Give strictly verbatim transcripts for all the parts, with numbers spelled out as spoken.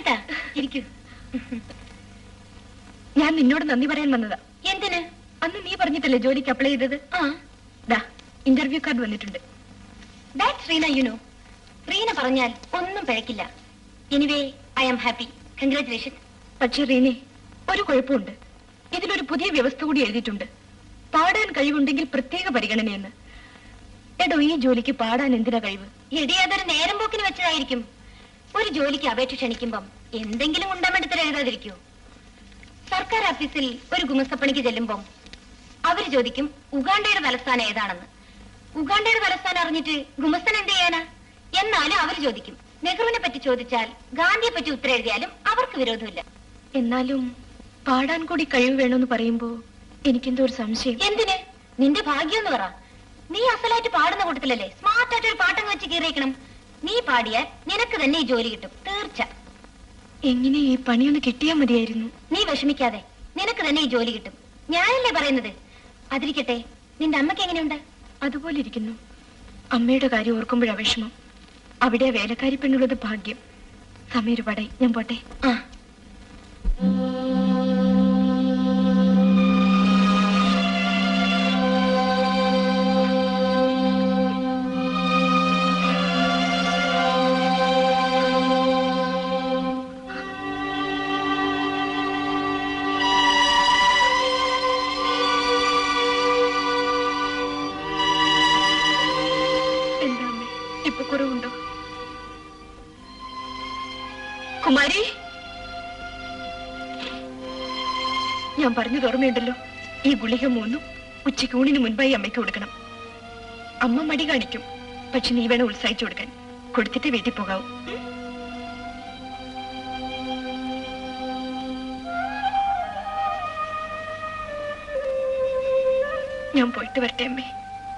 ചേട്ടാ ഇരിക്കൂ. ഞാൻ നിന്നോട് നന്ദി പറയാൻ വന്നതാ. എന്തിന്? അന്ന് നീ പറഞ്ഞിട്ടല്ലേ ജോലിക്ക് അപ്ലൈ ചെയ്തത്? ആ, ദാ ഇന്റർവ്യൂ കാർഡ് വന്നിട്ടുണ്ട്. That's Reena. You know, Reena പറഞ്ഞാൽ ഒന്നും പിഴക്കില്ല. Anyway I am happy. Congratulation. പക്ഷെ റീനെ, ഒരു കുഴപ്പമുണ്ട്. ഇതിലൊരു പുതിയ വ്യവസ്ഥ കൂടി എഴുതിയിട്ടുണ്ട്. പാടാൻ കഴിവുണ്ടെങ്കിൽ പ്രത്യേക പരിഗണനയെന്ന്. എടോ, ഈ ജോലിക്ക് പാടാൻ എന്തിനാ കഴിവ്? എടി, അതൊരു നേരം പോക്കിന് വെച്ചതായിരിക്കും. ഒരു ജോലിക്ക് അപേക്ഷ ക്ഷണിക്കുമ്പം എന്തെങ്കിലും ഉണ്ടമെടുത്തിൽ എഴുതാതിരിക്കൂ. സർക്കാർ ഓഫീസിൽ ഒരു ഗുമസ്തപ്പണിക്ക് ചെല്ലുമ്പം അവര് ചോദിക്കും ഉഗാണ്ടയുടെ തലസ്ഥാനം ഏതാണെന്ന്. ഉഗാണ്ടയുടെ തലസ്ഥാനം അറിഞ്ഞിട്ട് ഗുമസ്തൻ എന്ത് ചെയ്യാനാ? എന്നാലും അവര് ചോദിക്കും. നെഹ്റുവിനെ പറ്റി ചോദിച്ചാൽ ഗാന്ധിയെ പറ്റി ഉത്തരം എഴുതിയാലും അവർക്ക് വിരോധമില്ല. എന്നാലും പാടാൻ കൂടി കഴിവ് വേണമെന്ന് പറയുമ്പോ എനിക്കെന്തോ ഒരു സംശയം. എന്തിന്? നിന്റെ ഭാഗ്യം എന്ന് പറ. നീ അസലായിട്ട് പാടുന്ന കൂട്ടത്തിലല്ലേ സ്മാർട്ടായിട്ട് ഒരു പാട്ടങ്ങ് വെച്ച് കീറിയിക്കണം. നീ പാടിയാൽ നിനക്ക് തന്നെ ഈ ജോലി കിട്ടും, തീർച്ച. എങ്ങനെ ഈ പണിയൊന്ന് കിട്ടിയാ മതിയായിരുന്നു. നീ വിഷമിക്കാതെ, നിനക്ക് തന്നെ ഈ ജോലി കിട്ടും. ഞാനല്ലേ പറയുന്നത്. അതിരിക്കട്ടെ, നിന്റെ അമ്മയ്ക്ക് എങ്ങനെയുണ്ട്? അതുപോലെ ഇരിക്കുന്നു. അമ്മയുടെ കാര്യം ഓർക്കുമ്പോഴാ വിഷമം. അവിടെ വേലക്കാരി പെണ്ണുള്ളത് ഭാഗ്യം. സമീർ പടേ, ഞാൻ പോട്ടെ. ആ, കുമാരി, ഞാൻ പറഞ്ഞത് ഓർമ്മയുണ്ടല്ലോ, ഈ ഗുളിക മൂന്നും ഉച്ചയ്ക്ക് ഊണിന് മുൻപായി അമ്മയ്ക്ക് കൊടുക്കണം. അമ്മ മടി കാണിക്കും, പക്ഷെ നീ വേണം ഉത്സാഹിച്ചു കൊടുക്കാൻ. കൊടുത്തിട്ട് വീട്ടിൽ പോകാവൂ. ഞാൻ പോയിട്ട് വരട്ടെ അമ്മേ.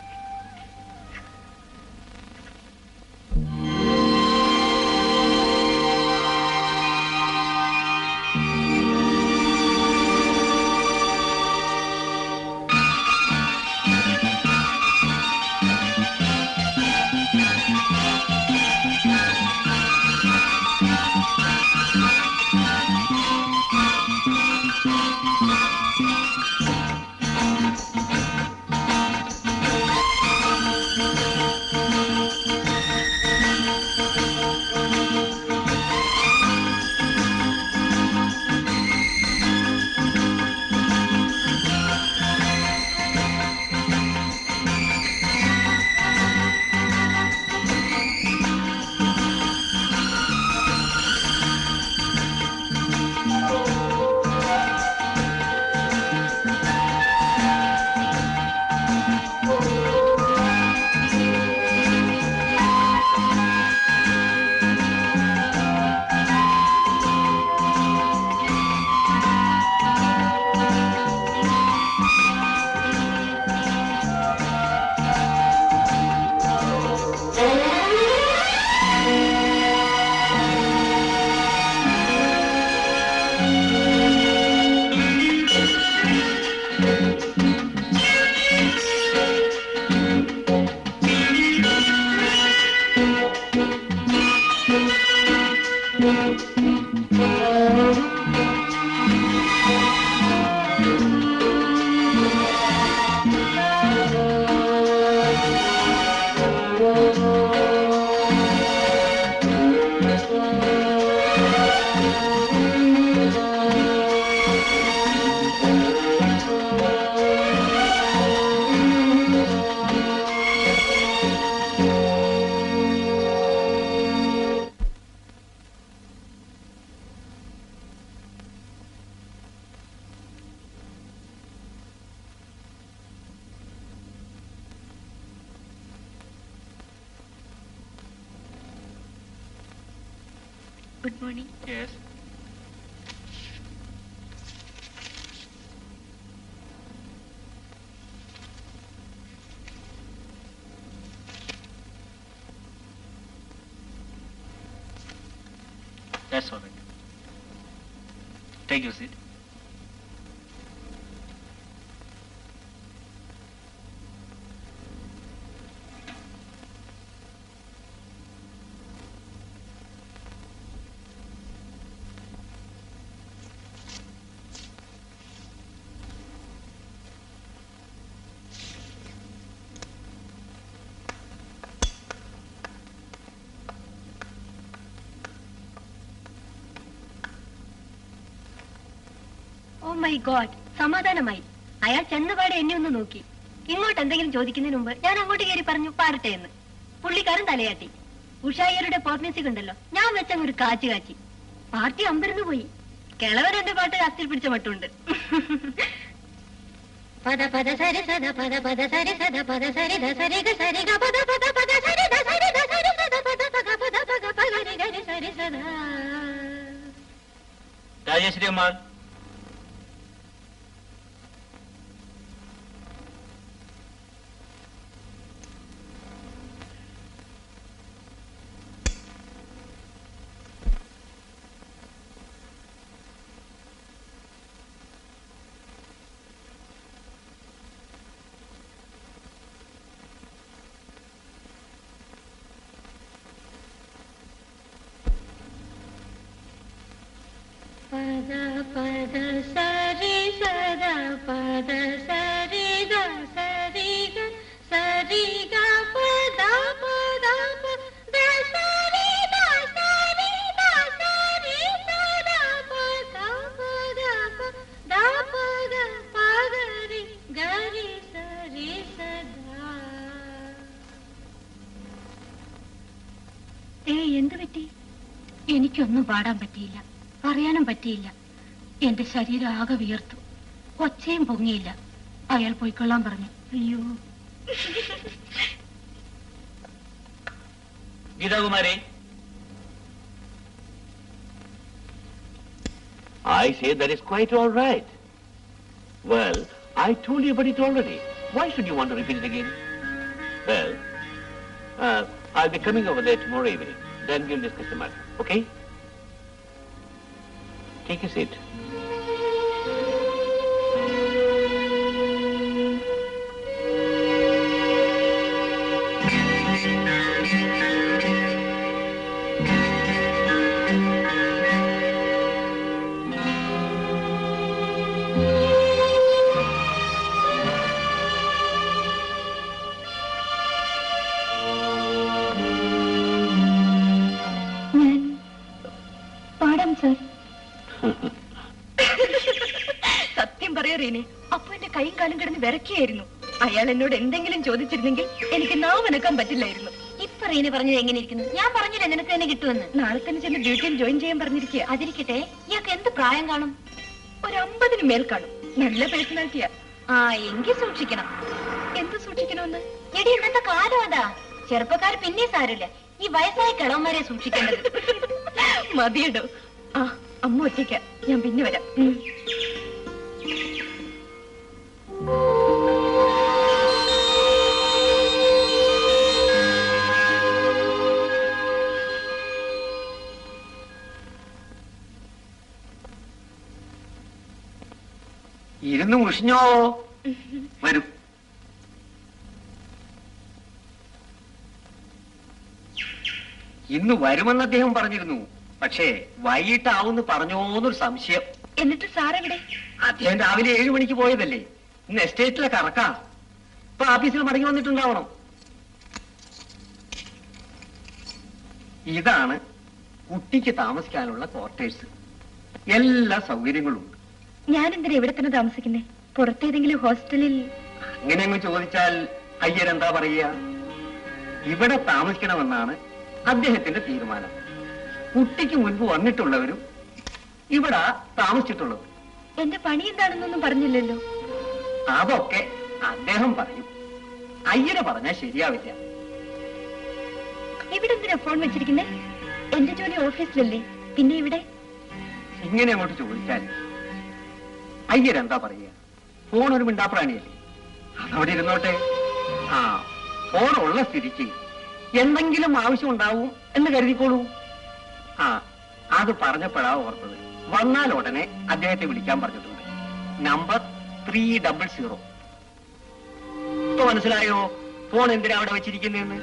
Good morning. Yes. That's all right. Take your seat. My God, സമാധാനമായി. അയാൾ ചെന്നപാടെ എന്നെ ഒന്ന് നോക്കി. ഇങ്ങോട്ട് എന്തെങ്കിലും ചോദിക്കുന്നതിന് മുമ്പ് ഞാൻ അങ്ങോട്ട് കയറി പറഞ്ഞു പാടട്ടെ എന്ന്. പുള്ളിക്കാരൻ തലയാട്ടി. ഉഷായിയരുടെ പോപ്പ് മ്യൂസിക് ഉണ്ടല്ലോ, ഞാൻ വെച്ചങ്ങ് ഒരു കാച്ചു കാച്ചി. പാർട്ടി അമ്പരന്ന് പോയി. കിളവൻ എന്റെ പാട്ട് അസ്ഥിൽ പിടിച്ച മട്ടുണ്ട്. പദ പദ സരി സദ പദ പദ സരി സദ പദ സരി ദ സരി ഗ സരി ഗ പദ പദ പദ സരി ദ സരി ദ സരി സദ പദ പദ പദ പദ പദ ഗ സരി സദ. രാജേശ്വരി അമ്മ, പദ പദ സരി സദ പദ സരി ദ സരി ഗ സരി ഗ പദ പദ പദ സരി ദ സരി ദ സരി സദ പദ പദ പദ പദ പദരി ഗരി സരി സദാ. ഏയ്, എന്ത് പറ്റി? എനിക്കൊന്നും പാടാൻ പറ്റിയില്ല, പറയാനും പറ്റിയില്ല. എന്റെ ശരീരം ആകെ വിയർത്തു. ഒച്ചയും പൊങ്ങിയില്ല. അയാൾ പോയിക്കൊള്ളാൻ പറഞ്ഞു. അയ്യോ. Geethakumari, I say that is quite all right. Well, I told you about it already. Why should you want to repeat it again? Well, uh, I'll be coming over there tomorrow evening. Then we'll discuss the matter, okay? Take a seat. ഞാൻ പാടാം sir. സത്യം പറയാ റീനെ, അപ്പൊ എന്റെ കൈയും കാലും കിടന്ന് വിറക്കിയായിരുന്നു. അയാൾ എന്നോട് എന്തെങ്കിലും ചോദിച്ചിരുന്നെങ്കിൽ എനിക്ക് നാവനക്കാൻ പറ്റില്ലായിരുന്നു. ഇപ്പൊ റീന പറഞ്ഞത് എങ്ങനെ ഇരിക്കുന്നു? ഞാൻ പറഞ്ഞില്ല നിനക്ക് തന്നെ കിട്ടുമെന്ന്. നാളെ തന്നെ ചെന്ന് ഡ്യൂട്ടിയിൽ ജോയിൻ ചെയ്യാൻ പറഞ്ഞിരിക്കുക. അതിരിക്കട്ടെ, ഇയാൾക്ക് എന്ത് പ്രായം കാണും? ഒരു അമ്പതിന് മേൽ കാണും. നല്ല പേഴ്സണാലിറ്റിയാ. ആ, എങ്കിൽ സൂക്ഷിക്കണം. എന്ത് സൂക്ഷിക്കണമെന്ന്? എടി, ഇന്നത്തെ കാലം അതാ. ചെറുപ്പക്കാർ പിന്നെ സാരില്ല, ഈ വയസ്സായ കിളവന്മാരെ സൂക്ഷിക്കേണ്ടത്. മതിയടോ. ആ, അമ്മ ഒറ്റയ്ക്ക, ഞാൻ പിന്നെ വരാം. ഉം. ഇരുന്ന് മുഷിഞ്ഞോ? വരൂ. ഇന്ന് വരുമെന്ന് അദ്ദേഹം പറഞ്ഞിരുന്നു. പക്ഷേ വൈകിട്ടാവുന്ന് പറഞ്ഞോന്നൊരു സംശയം. എന്നിട്ട് സാറെവിടെ? അദ്ദേഹം രാവിലെ ഏഴു മണിക്ക് പോയതല്ലേ. ഇന്ന് എസ്റ്റേറ്റിലെ കറക്കാ. ഇപ്പൊ ഓഫീസിൽ മടങ്ങി വന്നിട്ടുണ്ടാവണം. ഇതാണ് കുട്ടിക്ക് താമസിക്കാനുള്ള ക്വാർട്ടേഴ്സ്. എല്ലാ സൗകര്യങ്ങളും ഉണ്ട്. ഞാൻ എന്തിനാ ഇവിടെ തന്നെ താമസിക്കുന്നേ? പുറത്തേതെങ്കിലും ഹോസ്റ്റലിൽ? അങ്ങനെ അങ്ങ് ചോദിച്ചാൽ അയ്യരെന്താ പറയുക? ഇവിടെ താമസിക്കണമെന്നാണ് അദ്ദേഹത്തിന്റെ തീരുമാനം. കുട്ടിക്ക് മുൻപ് വന്നിട്ടുള്ളവരും ഇവിടെ താമസിച്ചിട്ടുള്ളവരും. എന്റെ പണി എന്താണെന്നൊന്നും പറഞ്ഞില്ലല്ലോ. അതൊക്കെ അദ്ദേഹം പറയും. അയ്യരെ പറഞ്ഞാൽ ശരിയാവില്ല. ഇവിടെ എന്തിനാ ഫോൺ വെച്ചിരിക്കുന്നേ? എന്റെ ജോലി ഓഫീസിലല്ലേ, പിന്നെ ഇവിടെ? ഇങ്ങനെ അങ്ങോട്ട് ചോദിച്ചാൽ അയ്യരെന്താ പറയുക? ഫോൺ ഒരു മിണ്ടാപ്രാണിയല്ലേ, അതവിടെ ഇരുന്നോട്ടെ. ആ, ഫോൺ ഉള്ള സ്ഥിതിക്ക് എന്തെങ്കിലും ആവശ്യം ഉണ്ടാവും എന്ന് കരുതിക്കോളൂ. ആ, അത് പറഞ്ഞപ്പോഴാ ഓർത്തത്. വന്നാൽ ഉടനെ അദ്ദേഹത്തെ വിളിക്കാൻ പറഞ്ഞിട്ടുണ്ട്. Number three double zero. ഇപ്പൊ മനസ്സിലായോ ഫോൺ എന്തിനാ അവിടെ വെച്ചിരിക്കുന്നതെന്ന്?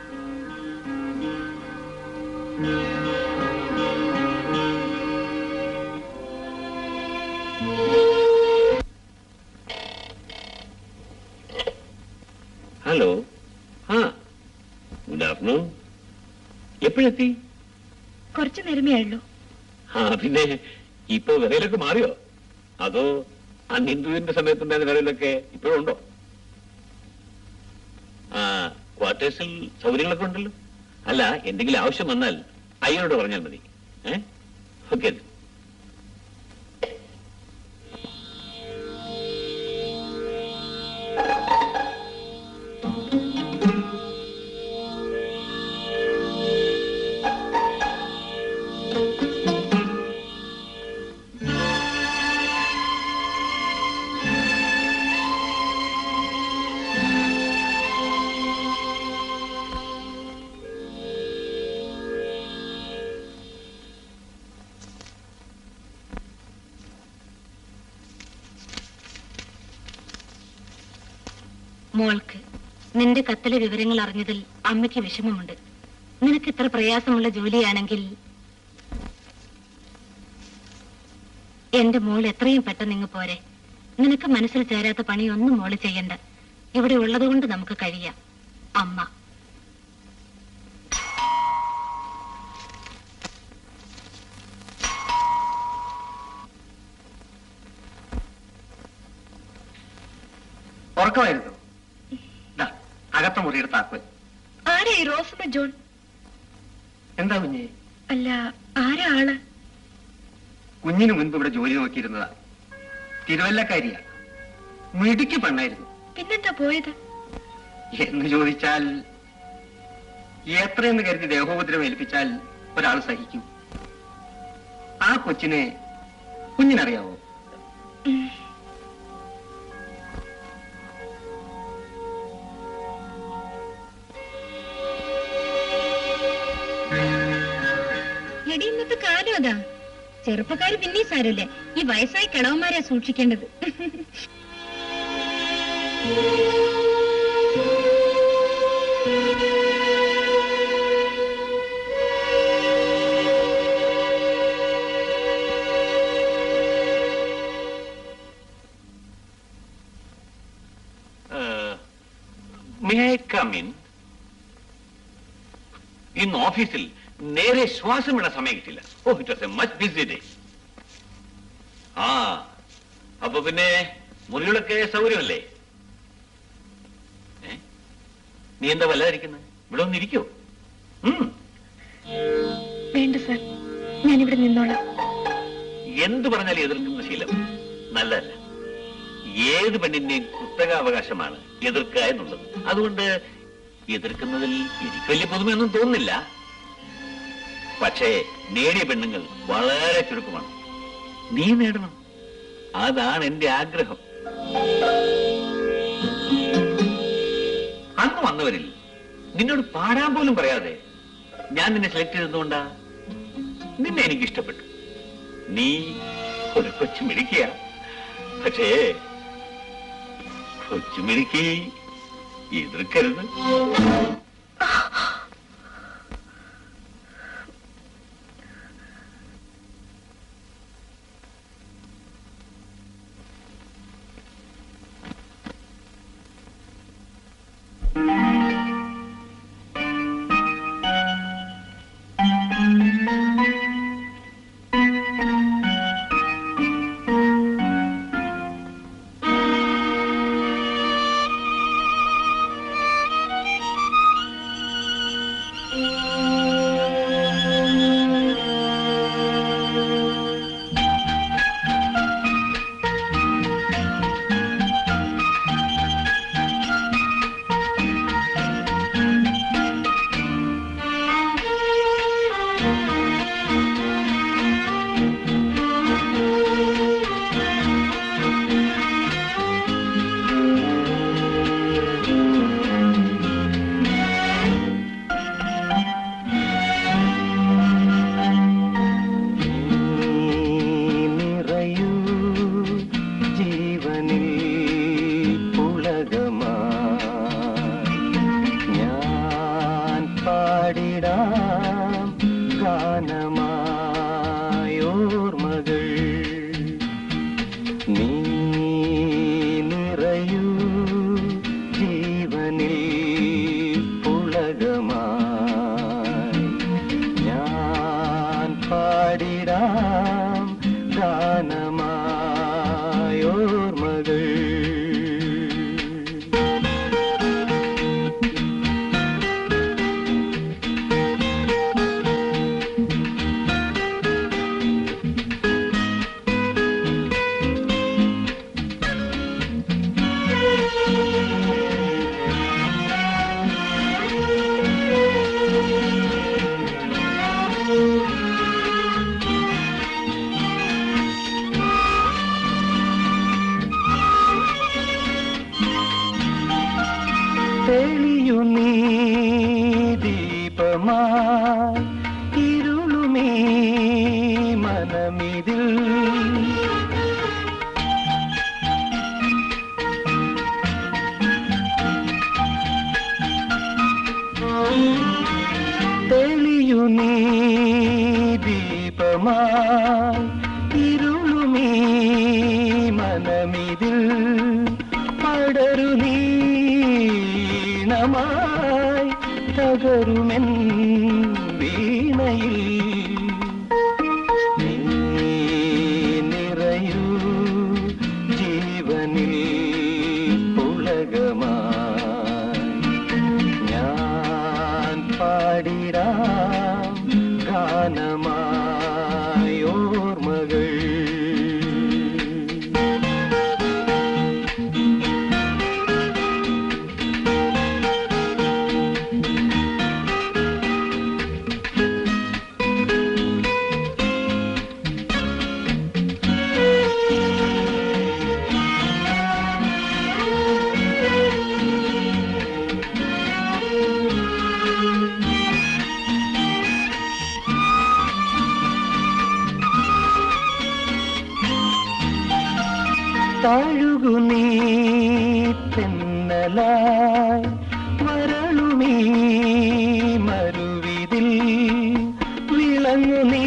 ഹലോ. ആ, ഗുഡ് ആഫ്റ്റർനൂൺ. എപ്പോഴെത്തി? കുറച്ചു നേരമേ ആയുള്ളൂ. ആ, പിന്നെ ഇപ്പൊ വിറയിലൊക്കെ മാറിയോ? അതോ അന്ന് ഹിന്ദുവിന്റെ സമയത്തുണ്ടായിരുന്ന കടയിലൊക്കെ ഇപ്പോഴും ഉണ്ടോ? ആ, ക്വാർട്ടേഴ്സിൽ സൗകര്യങ്ങളൊക്കെ ഉണ്ടല്ലോ. അല്ല, എന്തെങ്കിലും ആവശ്യം വന്നാൽ അയ്യനോട് പറഞ്ഞാൽ മതി. ഏ ഓക്കെ. മോൾക്ക് നിന്റെ കത്തിലെ വിവരങ്ങൾ അറിഞ്ഞതിൽ അമ്മയ്ക്ക് വിഷമമുണ്ട്. നിനക്ക് ഇത്ര പ്രയാസമുള്ള ജോലിയാണെങ്കിൽ എന്റെ മോൾ എത്രയും പെട്ടെന്ന് ഇങ്ങ് പോരെ. നിനക്ക് മനസ്സിൽ ചേരാത്ത പണിയൊന്നും മോള് ചെയ്യണ്ട. ഇവിടെ ഉള്ളതുകൊണ്ട് നമുക്ക് കഴിയാം. അമ്മ. ഉറക്കമായിരുന്നു. അകത്ത മുറിയുടെ താക്കോൽ. ആരാ ഈ റോസമ്മ ജോൺ? എന്താ കുഞ്ഞേ? അല്ല, ആരാ ആള്? കുഞ്ഞിന് മുൻപ് ഇവിടെ ജോലി നോക്കിയിരുന്നതാ. തിരുവല്ലക്കാരിയാ. മിടുക്കി പെണ്ണായിരുന്നു. പിന്നെന്താ പോയത്? എന്ന് ചോദിച്ചാൽ എത്രയെന്ന് കരുതി ദേഹോപദ്രവം ഏൽപ്പിച്ചാൽ ഒരാൾ സഹിക്കും. ആ കൊച്ചിനെ കുഞ്ഞിനറിയാവോ? ഇന്നത്തെ കാലം അതാ. ചെറുപ്പക്കാര് പിന്നെ സാരല്ലേ, ഈ വയസ്സായ കിളവന്മാരെ സൂക്ഷിക്കേണ്ടത്. May I come in? ഇന്ന് ഓഫീസിൽ നേരെ ശ്വാസം വിടാൻ സമയം കിട്ടില്ല. Oh, it was a much busy day. ആ, അപ്പൊ പിന്നെ മുറികളൊക്കെ സൗകര്യമല്ലേ? ഏ നീ എന്താ വല്ലാതിരിക്കുന്നത്? ഇവിടെ ഒന്ന് ഇരിക്കോ? വേണ്ട സാർ, ഞാനിവിടെ നിന്നോളാം. എന്ത് പറഞ്ഞാലും എതിർക്കുന്ന ശീലം നല്ലതല്ല. ഏത് പെണ്ണിന്റെയും കുത്തകാവകാശമാണ് എതിർക്കുക എന്നുള്ളത്. അതുകൊണ്ട് എതിർക്കുന്നതിൽ എനിക്ക് വലിയ പുതുമയൊന്നും തോന്നുന്നില്ല. പക്ഷേ നേടിയ പെണ്ണുങ്ങൾ വളരെ ചുരുക്കമാണ്. നീ നേടണം, അതാണ് എന്റെ ആഗ്രഹം. അന്ന് വന്നവരിൽ നിന്നോട് പാടാൻ പോലും പറയാതെ ഞാൻ നിന്നെ സെലക്ട് ചെയ്തതുകൊണ്ടാ നിന്നെ എനിക്ക് ഇഷ്ടപ്പെട്ടു. നീ ഒരു കൊച്ചു മിടുക്കിയ. പക്ഷേ കൊച്ചു മിടുക്കി എതിർക്കരുത്. തെളിയു നീ ദീപമായി ഇരുളുമീ മനമിതിൽ തെളിയു നീ ദീപമായി ഇരുളുമീ മനമിതിൽ പടരു നീണമായി തകരുമെൻ വീണയിൽ നീ നിറയൂ ജീവനിൽ പുളകമായി ഞാൻ പാടിടാം ഗാനമായി ഓർമ്മകൾ താഴുകു നീ തെന്നലായി വരളുമീ മരുവിതിൽ വിളങ്ങു നീ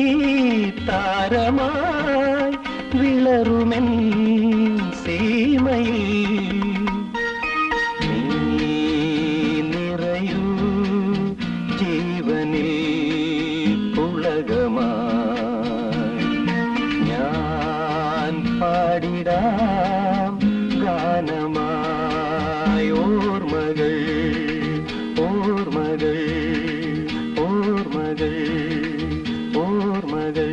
താരമായി വിളറുമെൻ സീമയിൽ നീ നിറയൂ ജീവനിൽ പുളകമായി ഞാൻ പാടിടാം ഗാനമായി ഓർമ്മകൾ ഓർമ്മകൾ ഓർമ്മകൾ ഓർമ്മകൾ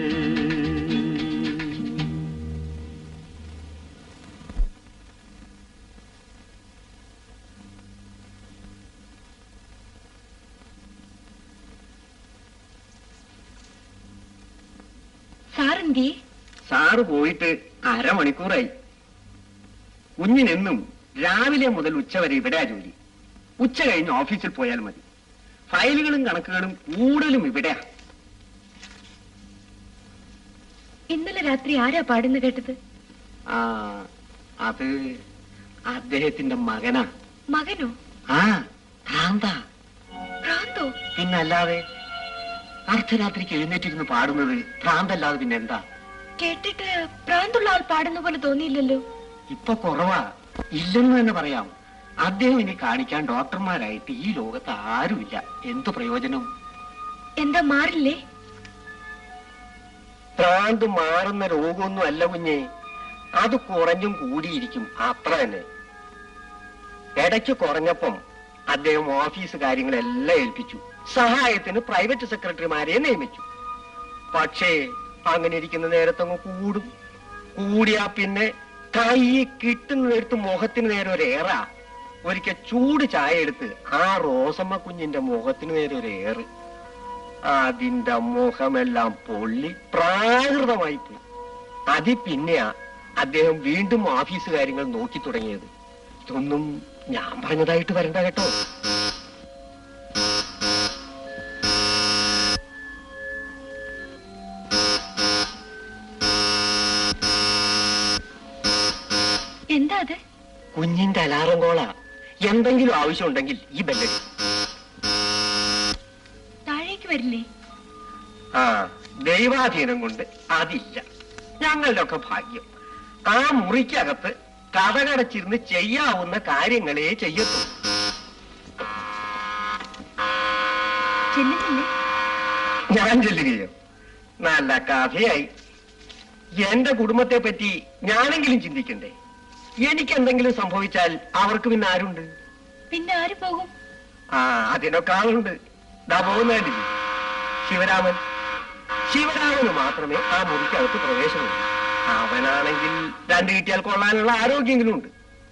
സാറെന്തേ? സാറ് പോയിട്ട് അരമണിക്കൂറായി. കുഞ്ഞിനെന്നും രാവിലെ മുതൽ ഉച്ചവരെ ഇവിടെയാ ജോലി. ഉച്ച കഴിഞ്ഞ് ഓഫീസിൽ പോയാൽ മതി. ഫയലുകളും കണക്കുകളും കൂടുതലും ഇവിടെയാ. ഇന്നലെ രാത്രി ആരാ പാടുന്ന കേട്ടത്? ആ അത് അദ്ദേഹത്തിന്റെ മകനാ. മകനോ? ആ ഭ്രാന്താ. ഭ്രാന്തോ? പിന്നല്ലാതെ അർദ്ധരാത്രിക്ക് എഴുന്നേറ്റിരുന്ന് പാടുന്നത് ഭ്രാന്തല്ലാതെ പിന്നെന്താ? കേട്ടിട്ട് ഭ്രാന്തുള്ള ആൾ പാടുന്ന പോലെ തോന്നിയില്ലല്ലോ. ഇപ്പൊ കുറവാ, ഇല്ലെന്ന് തന്നെ പറയാം. അദ്ദേഹം ഇനി കാണിക്കാൻ ഡോക്ടർമാരായിട്ട് ഈ ലോകത്ത് ആരുമില്ല. എന്തു പ്രയോജനം? എന്താ മാറില്ലേ? ഭ്രാന്ത് മാറുന്ന രോഗമൊന്നും അല്ല കുഞ്ഞെ. അത് കുറഞ്ഞും കൂടിയിരിക്കും, അത്ര തന്നെ. ഇടയ്ക്ക് കുറഞ്ഞപ്പം അദ്ദേഹം ഓഫീസ് കാര്യങ്ങളെല്ലാം ഏൽപ്പിച്ചു. സഹായത്തിന് പ്രൈവറ്റ് സെക്രട്ടറിമാരെ നിയമിച്ചു. പക്ഷേ അങ്ങനെ ഇരിക്കുന്ന നേരത്തങ്ങ് കൂടും. കൂടിയാ പിന്നെ കൈ കിട്ടുന്നതെടുത്ത് മുഖത്തിന് നേരെ ഒരു ഏറ. ഒരിക്കൽ ചൂട് ചായ എടുത്ത് ആ റോസമ്മ കുഞ്ഞിന്റെ മുഖത്തിന് നേരെ ഒരു ഏറ്. അതിന്റെ മുഖമെല്ലാം പൊള്ളി പ്രാകൃതമായി പോയി. അതി പിന്നെയാ അദ്ദേഹം വീണ്ടും ഓഫീസ് കാര്യങ്ങൾ നോക്കി തുടങ്ങിയത്. ഇതൊന്നും ഞാൻ പറഞ്ഞതായിട്ട് വരണ്ട കേട്ടോ. എന്താ അത്? കുഞ്ഞിന്റെ അലാറം കോളാ. എന്തെങ്കിലും ആവശ്യമുണ്ടെങ്കിൽ ഈ ബെല്ലടി. താഴേക്ക് വരില്ലേ? ആ ദൈവാധീനം കൊണ്ട് അതില്ല. ഞങ്ങളുടെ ഒക്കെ ഭാഗ്യം. ആ മുറിക്കകത്ത് കഥകടച്ചിരുന്ന് ചെയ്യാവുന്ന കാര്യങ്ങളെ ചെയ്യത്തു. ചെല്ലുന്നില്ലേ? ഞാൻ ചെല്ലുകയോ? നല്ല കഥയായി. എന്റെ കുടുംബത്തെ പറ്റി ഞാനെങ്കിലും ചിന്തിക്കണ്ടേ? എനിക്ക് എന്തെങ്കിലും സംഭവിച്ചാൽ അവർക്ക് പിന്നെ ആരുണ്ട്? പിന്നെ ആര് പോകും? ആ അതിനൊക്കെ ആളുണ്ട്. ദാ പോകുന്നതിന് ശിവരാമൻ. ശിവരാമന് മാത്രമേ ആ മുറിക്കകത്ത് പ്രവേശനമുള്ളൂ. അവനാണെങ്കിൽ രണ്ട് കിട്ടിയാൽ കൊള്ളാനുള്ള ആരോഗ്യമെങ്കിലും ഉണ്ട്.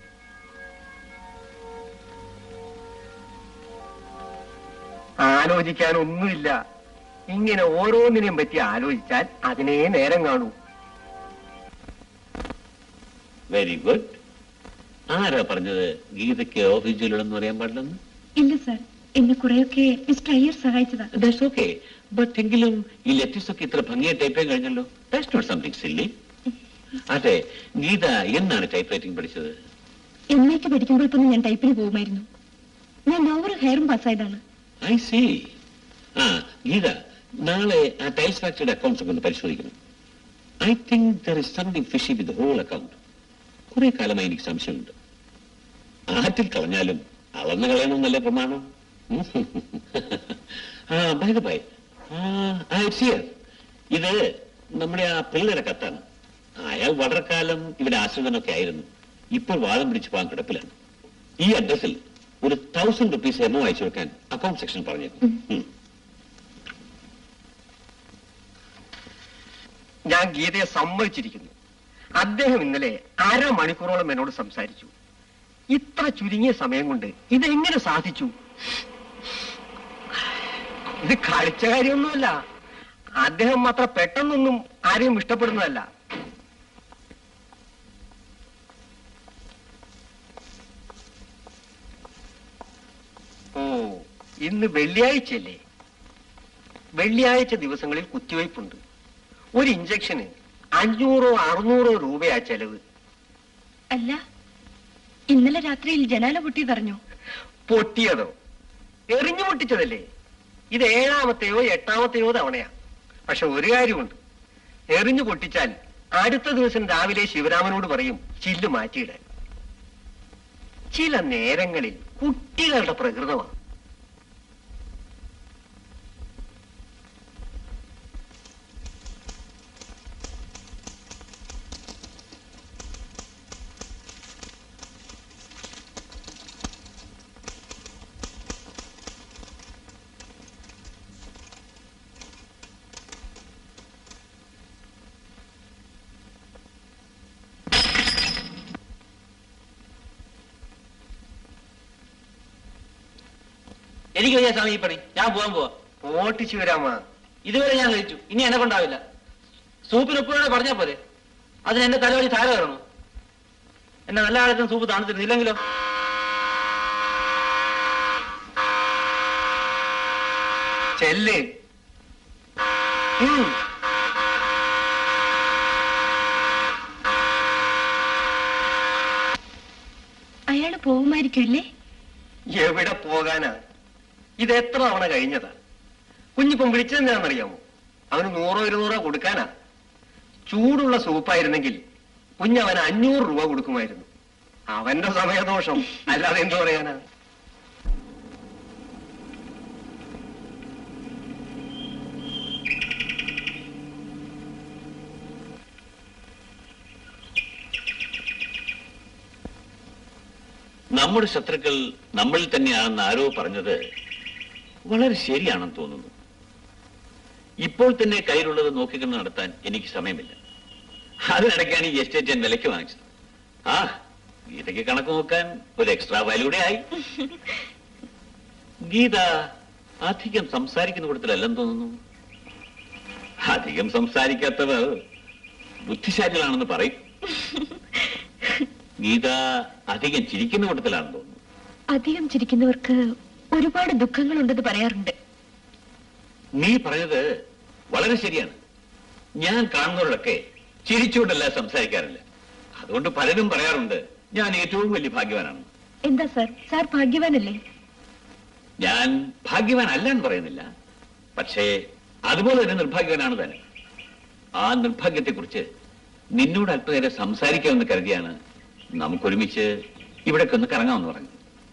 ആലോചിക്കാനൊന്നുമില്ല. ഇങ്ങനെ ഓരോന്നിനെയും പറ്റി ആലോചിച്ചാൽ അതിനേ നേരം കാണൂ. Very good. ആരാ പറഞ്ഞത് ഗീതയ്ക്ക് ഓഫീസ് ജോലികളൊന്നും അറിയാൻ പാടില്ലെന്ന്? ഇല്ല സാർ, എന്നെ കുറെയൊക്കെ മിസ്റ്റർ അയ്യർ സഹായിച്ചതാ. That's okay. ബട്ട് എങ്കിലും ഈ ലെറ്റേഴ്സ് ഒക്കെ ഇത്ര ഭംഗിയായി ടൈപ്പ് ചെയ്യാൻ കഴിഞ്ഞല്ലോ. That's not something silly. അതെ, ഗീത എന്നാണ് ടൈപ്പ് റൈറ്റിംഗ് പഠിച്ചത്? എം എക്ക് പഠിക്കുമ്പോൾ തന്നെ ഞാൻ ടൈപ്പിന് പോകുമായിരുന്നു. ഞാൻ ലോവറും ഹെയറും പാസ്സായതാണ്. I C. ആ ഗീത, നാളെ ആ ടൈൽസ് ഫാക്ടറിയുടെ അക്കൗണ്ട്സ് ഒക്കെ ഒന്ന് പരിശോധിക്കണം. I think there is something fishy with whole account. കുറെ കാലമായി എനിക്ക് സംശയമുണ്ട്. ആറ്റിൽ കളഞ്ഞാലും അളന്ന് കളയണമെന്നല്ലേ പ്രമാണം? ആ ബൈ ദ ബൈ, ഇത് നമ്മുടെ ആ പിള്ളേരെ കത്താണ്. അയാൾ വളരെ കാലം ഇവിടെ ആശ്രിതനൊക്കെ ആയിരുന്നു. ഇപ്പോൾ വാദം പിടിച്ച് പോകാൻ കിടപ്പിലാണ്. ഈ അഡ്രസ്സിൽ ഒരു തൗസൻഡ് റുപ്പീസ് എമോ അയച്ചു വെക്കാൻ അക്കൗണ്ട് സെക്ഷൻ പറഞ്ഞേക്കും. ഞാൻ ഗീതയെ സമ്മതിച്ചിരിക്കുന്നു. അദ്ദേഹം ഇന്നലെ അര മണിക്കൂറോളം എന്നോട് സംസാരിച്ചു. ഇത്ര ചുരുങ്ങിയ സമയം കൊണ്ട് ഇതെങ്ങനെ സാധിച്ചു? ഇത് കളിച്ച കാര്യമൊന്നുമല്ല. അദ്ദേഹം മാത്രം പെട്ടെന്നൊന്നും ആരെയും ഇഷ്ടപ്പെടുന്നതല്ല. ഓ, ഇന്ന് വെള്ളിയാഴ്ചയല്ലേ? വെള്ളിയാഴ്ച ദിവസങ്ങളിൽ കുത്തിവയ്പുണ്ട്. ഒരു ഇഞ്ചക്ഷന് അഞ്ഞൂറോ അറുന്നൂറോ രൂപയാ ചെലവ്. അല്ല, ഇന്നലെ രാത്രിയിൽ ജനാല പൊട്ടിയതറിഞ്ഞു. പൊട്ടിയതോ? എറിഞ്ഞു പൊട്ടിച്ചതല്ലേ? ഇത് ഏഴാമത്തെയോ എട്ടാമത്തെയോ തവണയാ. പക്ഷെ ഒരു കാര്യമുണ്ട്, എറിഞ്ഞു പൊട്ടിച്ചാൽ അടുത്ത ദിവസം രാവിലെ ശിവരാമനോട് പറയും ചില്ല് മാറ്റിയിടാൻ. ചില നേരങ്ങളിൽ കുട്ടികളുടെ പ്രകൃതമാണ്. എനിക്ക് വയ്യ സ്വാമി ഈ പണി. ഞാൻ പോവാൻ പോവാ. പോട്ടി ശിവരാമ, ഇതുവരെ ഞാൻ കഴിച്ചു, ഇനി എന്നെ കൊണ്ടാവില്ല. സൂപ്പിന് ഉപ്പുകൂടെ പറഞ്ഞാ പോരെ? അതിന് എന്റെ തലവഴി താര കയറണോ? എന്നെ നല്ല കാലത്തും സൂപ്പ് തണുത്തിരുന്നില്ലെങ്കിലോ? ചെല്ല്. അയാള് പോകുമായിരിക്കില്ലേ? എവിടെ പോകാനാ? ഇത് എത്ര തവണ കഴിഞ്ഞതാ. കുഞ്ഞിപ്പം വിളിച്ചതെന്താണെന്നറിയാമോ? അവന് നൂറോ ഇരുന്നൂറോ കൊടുക്കാനാ. ചൂടുള്ള സൂപ്പായിരുന്നെങ്കിൽ കുഞ്ഞവന് അഞ്ഞൂറ് രൂപ കൊടുക്കുമായിരുന്നു. അവന്റെ സമയദോഷം, അല്ലാതെ എന്തു പറയാനാ? നമ്മുടെ ശത്രുക്കൾ നമ്മളിൽ തന്നെയാണെന്ന് ആരോ പറഞ്ഞത് വളരെ ശരിയാണെന്ന് തോന്നുന്നു. ഇപ്പോൾ തന്നെ കയ്യിലുള്ളത് നോക്കിക്കൊണ്ട് നടത്താൻ എനിക്ക് സമയമില്ല. അതിനിടയ്ക്കാണ് ഈ എസ്റ്റേറ്റ് ഞാൻ വിലയ്ക്ക് വാങ്ങിച്ചത്. ആ ഗീതയ്ക്ക് കണക്ക് നോക്കാൻ ഒരു എക്സ്ട്രാ വാല്യൂടെ ആയി. ഗീത അധികം സംസാരിക്കുന്ന കൂട്ടത്തിലല്ലെന്ന് തോന്നുന്നു. അധികം സംസാരിക്കാത്തവർ ബുദ്ധിശാലികളാണെന്ന് പറയും. ഗീത അധികം ചിരിക്കുന്ന കൂട്ടത്തിലാണെന്ന് തോന്നുന്നു. അധികം ചിരിക്കുന്നവർക്ക് ഒരുപാട് ദുഃഖങ്ങളുണ്ടെന്ന് പറയാറുണ്ട്. നീ പറഞ്ഞത് വളരെ ശരിയാണ്. ഞാൻ കാണുന്നവരോടൊക്കെ ചിരിച്ചുകൊണ്ടല്ല സംസാരിക്കാറില്ല. അതുകൊണ്ട് പലരും പറയാറുണ്ട് ഞാൻ ഏറ്റവും വലിയ ഭാഗ്യവാനാണ്. എന്താ സാർ, സാർ ഭാഗ്യവാനല്ലേ? ഞാൻ ഭാഗ്യവാനല്ല എന്ന് പറയുന്നില്ല, പക്ഷേ അതുപോലെ തന്നെ നിർഭാഗ്യവാനാണ് തന്നെ. ആ നിർഭാഗ്യത്തെക്കുറിച്ച് നിന്നോട് അല്പനേരം സംസാരിക്കാമെന്ന് കരുതിയാണ് നമുക്കൊരുമിച്ച് ഇവിടേക്ക് ഒന്ന് കറങ്ങാമെന്ന് പറഞ്ഞു.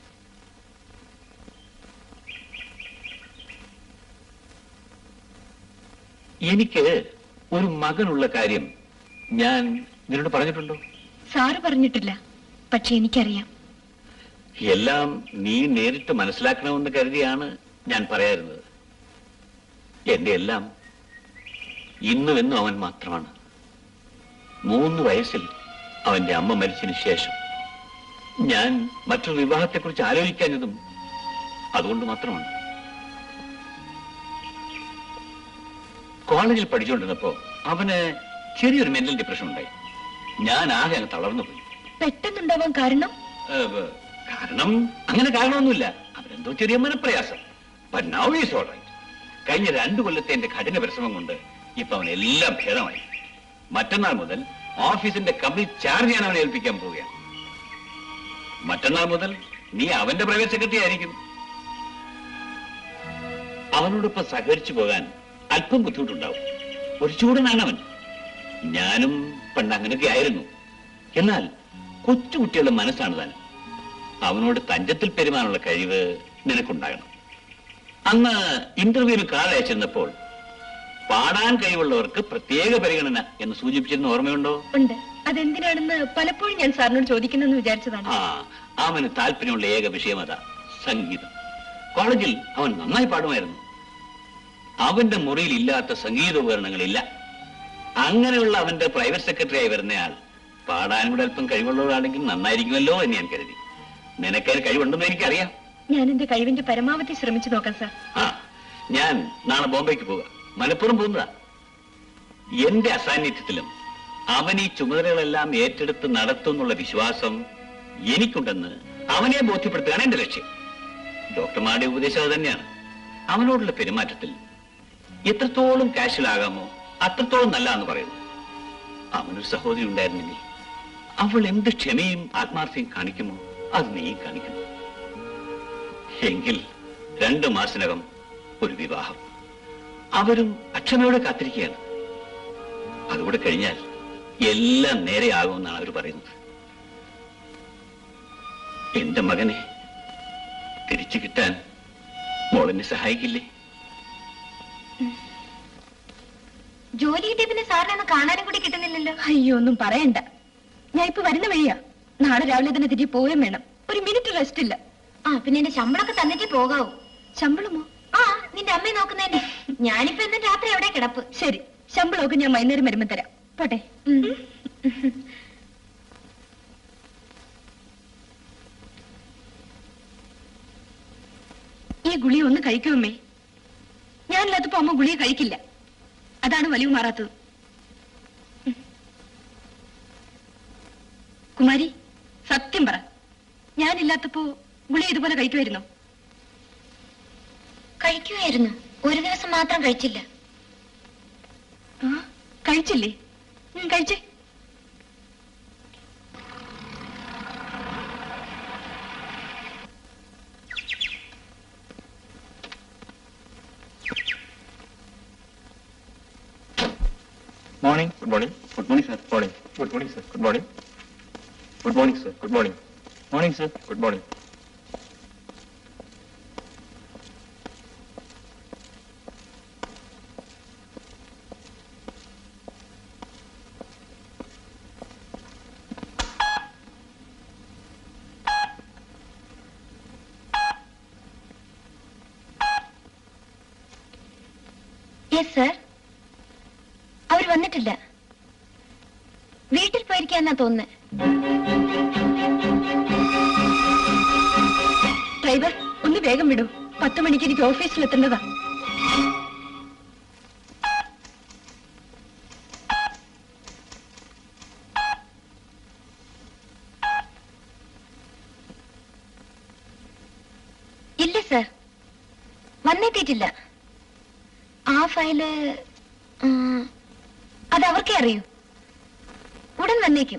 എനിക്ക് ഒരു മകനുള്ള കാര്യം ഞാൻ നിന്നോട് പറഞ്ഞിട്ടുണ്ടോ? സാറ് പറഞ്ഞിട്ടില്ല, പക്ഷെ എനിക്കറിയാം. എല്ലാം നീ നേരിട്ട് മനസ്സിലാക്കണമെന്ന് കരുതിയാണ് ഞാൻ പറയാറുന്നത്. എന്റെ എല്ലാം ഇന്നും എന്നും അവൻ മാത്രമാണ്. മൂന്ന് വയസ്സിൽ അവന്റെ അമ്മ മരിച്ചതിന് ശേഷം ഞാൻ മറ്റൊരു വിവാഹത്തെക്കുറിച്ച് ആലോചിക്കാഞ്ഞതും അതുകൊണ്ട് മാത്രമാണ്. കോളേജിൽ പഠിച്ചുകൊണ്ടിരുന്നപ്പോ അവന് ചെറിയൊരു മെന്റൽ ഡിപ്രഷൻ ഉണ്ടായി. ഞാൻ ആകെ അങ്ങ് തളർന്നു പോയി. പെട്ടെന്നുണ്ടാവാൻ കാരണം? കാരണം അങ്ങനെ കാരണമൊന്നുമില്ല. അവരെന്തോ ചെറിയ മനപ്രയാസം. But now he is all right. കഴിഞ്ഞ രണ്ടു കൊല്ലത്തെ എന്റെ കഠിന പരിശ്രമം കൊണ്ട് ഇപ്പൊ അവൻ എല്ലാം ഭേദമായി. മറ്റന്നാൾ മുതൽ ഓഫീസിന്റെ കംപ്ലീറ്റ് ചാർജ് ഞാൻ അവനെ ഏൽപ്പിക്കാൻ പോവുകയാണ്. മറ്റന്നാൾ മുതൽ നീ അവന്റെ പ്രൈവറ്റ് സെക്രട്ടറി ആയിരിക്കും. അവനോടൊപ്പം സഹകരിച്ചു പോകാൻ അല്പം ബുദ്ധിമുട്ടുണ്ടാവും. ഒരു ചൂടനാണ് അവൻ. ഞാനും പണ്ട് അങ്ങനെയൊക്കെ ആയിരുന്നു. എന്നാൽ കൊച്ചുകുട്ടികളുടെ മനസ്സാണ് താൻ. അവനോട് തഞ്ചത്തിൽ പെരുമാനുള്ള കഴിവ് നിനക്കുണ്ടാകണം. അന്ന് ഇന്റർവ്യൂവിന് കാർഡ് അയച്ചിരുന്നപ്പോൾ പാടാൻ കഴിവുള്ളവർക്ക് പ്രത്യേക പരിഗണന എന്ന് സൂചിപ്പിച്ചിരുന്ന ഓർമ്മയുണ്ടോ? ഉണ്ട്. അതെന്തിനാണെന്ന് പലപ്പോഴും ഞാൻ സാറിനോട് ചോദിക്കുന്നെന്ന് വിചാരിച്ചതാണ്. ആ അവന് താല്പര്യമുള്ള ഏക വിഷയം അതാ, സംഗീതം. കോളേജിൽ അവൻ നന്നായി പാടുമായിരുന്നു. അവന്റെ മുറിയിൽ ഇല്ലാത്ത സംഗീത ഉപകരണങ്ങളില്ല. അങ്ങനെയുള്ള അവന്റെ പ്രൈവറ്റ് സെക്രട്ടറി ആയി വരുന്നയാൾ പാടാൻ കൂടെ അല്പം കഴിവുള്ളവരാണെങ്കിൽ നന്നായിരിക്കുമല്ലോ എന്ന് ഞാൻ കരുതി. നിനക്കതിന് കഴിവുണ്ടെന്ന് എനിക്കറിയാം. ഞാൻ എന്റെ കഴിവിന്റെ പരമാവധി ശ്രമിച്ചു നോക്കാം സാർ. ആ ഞാൻ നാളെ ബോംബെക്ക് പോകാം. മലപ്പുറം പോകുന്നതാ. എന്റെ അസാന്നിധ്യത്തിലും അവൻ ഈ ചുമതലകളെല്ലാം ഏറ്റെടുത്ത് നടത്തുന്നുള്ള വിശ്വാസം എനിക്കുണ്ടെന്ന് അവനെ ബോധ്യപ്പെടുത്തുകയാണ് എന്റെ ലക്ഷ്യം. ഡോക്ടർമാരുടെ ഉപദേശം അത് തന്നെയാണ്. അവനോടുള്ള പെരുമാറ്റത്തിൽ എത്രത്തോളം കാഷ്വലാകാമോ അത്രത്തോളം നല്ല എന്ന് പറയുന്നു. അവനൊരു സഹോദരി ഉണ്ടായിരുന്നെങ്കിൽ അവൾ എന്ത് ക്ഷമയും ആത്മാർത്ഥയും കാണിക്കുമോ അത് നീ കാണിക്കുന്നു. എങ്കിൽ രണ്ടു മാസത്തിനകം ഒരു വിവാഹം. അവരും അക്ഷമയോടെ കാത്തിരിക്കുകയാണ്. അതുകൂടെ കഴിഞ്ഞാൽ എല്ലാം നേരെയാകുമെന്നാണ് അവർ പറയുന്നത്. എന്റെ മകനെ തിരിച്ചു കിട്ടാൻ മോളെന്നെ സഹായിക്കില്ലേ? ജോലി കിട്ടിയ പിന്നെ സാറിനെ ഒന്ന് കാണാനും കൂടി കിട്ടുന്നില്ലല്ലോ. അയ്യോ ഒന്നും പറയണ്ട. ഞാൻ ഇപ്പൊ വരുന്ന വഴിയാ. നാളെ രാവിലെ തന്നെ തിരികെ പോവുകയും വേണം. ഒരു മിനിറ്റ് റെസ്റ്റ് ഇല്ല. ആ പിന്നെ എന്റെ ശമ്പളമൊക്കെ തന്നിട്ടേ പോകാവൂ. ശമ്പളമോ? ആ നിന്റെ അമ്മയെ നോക്കുന്നതിന്റെ. ഞാനിപ്പോ ഇന്ന് രാത്രി എവിടെ കിടപ്പ്. ശരി, ശമ്പളമൊക്കെ ഞാൻ വൈകുന്നേരം വരുമ്പോ തരാം. പോട്ടെ. ഈ ഗുളിക ഒന്ന് കഴിക്കുമേ. ഞാനില്ലാത്തപ്പോ അമ്മ ഗുളിക കഴിക്കില്ല. അതാണ് വലിവ് മാറാത്തത്. കുമാരി സത്യം പറ, ഞാനില്ലാത്തപ്പോ ഗുളിക ഇതുപോലെ കഴിക്കുമായിരുന്നോ? കഴിക്കുമായിരുന്നു. ഒരു ദിവസം മാത്രം കഴിച്ചില്ല. ആ കഴിച്ചില്ലേ? കഴിച്ചേ. Morning. Good morning. Good morning, sir. Morning. Good morning, sir. Good morning. Good morning, sir. Good morning. Morning, sir. Good morning. Yes sir. അവർ വന്നിട്ടില്ല. വീട്ടിൽ പോയിരിക്കാന്നാ തോന്നുന്നത്. ഡ്രൈവർ ഒന്ന് വേഗം വിടും. പത്ത് മണിക്ക് എനിക്ക് ഓഫീസിൽ എത്തേണ്ടതാ. ഇല്ല സർ, വന്നെത്തിയിട്ടില്ല. ആ ഫയല് അത് അവർക്കേ അറിയൂ. ഉടൻ വന്നേക്കും.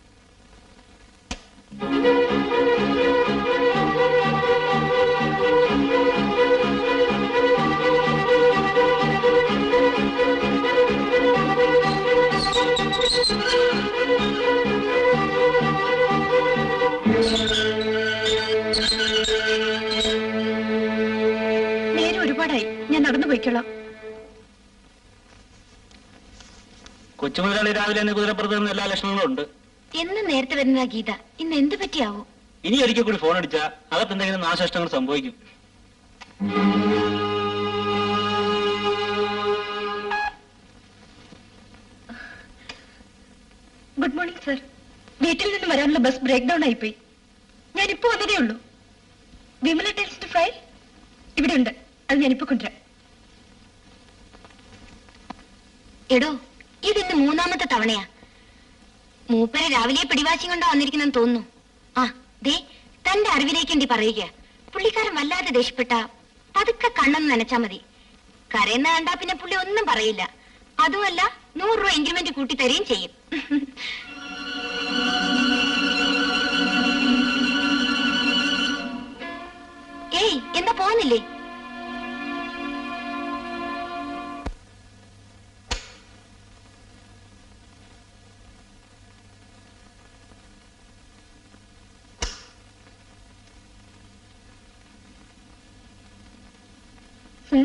നേരെ ഒരുപാടായി. ഞാൻ നടന്നു പോയിക്കോളാം. കൊച്ചുമുതലാളി രാവിലെ തന്നെ കുതിരപ്പുറത്ത് നിന്ന് എല്ലാ ലക്ഷണങ്ങളും ഉണ്ട്. എന്ന് നേരത്തെ വരുന്ന ഗീത ഇന്ന് എന്ത് പറ്റിയാവോ? ഇനി ഒരിക്കൽ കൂടി ഫോൺ അടിച്ചാൽ അകത്ത് എന്തെങ്കിലും നാശനഷ്ടങ്ങൾ സംഭവിക്കും. Good morning sir. വീട്ടിൽ നിന്ന് വരാനുള്ള ബസ് ബ്രേക്ക് ഡൗൺ ആയിപ്പോയി. ഞാനിപ്പോ വന്നതേ ഉള്ളൂ. വിമല ടെക്സ്റ്റ് ഫയൽ ഇവിടെ ഉണ്ട്. അത് ഞാനിപ്പോ കൊണ്ടുവരാം. എടോ, ഇതിന്ന് മൂന്നാമത്തെ തവണയാ. മൂപ്പരെ രാവിലെ പിടിവാശി കൊണ്ടാ വന്നിരിക്കുന്നെന്ന് തോന്നുന്നു. ആ ദേ തന്റെ അറിവിലേക്കേണ്ടി പറയുക. പുള്ളിക്കാരൻ വല്ലാതെ ദേഷ്യപ്പെട്ട പതുക്കെ കണ്ണെന്ന് നനച്ചാ മതി. കരയുന്ന കണ്ടാ പിന്നെ പുള്ളി ഒന്നും പറയില്ല. അതുമല്ല നൂറ് രൂപ ഇൻക്രിമെന്റ് കൂട്ടി തരുകയും ചെയ്യും. ഏയ് എന്താ പോകുന്നില്ലേ? Sir,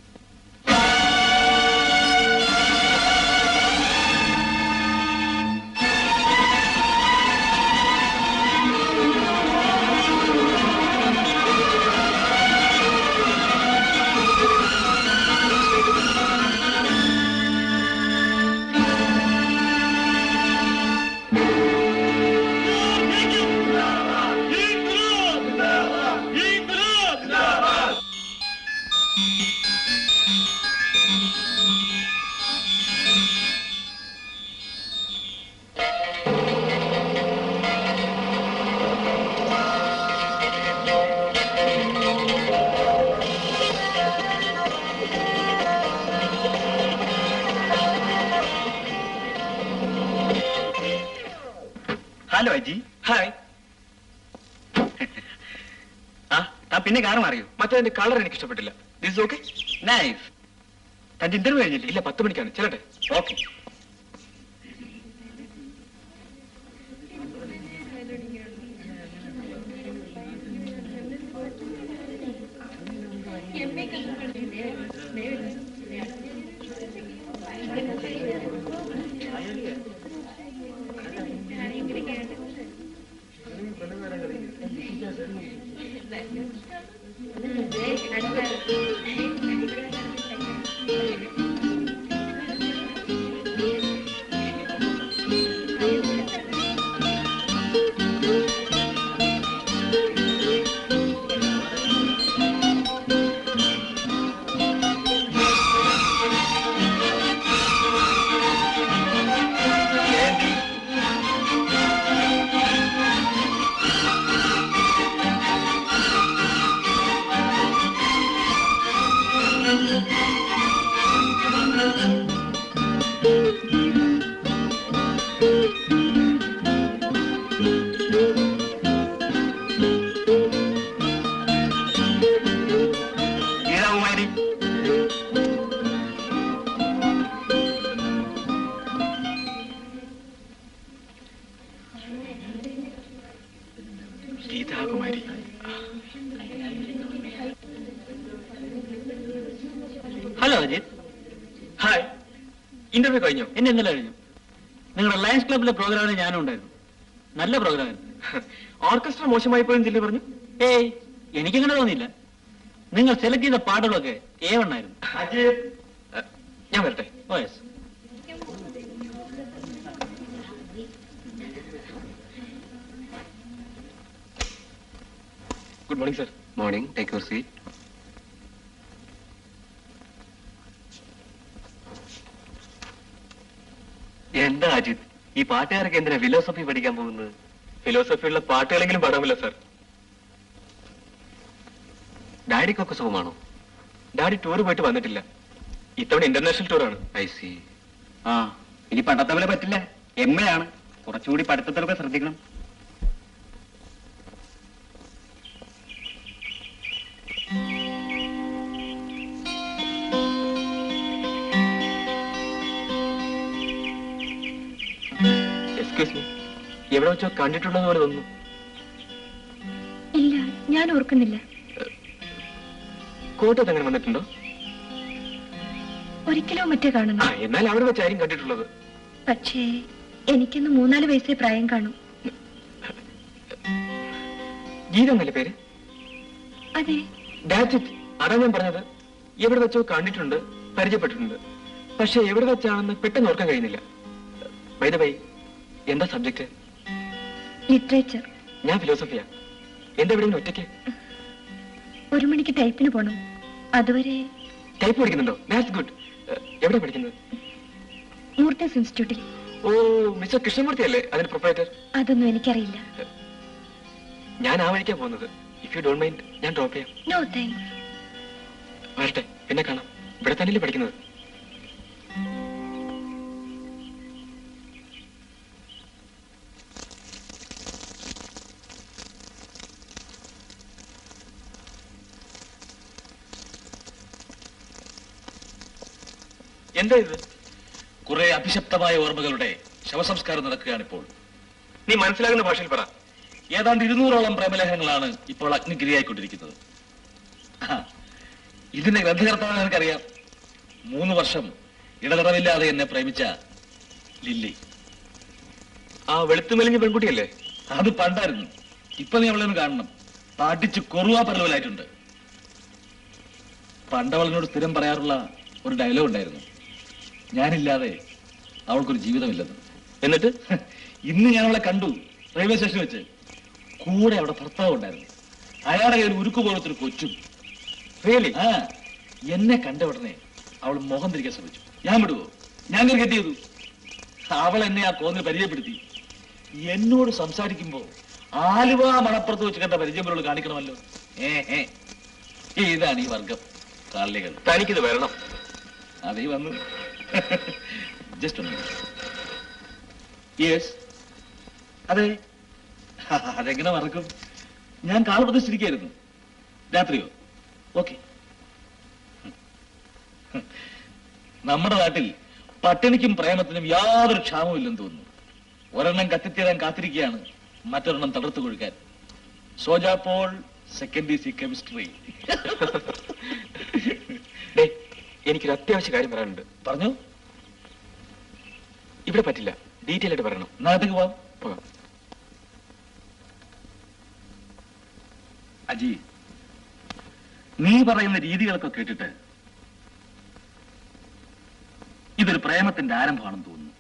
hello Aji. ഹായ്. ആ താ പിന്നെ കാർ മാറിയോ? മറ്റേ കളർ എനിക്ക് ഇഷ്ടപ്പെട്ടില്ല. This okay? നൈസ്. തന്റെ ഇന്റർവ്യൂ കഴിഞ്ഞില്ലേ? ഇല്ല, പത്ത് മണിക്കാണ്. ചെല്ലട്ടെ? Okay. Geethakumari. Hello Ajith. Hi. Interview കഴിഞ്ഞോ? എന്നെ ഇന്നലെ കഴിഞ്ഞു. നിങ്ങളുടെ ലയൺസ് ക്ലബിലെ പ്രോഗ്രാമിൽ ഞാനും ഉണ്ടായിരുന്നു. നല്ല പ്രോഗ്രാമായിരുന്നു. ഓർക്കസ്ട്ര മോശമായി പോയെന്ന് ജില്ല പറഞ്ഞു. ഏയ് എനിക്കങ്ങനെ തോന്നിയില്ല. നിങ്ങൾ സെലക്ട് ചെയ്ത പാട്ടുകളൊക്കെ ഏ വണ്ണായിരുന്നു. അജിത്, ഞാൻ വരട്ടെ? Oh yes. Good morning sir. Morning. Take your seat. എന്താ അജിത്, ഈ പാട്ടുകാരൊക്കെ എന്തിനാ ഫിലോസഫി പഠിക്കാൻ പോകുന്നത്? ഫിലോസഫിയുള്ള പാട്ടുകളെങ്കിലും പാടാമല്ലോ സർ. ഡാഡിക്കൊക്കെ സുഖമാണോ? ഡാഡി ടൂർ പോയിട്ട് വന്നിട്ടില്ല. ഇത്തവണ ഇന്റർനാഷണൽ ടൂറാണ്. I C. ആ ഇനി പണ്ടത്തെ പോലെ പറ്റില്ല. എം എ ആണ്. കുറച്ചുകൂടി പഠിത്തത്തിലൊക്കെ ശ്രദ്ധിക്കണം. എക്സ്ക്യൂസ് മീ, എവിടെ വെച്ചോ കണ്ടിട്ടുള്ളത് പോലെ തോന്നുന്നു. ഇല്ല, ഞാൻ ഓർക്കുന്നില്ല. കോട്ടയത്ത് അങ്ങനെ വന്നിട്ടുണ്ടോ? ഒരിക്കലോ മറ്റേ കാണുന്നു. ആ, എന്നാൽ അവിടെ വെച്ചായിരിക്കും കണ്ടിട്ടുള്ളത്. പക്ഷേ എനിക്കിന്ന് മൂന്നാല് വയസ്സേ പ്രായം കാണും. ഗീത എന്നല്ലേ പേര്? അതെ. ഡാറ്റ് അതാ ഞാൻ പറഞ്ഞത്. എവിടെ വെച്ചോ കണ്ടിട്ടുണ്ട്, പരിചയപ്പെട്ടിട്ടുണ്ട്. പക്ഷെ എവിടെ വെച്ചാണെന്ന് പെട്ടെന്ന് ഓർക്കാൻ കഴിയുന്നില്ല. ബൈ ദ ബൈ, എന്താ സബ്ജക്ട്? ലിറ്ററേച്ചർ. ഞാൻ ഫിലോസഫിയാ. എന്താ എവിടെയെങ്കിലും ഒറ്റയ്ക്ക്? ഒരു മണിക്ക് ടൈപ്പിന് പോണം. അതുവരെ. ടൈപ്പ് പഠിക്കുന്നുണ്ടോ? That's good. എവിടെ പഠിക്കുന്നത്? മൂർത്തീസ് ഇൻസ്റ്റിറ്റ്യൂട്ടിൽ. ഓ, മിസ്റ്റർ കൃഷ്ണമൂർത്തി അല്ലേ അതിന്റെ പ്രൊപ്പറേറ്റർ? അതൊന്നും എനിക്കറിയില്ല. ഞാൻ ആ വഴിക്കാ പോകുന്നത്. ഇഫ് യു ഡോണ്ട് മൈൻഡ് ഞാൻ ഡ്രോപ്പ് ചെയ്യാം. No thanks. വരട്ടെ, പിന്നെ കാണാം. ഇവിടെ തന്നെയല്ലേ പഠിക്കുന്നത്? എന്താ ഇത്? കുറെ അഭിശപ്തമായ ഓർമ്മകളുടെ ശവസംസ്കാരം നടക്കുകയാണിപ്പോൾ. നീ മനസ്സിലാകുന്ന ഭാഷയിൽ പറ. ഏതാണ്ട് ഇരുന്നൂറോളം പ്രേമലേഖനങ്ങളാണ് ഇപ്പോൾ അഗ്നിഗിരിയായിക്കൊണ്ടിരിക്കുന്നത്. ഇതിന്റെ ഗ്രന്ഥകർത്താവ് എനിക്കറിയാം. മൂന്ന് വർഷം ഇടതടവില്ലാതെ എന്നെ പ്രേമിച്ച ലില്ലി. ആ വെളുത്തുമെലിഞ്ഞ പെൺകുട്ടിയല്ലേ? അത് പണ്ടായിരുന്നു. ഇപ്പൊ നീ അവളെ ഒന്ന് കാണണം. പാട്ടിച്ച് കൊറുവാ പരവലായിട്ടുണ്ട്. പണ്ടവളിനോട് സ്ഥിരം പറയാറുള്ള ഒരു ഡയലോഗ് ഉണ്ടായിരുന്നു, ഞാനില്ലാതെ അവൾക്കൊരു ജീവിതമില്ലെന്ന്. എന്നിട്ട് ഇന്ന് ഞാൻ അവളെ കണ്ടു റെയിൽവേ സ്റ്റേഷനിൽ വെച്ച്. കൂടെ അവിടെ ഭർത്താവ് ഉണ്ടായിരുന്നു. അയാളുടെ കയ്യിൽ ഉരുക്കു പോലത്തൊരു കൊച്ചും. റിയലി? ആ, എന്നെ കണ്ട ഉടനെ അവൾ മുഖം തിരിക്കാൻ ശ്രമിച്ചു. ഞാൻ വിടുവോ? ഞാൻ കെട്ടി ചെയ്തു. അവൾ എന്നെ ആ കോന്നിൽ പരിചയപ്പെടുത്തി. എന്നോട് സംസാരിക്കുമ്പോ ആലുവ മണപ്പുറത്ത് വെച്ച് കണ്ട പരിചയം കാണിക്കണമല്ലോ. ഏ ഏ ഇതാണ് ഈ വർഗം കാളികൾ. തനിക്കിത് വരണം. അതേ വന്നു. ജസ്റ്റ് ഒന്ന്. യെസ്, അതെ. അതെങ്ങനെ മറക്കും? ഞാൻ കാൽ പ്രതിഷ്ഠിരിക്കായിരുന്നു. രാത്രിയോ? ഓക്കെ. നമ്മുടെ നാട്ടിൽ പട്ടിണിക്കും പ്രേമത്തിനും യാതൊരു ക്ഷാമവും ഇല്ലെന്ന് തോന്നുന്നു. ഒരെണ്ണം കത്തിത്തീരാൻ കാത്തിരിക്കുകയാണ്, മറ്റൊരെണ്ണം തളർത്തു കൊഴുക്കാൻ. സോജാപോൾ സെക്കൻഡ് സി കെമിസ്ട്രി. എനിക്കൊരു അത്യാവശ്യ കാര്യം പറയാനുണ്ട്. പറഞ്ഞു. ഇവിടെ പറ്റില്ല, ഡീറ്റെയിൽ ആയിട്ട് പറയണം. നാളത്തേക്ക് പോവാം. പോകാം. അജി, നീ പറയുന്ന രീതികളൊക്കെ കേട്ടിട്ട് ഇതൊരു പ്രേമത്തിന്റെ ആരംഭമാണെന്ന് തോന്നുന്നു.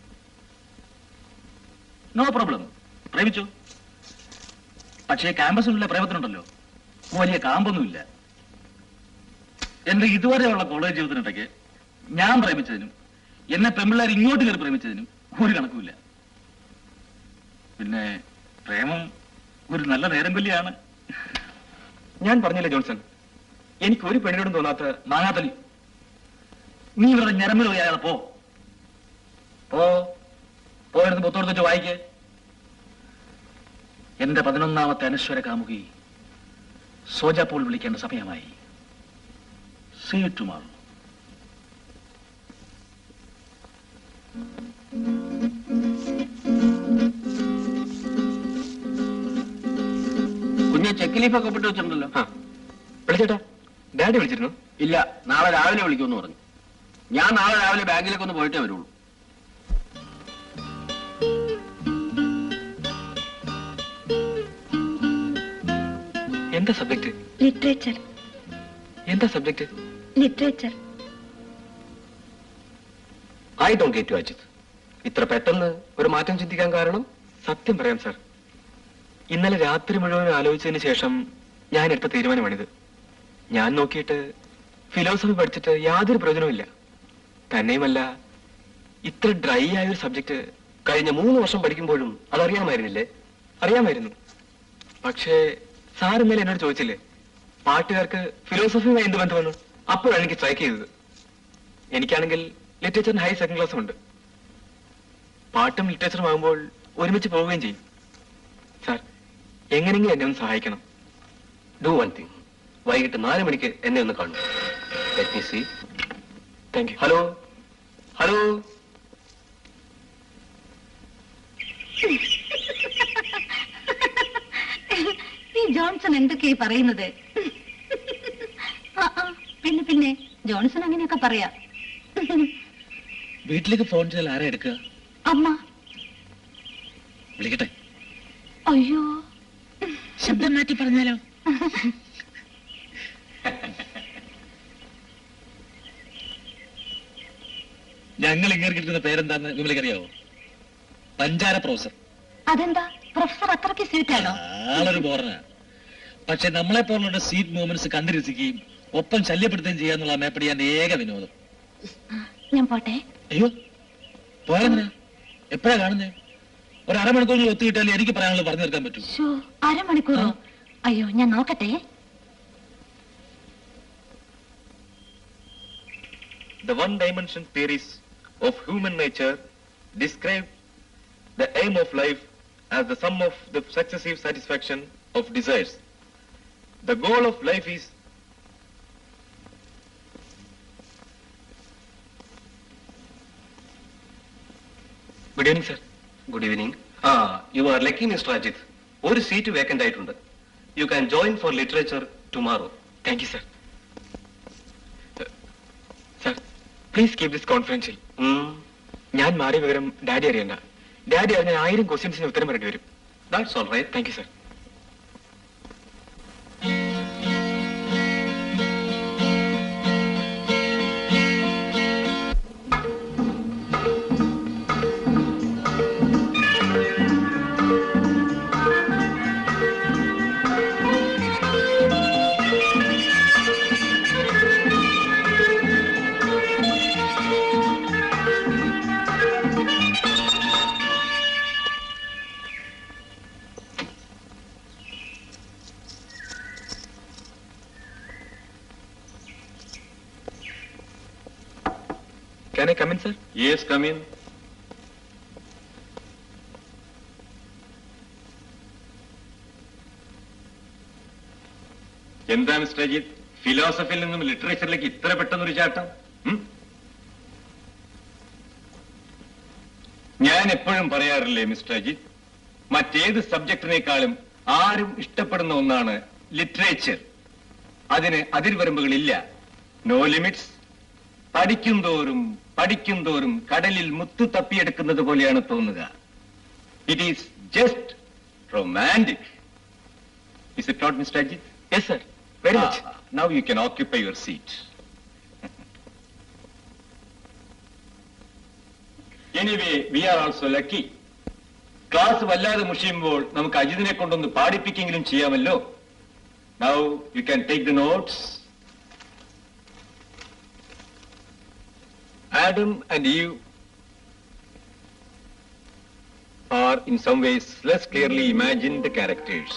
നോ പ്രോബ്ലം, പ്രേമിച്ചു. പക്ഷേ ക്യാമ്പസിനുള്ള പ്രേമത്തിനുണ്ടല്ലോ വലിയ കാമ്പൊന്നുമില്ല. എന്റെ ഇതുവരെയുള്ള കോളേജ് ജീവിതത്തിനിടയ്ക്ക് ഞാൻ പ്രേമിച്ചതിനും എന്നെ പെമ്പിള്ളേർ ഇങ്ങോട്ട് കയറി പ്രേമിച്ചതിനും ഒരു കണക്കുമില്ല. പിന്നെ പ്രേമം ഒരു നല്ല നേരം കൊല്ലിയാണ്. ഞാൻ പറഞ്ഞില്ലേ ജോൺസൺ, എനിക്ക് ഒരു പെണ്ണിനോടും തോന്നാത്ത മാങ്ങാത്തലി. നീ ഇവിടെ ഞരമ്പിൽ പോയാതെ പോ പോ പോയിരുന്ന് പുത്തോടുത്ത് വെച്ച് വായിക്ക്. എന്റെ പതിനൊന്നാമത്തെ അനശ്വര കാമുകി സോജാപോൾ വിളിക്കേണ്ട സമയമായി. See you tomorrow. കുഞ്ഞെ ചെക്ക് ലീഫൊക്കെ ഒപ്പിട്ട് വെച്ചിട്ടുണ്ടല്ലോ. ആ വിളിച്ചേട്ടാ, ഡാഡി വിളിച്ചിരുന്നു? ഇല്ല, നാളെ രാവിലെ വിളിക്കുമെന്ന് പറഞ്ഞു. ഞാൻ നാളെ രാവിലെ ബാങ്കിലേക്ക് ഒന്ന് പോയിട്ടേ വരുള്ളൂ. എന്താ സബ്ജക്ട്? ലിറ്ററേച്ചർ. എന്താ subject? Literature. I don't get you Ajith. ഇത്ര പെട്ടെന്ന് ഒരു മാറ്റം ചിന്തിക്കാൻ കാരണം? സത്യം പറയാം സാർ, ഇന്നലെ രാത്രി മുഴുവൻ ആലോചിച്ചതിന് ശേഷം ഞാൻ എടുത്ത തീരുമാനമാണിത്. ഞാൻ നോക്കിയിട്ട് ഫിലോസഫി പഠിച്ചിട്ട് യാതൊരു പ്രയോജനവുമില്ല. തന്നെയുമല്ല, ഇത്ര ഡ്രൈ ആയ ഒരു സബ്ജക്ട് കഴിഞ്ഞ മൂന്ന് വർഷം പഠിക്കുമ്പോഴും അതറിയാമായിരുന്നില്ലേ? അറിയാമായിരുന്നു. പക്ഷേ സാർ ഇന്നലെ എന്നോട് ചോദിച്ചില്ലേ പാട്ടുകാർക്ക് ഫിലോസഫിയുമായി എന്ത് ബന്ധമെന്ന്? അപ്പോഴാണ് എനിക്ക് സ്ട്രൈക്ക് ചെയ്തത്. എനിക്കാണെങ്കിൽ ലിറ്ററേച്ചറിന് ഹൈ സെക്കൻഡ് ക്ലാസ്സും ഉണ്ട്. പാട്ടും ലിറ്ററേച്ചറും ആകുമ്പോൾ ഒരുമിച്ച് പോവുകയും ചെയ്യും. സാർ, എങ്ങനെയെങ്കിലും എന്നെ ഒന്ന് സഹായിക്കണം. ഡു വൺ തിങ്, വൈകിട്ട് നാല് മണിക്ക് എന്നെ ഒന്ന് കാണും. Let me see. Thank you. Hello hello. ഈ ജോൺസൺ എന്തൊക്കെയായി പറയുന്നത്? ആ, ആ, പിന്നെ പിന്നെ ജോൺസൺ അങ്ങനെയൊക്കെ പറയാ. വീട്ടിലേക്ക് ഫോൺ ചെയ്താൽ ആരാ എടുക്കുക? അമ്മ. വിളിക്കട്ടെ? അയ്യോ, ശബ്ദം മാറ്റി പറഞ്ഞാലോ? ഞങ്ങൾ ഇങ്ങനെ കിട്ടുന്ന പേരെന്താന്ന് വിമലക്കറിയാവോ? പഞ്ചാര പ്രൊഫസർ. അതെന്താ പ്രൊഫസർ അത്രയ്ക്ക് സ്വീറ്റാണോ? ആളൊരു ബോറനാ. പക്ഷെ നമ്മളെ പോലുള്ള സ്വീറ്റ് മൂമെന്റ്സ് കണ്ടു രസിക്കുകയും ഒപ്പം ശല്യപ്പെടുത്തുകയും ചെയ്യാന്നുള്ള മേപ്പടിയാന്റെ ഏക വിനോദം. ഞാൻ പോട്ടെ. അയ്യോ, പോയാലെന്തിനാ? എപ്പോഴാ കാണുന്നേ? ഒരു അരമണിക്കൂറിൽ ഒത്തുകിട്ടാൽ എനിക്ക് പറയാനുള്ളത് പറഞ്ഞു തീർക്കാൻ പറ്റും. ശോ, അരമണിക്കൂറോ? അയ്യോ, ഞാൻ നോക്കട്ടെ. The one-dimension theories of human nature describe the aim of life as the sum of the successive satisfaction of desires. The goal of life is Good evening, sir. Good evening. Ah, you are lucky, Mister Ajit. ഒരു seat vacant ആയിട്ടുണ്ട്. You can join for literature tomorrow. Thank you, sir. Uh, sir, please keep this confidential. Hmm. ഞാൻ മാറിയ വിവരം daddy അറിയണ്ട. Daddy അറിഞ്ഞ ആയിരം ക്വസ്റ്റ്യൻസിന് ഉത്തരം പറയേണ്ടി വരും. That's all right. Thank you, sir. Can I come in, sir? Yes, come in. എന്താ മിസ്റ്റർ അജിത്, ഫിലോസഫിയിൽ നിന്നും ലിറ്ററേച്ചറിലേക്ക് ഇത്ര പെട്ടെന്നൊരു ചാട്ടം? ഞാൻ എപ്പോഴും പറയാറില്ലേ മിസ്റ്റർ അജിത്, മറ്റേത് സബ്ജക്റ്റിനേക്കാളും ആരും ഇഷ്ടപ്പെടുന്ന ഒന്നാണ് ലിറ്ററേച്ചർ. അതിന് അതിർവരമ്പുകളില്ല, നോ ലിമിറ്റ്സ്. പഠിക്കും തോറും പഠിക്കും തോറും കടലിൽ മുത്തു തപ്പിയെടുക്കുന്നത് പോലെയാണ് തോന്നുക. It is just romantic. Is it not mister Ajith? Yes, sir. Very much. Now you can occupy your seat. Anyway, we are also lucky. Class വല്ലാതെ മുഷിയുമ്പോൾ നമുക്ക് അജിതിനെ കൊണ്ടൊന്ന് പാടിപ്പിക്കെങ്കിലും ചെയ്യാമല്ലോ. Now you can take the notes. Adam and Eve are in some ways less clearly imagined characters.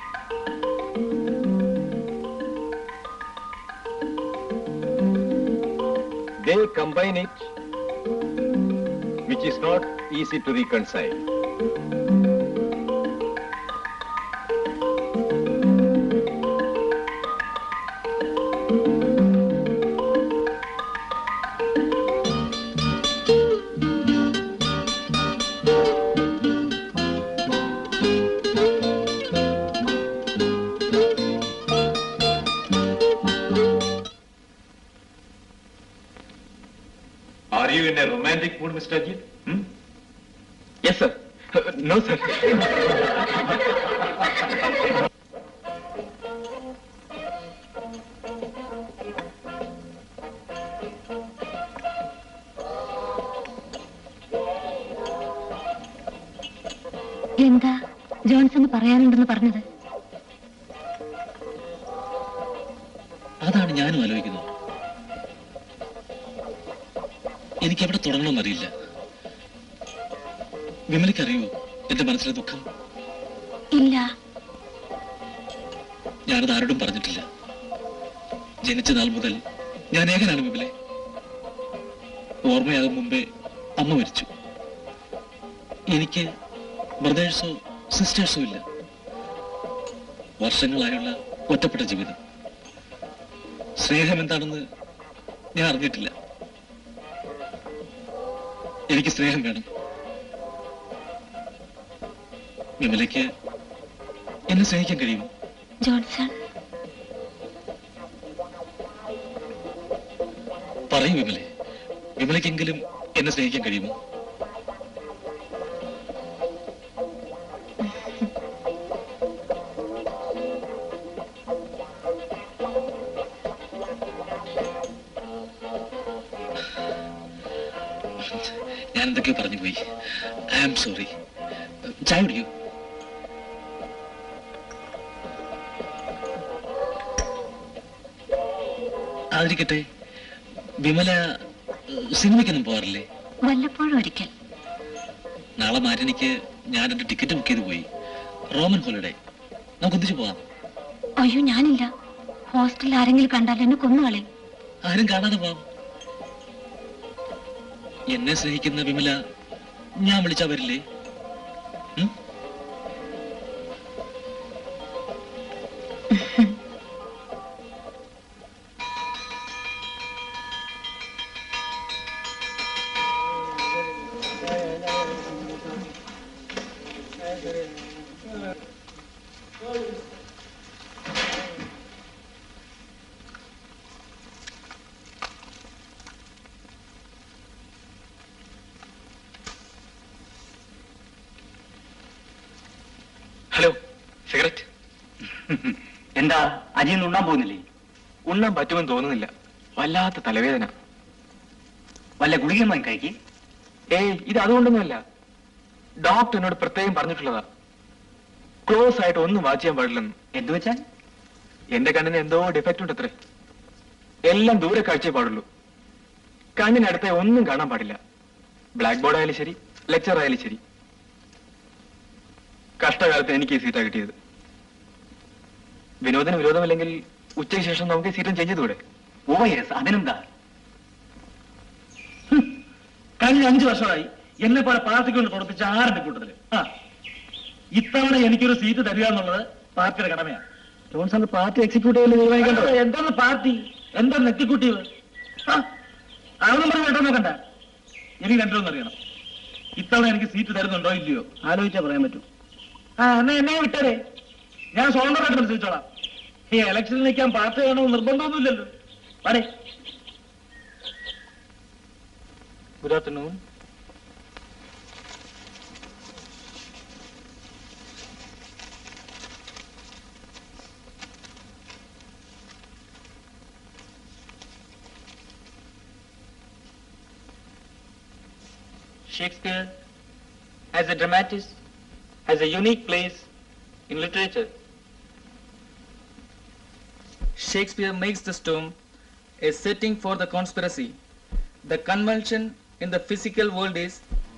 They combine it, which is not easy to reconcile. Are you in a romantic mood, Mister Ajit? Hmm? Yes, sir. Uh, no, sir. എന്താ Johnson പറയാനുണ്ടെന്ന് പറഞ്ഞത്? അതാണ് ഞാനും ആലോചിക്കുന്നത്. എനിക്ക് എവിടെ തുടങ്ങണമെന്നറിയില്ല. വിമലയ്ക്കറിയോ എന്റെ മനസ്സിലെ ദുഃഖം? ഇല്ല. ഞാനത് ആരോടും പറഞ്ഞിട്ടില്ല. ജനിച്ച നാൾ മുതൽ ഞാൻ ഏകനാണ് വിമലെ. ഓർമ്മയാകും മുമ്പേ അമ്മ മരിച്ചു. എനിക്ക് ബ്രദേഴ്സോ സിസ്റ്റേഴ്സോ ഇല്ല. വർഷങ്ങളായുള്ള ഒറ്റപ്പെട്ട ജീവിതം. സ്നേഹം എന്താണെന്ന് ഞാൻ അറിഞ്ഞിട്ടില്ല. എനിക്ക് സ്നേഹം വേണം. വിമലയ്ക്ക് എന്നെ സ്നേഹിക്കാൻ കഴിയുമോ? ജോൺസൺ, പറയൂ വിമലെ, വിമലയ്ക്കെങ്കിലും എന്നെ സ്നേഹിക്കാൻ കഴിയുമോ? ഞാൻ എന്തൊക്കെയോ പറഞ്ഞു പോയി. I am sorry. ചായ കുടിക്കൂ. അതിരിക്കട്ടെ, വിമല സിനിമയ്ക്കൊന്നും പോകാറില്ലേ? വല്ലപ്പോഴും ഒരിക്കൽ. നാളെ മാറ്റനിക്ക് ഞാൻ എന്റെ ടിക്കറ്റ് ബുക്ക് ചെയ്ത് പോയി. റോമൻ ഹോളിഡേ, നമുക്ക് ഒന്നിച്ചു പോകാം. അയ്യോ ഞാനില്ല. ഹോസ്റ്റലിൽ ആരെങ്കിലും കണ്ടാൽ എന്നെ കൊന്നുകളയും. ആരും കാണാതെ പോവാം. എന്നെ സ്നേഹിക്കുന്ന വിമല ഞാൻ വിളിച്ചാ വരില്ലേ? Hello, cigarette? എന്താ അജിന്ന് ഉണ്ണാൻ പോകുന്നില്ലേ? ഉണ്ണാൻ പറ്റുമെന്ന് തോന്നുന്നില്ല. വല്ലാത്ത തലവേദന. വല്ല ഗുളികയും വാങ്ങി കഴിക്ക്. ഏയ്, ഇത് അതുകൊണ്ടൊന്നുമല്ല. ഡോക്ടർ എന്നോട് പ്രത്യേകം പറഞ്ഞിട്ടുള്ളതാ, ക്ലോസ് ആയിട്ട് ഒന്നും വാച്ച് ചെയ്യാൻ പാടില്ലെന്ന്. എന്തു വെച്ചാൽ? എന്റെ കണ്ണിന് എന്തോ ഡിഫക്റ്റ് ഉണ്ട് അത്രേ. എല്ലാം ദൂരെ കാഴ്ചയെ പാടുള്ളൂ. കണ്ണിനടുത്തെ ഒന്നും കാണാൻ പാടില്ല. ബ്ലാക്ക് ബോർഡ് ആയാലും ശരി, ലെക്ചർ ആയാലും ശരി. കഷ്ടകാലത്ത് എനിക്ക് ഈ സീറ്റാ കിട്ടിയത്. വിനോദന് വിരോധമില്ലെങ്കിൽ ഉച്ചയ്ക്ക് ശേഷം നമുക്ക് ഈ സീറ്റും ചേഞ്ച് ചെയ്തുകൂടെ? ഓ യെസ്, അതിനെന്താ? കഴിഞ്ഞ അഞ്ചു വർഷമായി എന്നെ പോലെ പാർട്ടിക്ക് കൊണ്ട് കൊടുപ്പിച്ച ആറിന്റെ കൂട്ടത്തില് ആ ഇത്തവണ എനിക്കൊരു സീറ്റ് തരിക എന്നുള്ളത് പാർട്ടിയുടെ കടമയാണ്. ജോൺസൺ പാർട്ടി എക്സിക്യൂട്ടീവ് തീരുമാനിക്കണ്ടോ? എന്താണ് പാർട്ടി, എന്താണ് എക്സിക്യൂട്ടീവ്? അതൊന്നും പറഞ്ഞ് കേട്ടോ നോക്കണ്ട. എനിക്ക് രണ്ടൊന്നും അറിയണം. ഇത്തവണ എനിക്ക് സീറ്റ് തരുന്നുണ്ടോ ഇല്ലയോ ആലോചിച്ചാ പറയാൻ പറ്റൂ. ആ എന്നാ എന്നെ വിട്ടേരെ, ഞാൻ സ്വതന്ത്രമായിട്ട് മത്സരിച്ചോളാം. ഈ ഇലക്ഷനിൽ നിൽക്കാൻ പാർട്ടി വേണമെന്ന് നിർബന്ധമൊന്നുമില്ലല്ലോ. പറയേ. Good afternoon. Shakespeare, as a dramatist, has a unique place in literature. Shakespeare makes the storm a setting for the conspiracy. The convulsion in the physical world is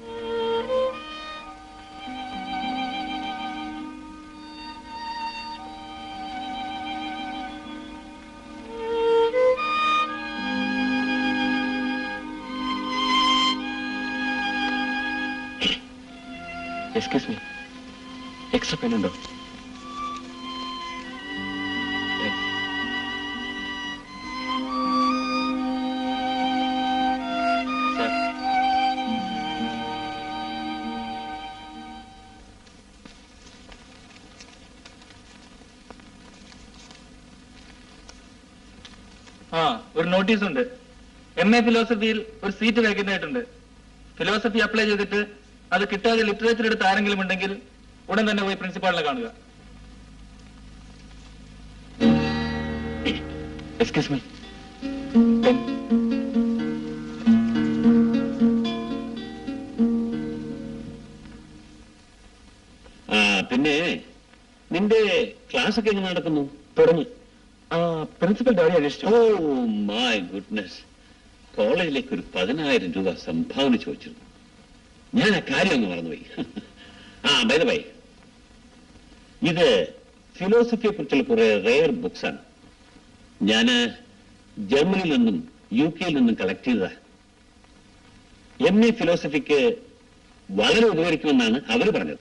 excuse me, extra pen ഉണ്ടോ? ആ ഒരു notice ഉണ്ട്. M A ഫിലോസഫിയിൽ ഒരു seat vacant ആയിട്ടുണ്ട്. Philosophy apply ചെയ്തിട്ട് അത് കിട്ടാതെ ലിറ്ററേച്ചർ എടുത്ത് ആരെങ്കിലും ഉണ്ടെങ്കിൽ ഉടൻ തന്നെ പോയി പ്രിൻസിപ്പാളിനെ കാണുക. എക്സ്ക്യൂസ് മീ, ആ പിന്നെ നിന്റെ ക്ലാസ് ഒക്കെ എങ്ങനെ നടക്കുന്നു? തുടങ്ങി. ആ പ്രിൻസിപ്പൽ ഡാഡി അന്വേഷിച്ചു. ഓ മൈ ഗുഡ്നസ്, കോളേജിലേക്ക് ഒരു പതിനായിരം രൂപ സംഭാവന ചോദിച്ചിരുന്നു. ഞാൻ ആ കാര്യം ഒന്ന് മറന്നുപോയി. ആ ബൈ ദ ബൈ, ഇത് ഫിലോസഫിയെ കുറിച്ചുള്ള കുറെ റെയർ ബുക്സ് ആണ്. ഞാന് ജർമ്മനിയിൽ നിന്നും യു കെയിൽ നിന്നും കളക്ട് ചെയ്തതാ. എം എ ഫിലോസഫിക്ക് വളരെ ഉപകരിക്കുമെന്നാണ് അവർ പറഞ്ഞത്.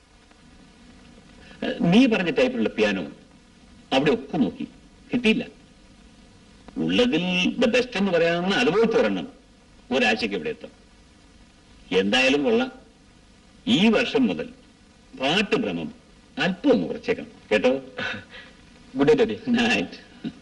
നീ പറഞ്ഞ ടൈപ്പിലുള്ള പിയാനോ അവിടെ ഒക്കെ നോക്കി, കിട്ടിയില്ല. ഉള്ളതിൽ ദ ബെസ്റ്റ് എന്ന് പറയാവുന്ന അതുപോലത്തെ ഒരെണ്ണം ഒരാഴ്ചക്ക് ഇവിടെ എത്തും. എന്തായാലും കൊള്ളാം. ഈ വർഷം മുതൽ പാട്ടുഭ്രമം അല്പം ഒന്ന് കുറച്ചേക്കാം കേട്ടോ. Good night daddy. Night.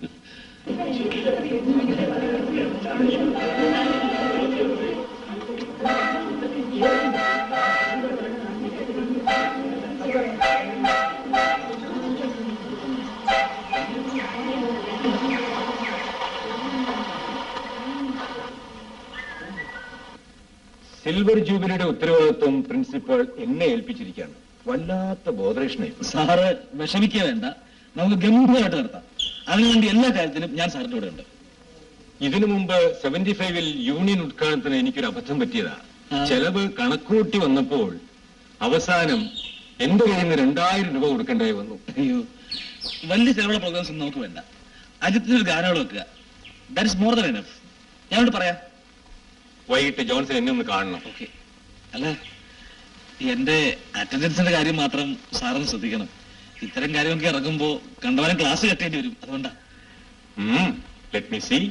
Silver ജൂബിലിയുടെ ഉത്തരവാദിത്വം പ്രിൻസിപ്പൽ എന്നെ ഏൽപ്പിച്ചിരിക്കുകയാണ്. വല്ലാത്ത ബോധറേഷനായി. സാറ് വിഷമിക്കുക വേണ്ട, നമുക്ക് ഗംഭീരമായിട്ട് നടത്താം. അതിനുവേണ്ടി എല്ലാ കാര്യത്തിലും ഞാൻ സാറിന്റെ കൂടെ ഉണ്ട്. ഇതിനു മുമ്പ് സെവന്റി ഫൈവിൽ യൂണിയൻ ഉദ്ഘാടനത്തിന് എനിക്കൊരു അബദ്ധം പറ്റിയതാ. ചെലവ് കണക്കൂട്ടി വന്നപ്പോൾ അവസാനം എന്റെ കയ്യിൽ നിന്ന് രണ്ടായിരം രൂപ കൊടുക്കേണ്ടായി വന്നു. അയ്യോ, വലിയ ചെലവുള്ള പ്രോഗ്രാംസ് ഒന്നും നമുക്ക് വേണ്ട. അജിത്തിന് ഒരു ഗാനങ്ങൾ വെക്കുക. That is more than enough. ഞാനോട് പറയാം. വൈകിട്ട് ജോൺസൺ എന്നെ ഒന്ന് കാണണം. ഓക്കെ. അല്ല, എന്റെ അറ്റൻഡൻസിന്റെ കാര്യം മാത്രം സാറൊന്ന് ശ്രദ്ധിക്കണം. ഇത്തരം കാര്യമൊക്കെ ഇറങ്ങുമ്പോ കണ്ടവനും ക്ലാസ് കെട്ടേണ്ടി വരും. അതുകൊണ്ടാ. Let me see.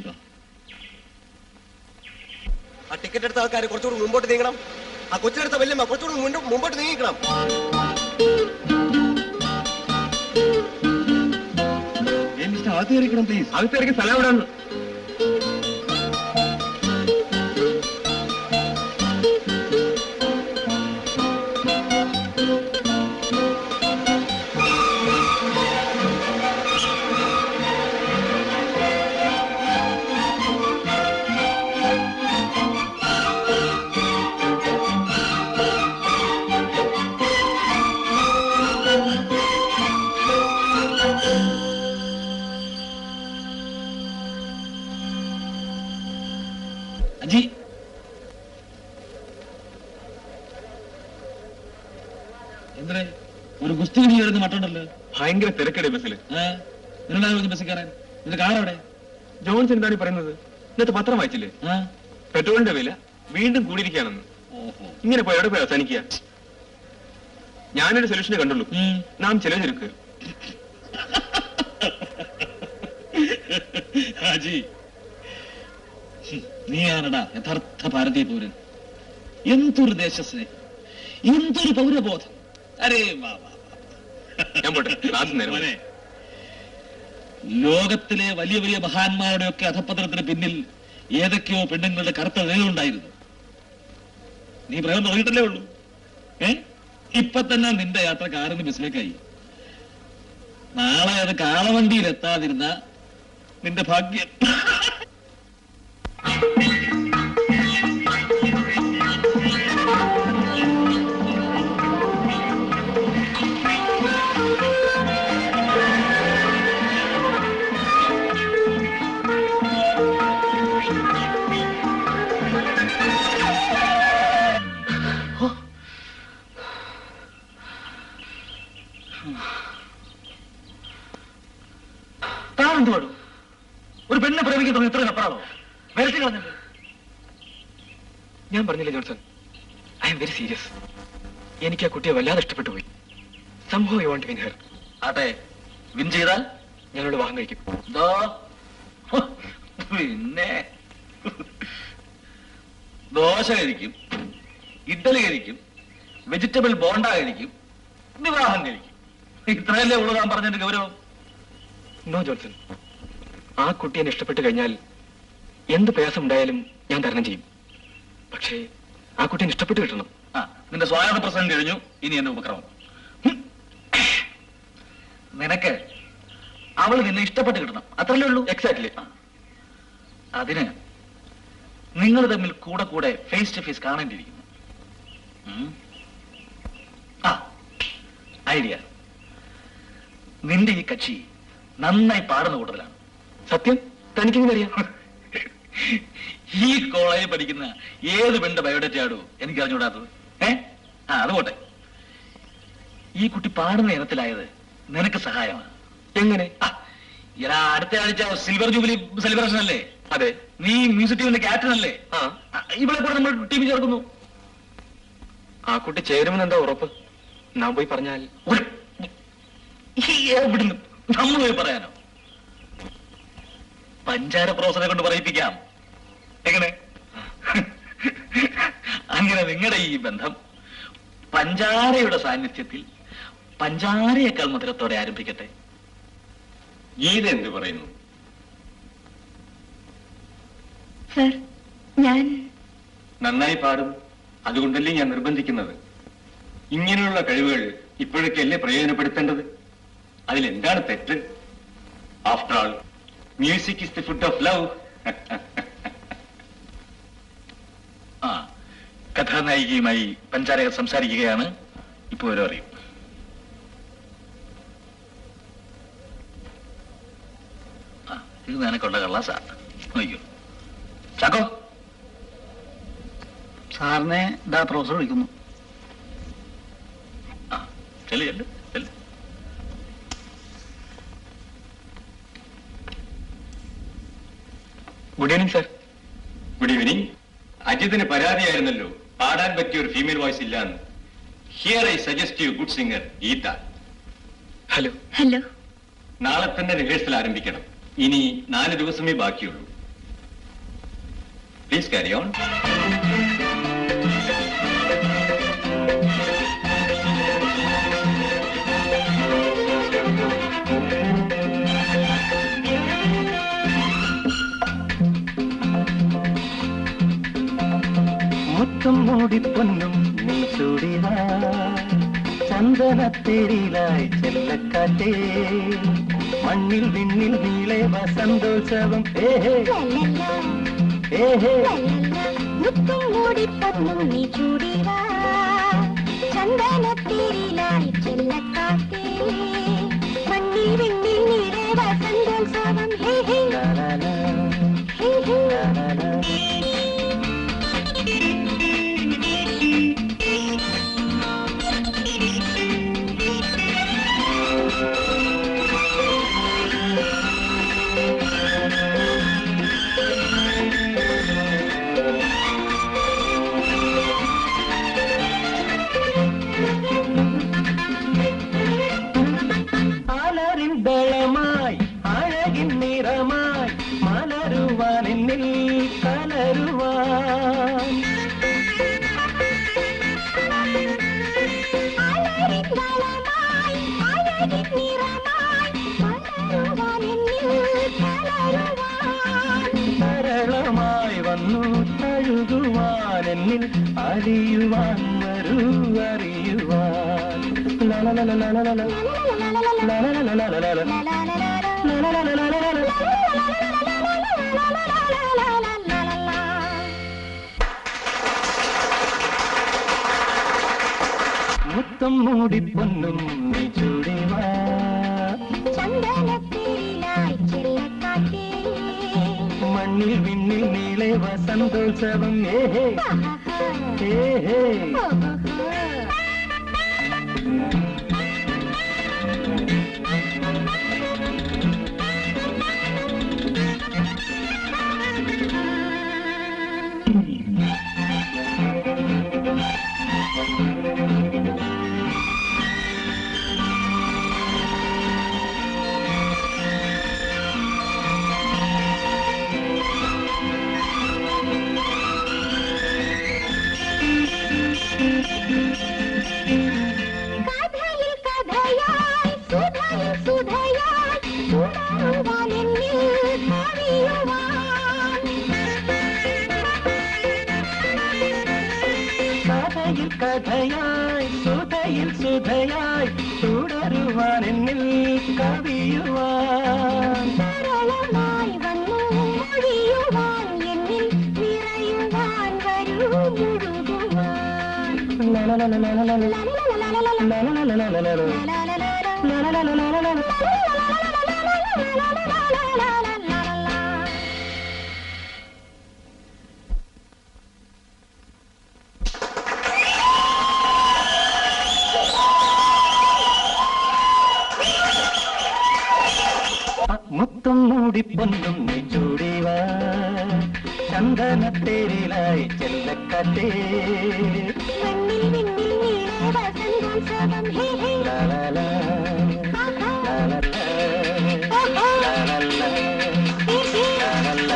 ആ ടിക്കറ്റ് എടുത്ത ആൾക്കാർ കുറച്ചുകൂടി മുമ്പോട്ട് നീങ്ങണം. ആ കൊച്ചിനെടുത്ത വല്യമ്മ കുറച്ചുകൂടി മുമ്പോട്ട് നീങ്ങിക്കണം. അകത്തേറിക്കണം പ്ലീസ്. അകത്തേറിക്ക് സ്ഥലം എവിടെയാണ്? അജി, എന്തിനാ ഒരു ഗുസ്തി കിടി വരുന്ന മട്ടുണ്ടല്ലോ? ഭയങ്കര തിരക്കടേ ബസ്സിൽ. നിങ്ങളുടെ ബസ്സിൽ കയറാൻ നിന്റെ കാർ അവിടെ? ജോൺസൺ എന്താണ് പറയുന്നത്? ഇന്നത്തെ പത്രം വായിച്ചില്ലേ? പെട്രോളിന്റെ വില വീണ്ടും കൂടിയിരിക്കുകയാണെന്ന്. ഇങ്ങനെ പോയി എവിടെ പോയി അവസാനിക്കുക? ഞാനൊരു സൊല്യൂഷനെ കണ്ടുള്ളൂ. നാം ചില ചുരുക്കുക. അജി, നീയാണടാ യഥാർത്ഥ ഭാരതീയ പൗരൻ. എന്തൊരു ദേശസ്നേഹം, എന്തൊരു പൗരബോധം. അരേ വാ വാ ഞാൻ പോട്ടെ. മോനെ, ലോകത്തിലെ വലിയ വലിയ മഹാന്മാരുടെ ഒക്കെ അധപ്പതനത്തിന് പിന്നിൽ ഏതൊക്കെയോ പെണ്ണുങ്ങളുടെ കറുത്ത നിഴലുണ്ടായിരുന്നു. നീ പ്രേമം തുടങ്ങിയിട്ടല്ലേ ഉള്ളൂ. ഏ ഇപ്പൊ തന്നെ നിന്റെ യാത്ര കാറിന് ബസ്സിലേക്കായി. നാളെ അത് കാളവണ്ടിയിൽ എത്താതിരുന്ന നിന്റെ ഭാഗ്യം. താനെന്ത് പാടും? ഒരു പെണ്ണെ പ്രേമിക്കാൻ തുടങ്ങി ഇത്രയും അപ്പുറമാണോ? വരച്ചു കളഞ്ഞില്ലേ? ഞാൻ പറഞ്ഞില്ലേ Johnson, I'm very serious. എനിക്ക് ആ കുട്ടിയെ വല്ലാതെ ഇഷ്ടപ്പെട്ടു പോയി. സംഭവം I want to win her. ആട്ടെ, വിൻ ചെയ്താൽ ഞാനോട് വിവാഹം കഴിക്കും. പിന്നെ ദോശ കഴിക്കും, ഇഡ്ഡലി കഴിക്കും, വെജിറ്റബിൾ ബോണ്ട കഴിക്കും, വിവാഹം കഴിക്കും. ഇത്രയല്ലേ ഉള്ളൂ താൻ പറഞ്ഞതിന്റെ ഗൗരവം? നോ ജോൺസൺ, ആ കുട്ടി എന്നെ ഇഷ്ടപ്പെട്ട് കഴിഞ്ഞാൽ എന്ത് പ്രയാസം ഉണ്ടായാലും ഞാൻ തരണം ചെയ്യും. പക്ഷേ ആ കുട്ടി എന്നെ ഇഷ്ടപ്പെട്ട് കിട്ടണം. ആ, നിന്റെ സ്വാഗത പ്രസംഗം കഴിഞ്ഞു. ഇനി എന്റെ ഉപക്രമം. നിനക്ക് അവൾ നിന്നെ ഇഷ്ടപ്പെട്ട് കിട്ടണം, അത്രല്ലേ ഉള്ളൂ? എക്സാക്ട്ലി. അതിന് നിങ്ങൾ തമ്മിൽ കൂടെ കൂടെ ഫേസ് ടു ഫേസ് കാണേണ്ടിയിരിക്കുന്നു. ആ ഐഡിയ, നിന്റെ ഈ കക്ഷി നന്നായി പാടുന്ന കൂട്ടത്തിലാണ്. സത്യം? തനിക്കിങ്ങനെ അറിയാം? ഈ കോളേജിൽ പഠിക്കുന്ന ഏത് പെണ്ണിന്റെ ബയോഡേറ്റ ആടോ എനിക്ക് അറിഞ്ഞുകൂടാത്തത്? ഏ ആ അത് പോട്ടെ. ഈ കുട്ടി പാടുന്ന ഇനത്തിലായത് നിനക്ക് സഹായമാണ്. എങ്ങനെ? ഇയാ അടുത്ത ആഴ്ച സിൽവർ ജൂബിലി സെലിബ്രേഷൻ അല്ലേ? അതെ. നീ മ്യൂസിക് ടീമിന്റെ ക്യാപ്റ്റൻ അല്ലേ? ആ. ഇവിടെ കൂടെ നമ്മൾ ടീമിൽ ചേർക്കുന്നു. ആ കുട്ടി ചേരുമെന്ന് എന്താ ഉറപ്പ്? ഞാൻ പോയി പറഞ്ഞാൽ എവിടുന്ന് നമ്മൾ പോയി പറയാനോ? പഞ്ചാര പ്രോസനെ കൊണ്ട് പറയിപ്പിക്കാം. എങ്ങനെ? അങ്ങനെ നിങ്ങളുടെ ഈ ബന്ധം പഞ്ചാരയുടെ സാന്നിധ്യത്തിൽ പഞ്ചാരയേക്കാൾ മധുരത്തോടെ ആരംഭിക്കട്ടെ. ഗീത എന്ത് പറയുന്നു? സർ, ഞാൻ നന്നായി പാടും. അതുകൊണ്ടല്ലേ ഞാൻ നിർബന്ധിക്കുന്നത്. ഇങ്ങനെയുള്ള കഴിവുകൾ ഇപ്പോഴൊക്കെയല്ലേ പ്രയോജനപ്പെടുത്തേണ്ടത്. അതിലെന്താണ് തെറ്റ്? After all, music is the food of love. ആ, കഥാനായികയുമായി പഞ്ചാരകർ സംസാരിക്കുകയാണ്. ഇപ്പൊ ഓരോ അറിയും. ആ, ഇത് നിനക്കുള്ള കള്ളാസാ. അയ്യോ ചാക്കോ, സാറിനെ ദാ പ്രൊഫസർ വിളിക്കുന്നു. ചെല്ലു ചെല്ലു ചെല്ലു. Good evening sir. Good evening. അജിത്തിന് പരാതിയായിരുന്നല്ലോ പാടാൻ പറ്റിയ ഒരു ഫീമെയിൽ വോയിസ് ഇല്ലാന്ന്. Here I suggest you good singer Geetha. Hello. Hello. നാളെ തന്നെ റിഹേഴ്സൽ ആരംഭിക്കണം. ഇനി നാല് ദിവസമേ ബാക്കിയുള്ളൂ. Please carry on. മുത്തും മൂടി പൊന്നും നീ ചൂടിവാ ചന്ദനത്തേരിലായി ചെല്ലക്കാറ്റേ മണ്ണിൽ വിണ്ണിൽ നീളെ വസന്തോത്സവം ഏഹേ ഏഹേ. മുത്തും മൂടി പൊന്നും നീ ചൂടിവാ ചന്ദനത്തേരിലായി ചെല്ലക്കാറ്റേ മണ്ണിൽ വിണ്ണിൽ നീളെ വസന്തോത്സവം ഹേ ഹേ ഹേ ഹേ. ദളമായി അഴകിൻ നിറമായി മലരുവാൻ എന്നിൽ കലരുവാൻ സരളമായി വന്നു തഴുകുവാൻ എന്നിൽ അറിയുവാൻ വരൂ അറിയുവാൻ. മുത്തം മൂടി പൊന്നും നീ ചൂടിവാ ചന്ദനത്തേരിലായി ചെല്ലക്കാറ്റേ മണ്ണിൽ വിണ്ണിൽ നീളെ വസന്തോത്സവം ഏഹേ ഏഹേ. കഥയിൽ കഥയായി സുധയിൽ സുധയായി ഉണരുവാൻ എന്നിൽ കവിയുവാൻ. കഥയിൽ കഥയായി സുധയിൽ സുധയായി തുടരുവാൻ എന്നിൽ കവിയുവാൻ. സരളമായി വന്നു മൊഴിയുവാൻ എന്നിൽ നിറയുവാൻ വരൂ മുഴുകുവാൻ. മുത്തം മൂടി പൊന്നും നീ ചൂടിവാ ചന്ദനത്തേരിലായി ചെല്ലക്കാറ്റേ മണ്ണിൽ വിണ്ണിൽ നീളെ വസന്തോത്സവം ഹേ ഹേ. ലാലാലാ ലാലാലാ ലാലാലാ ലാലാലാ.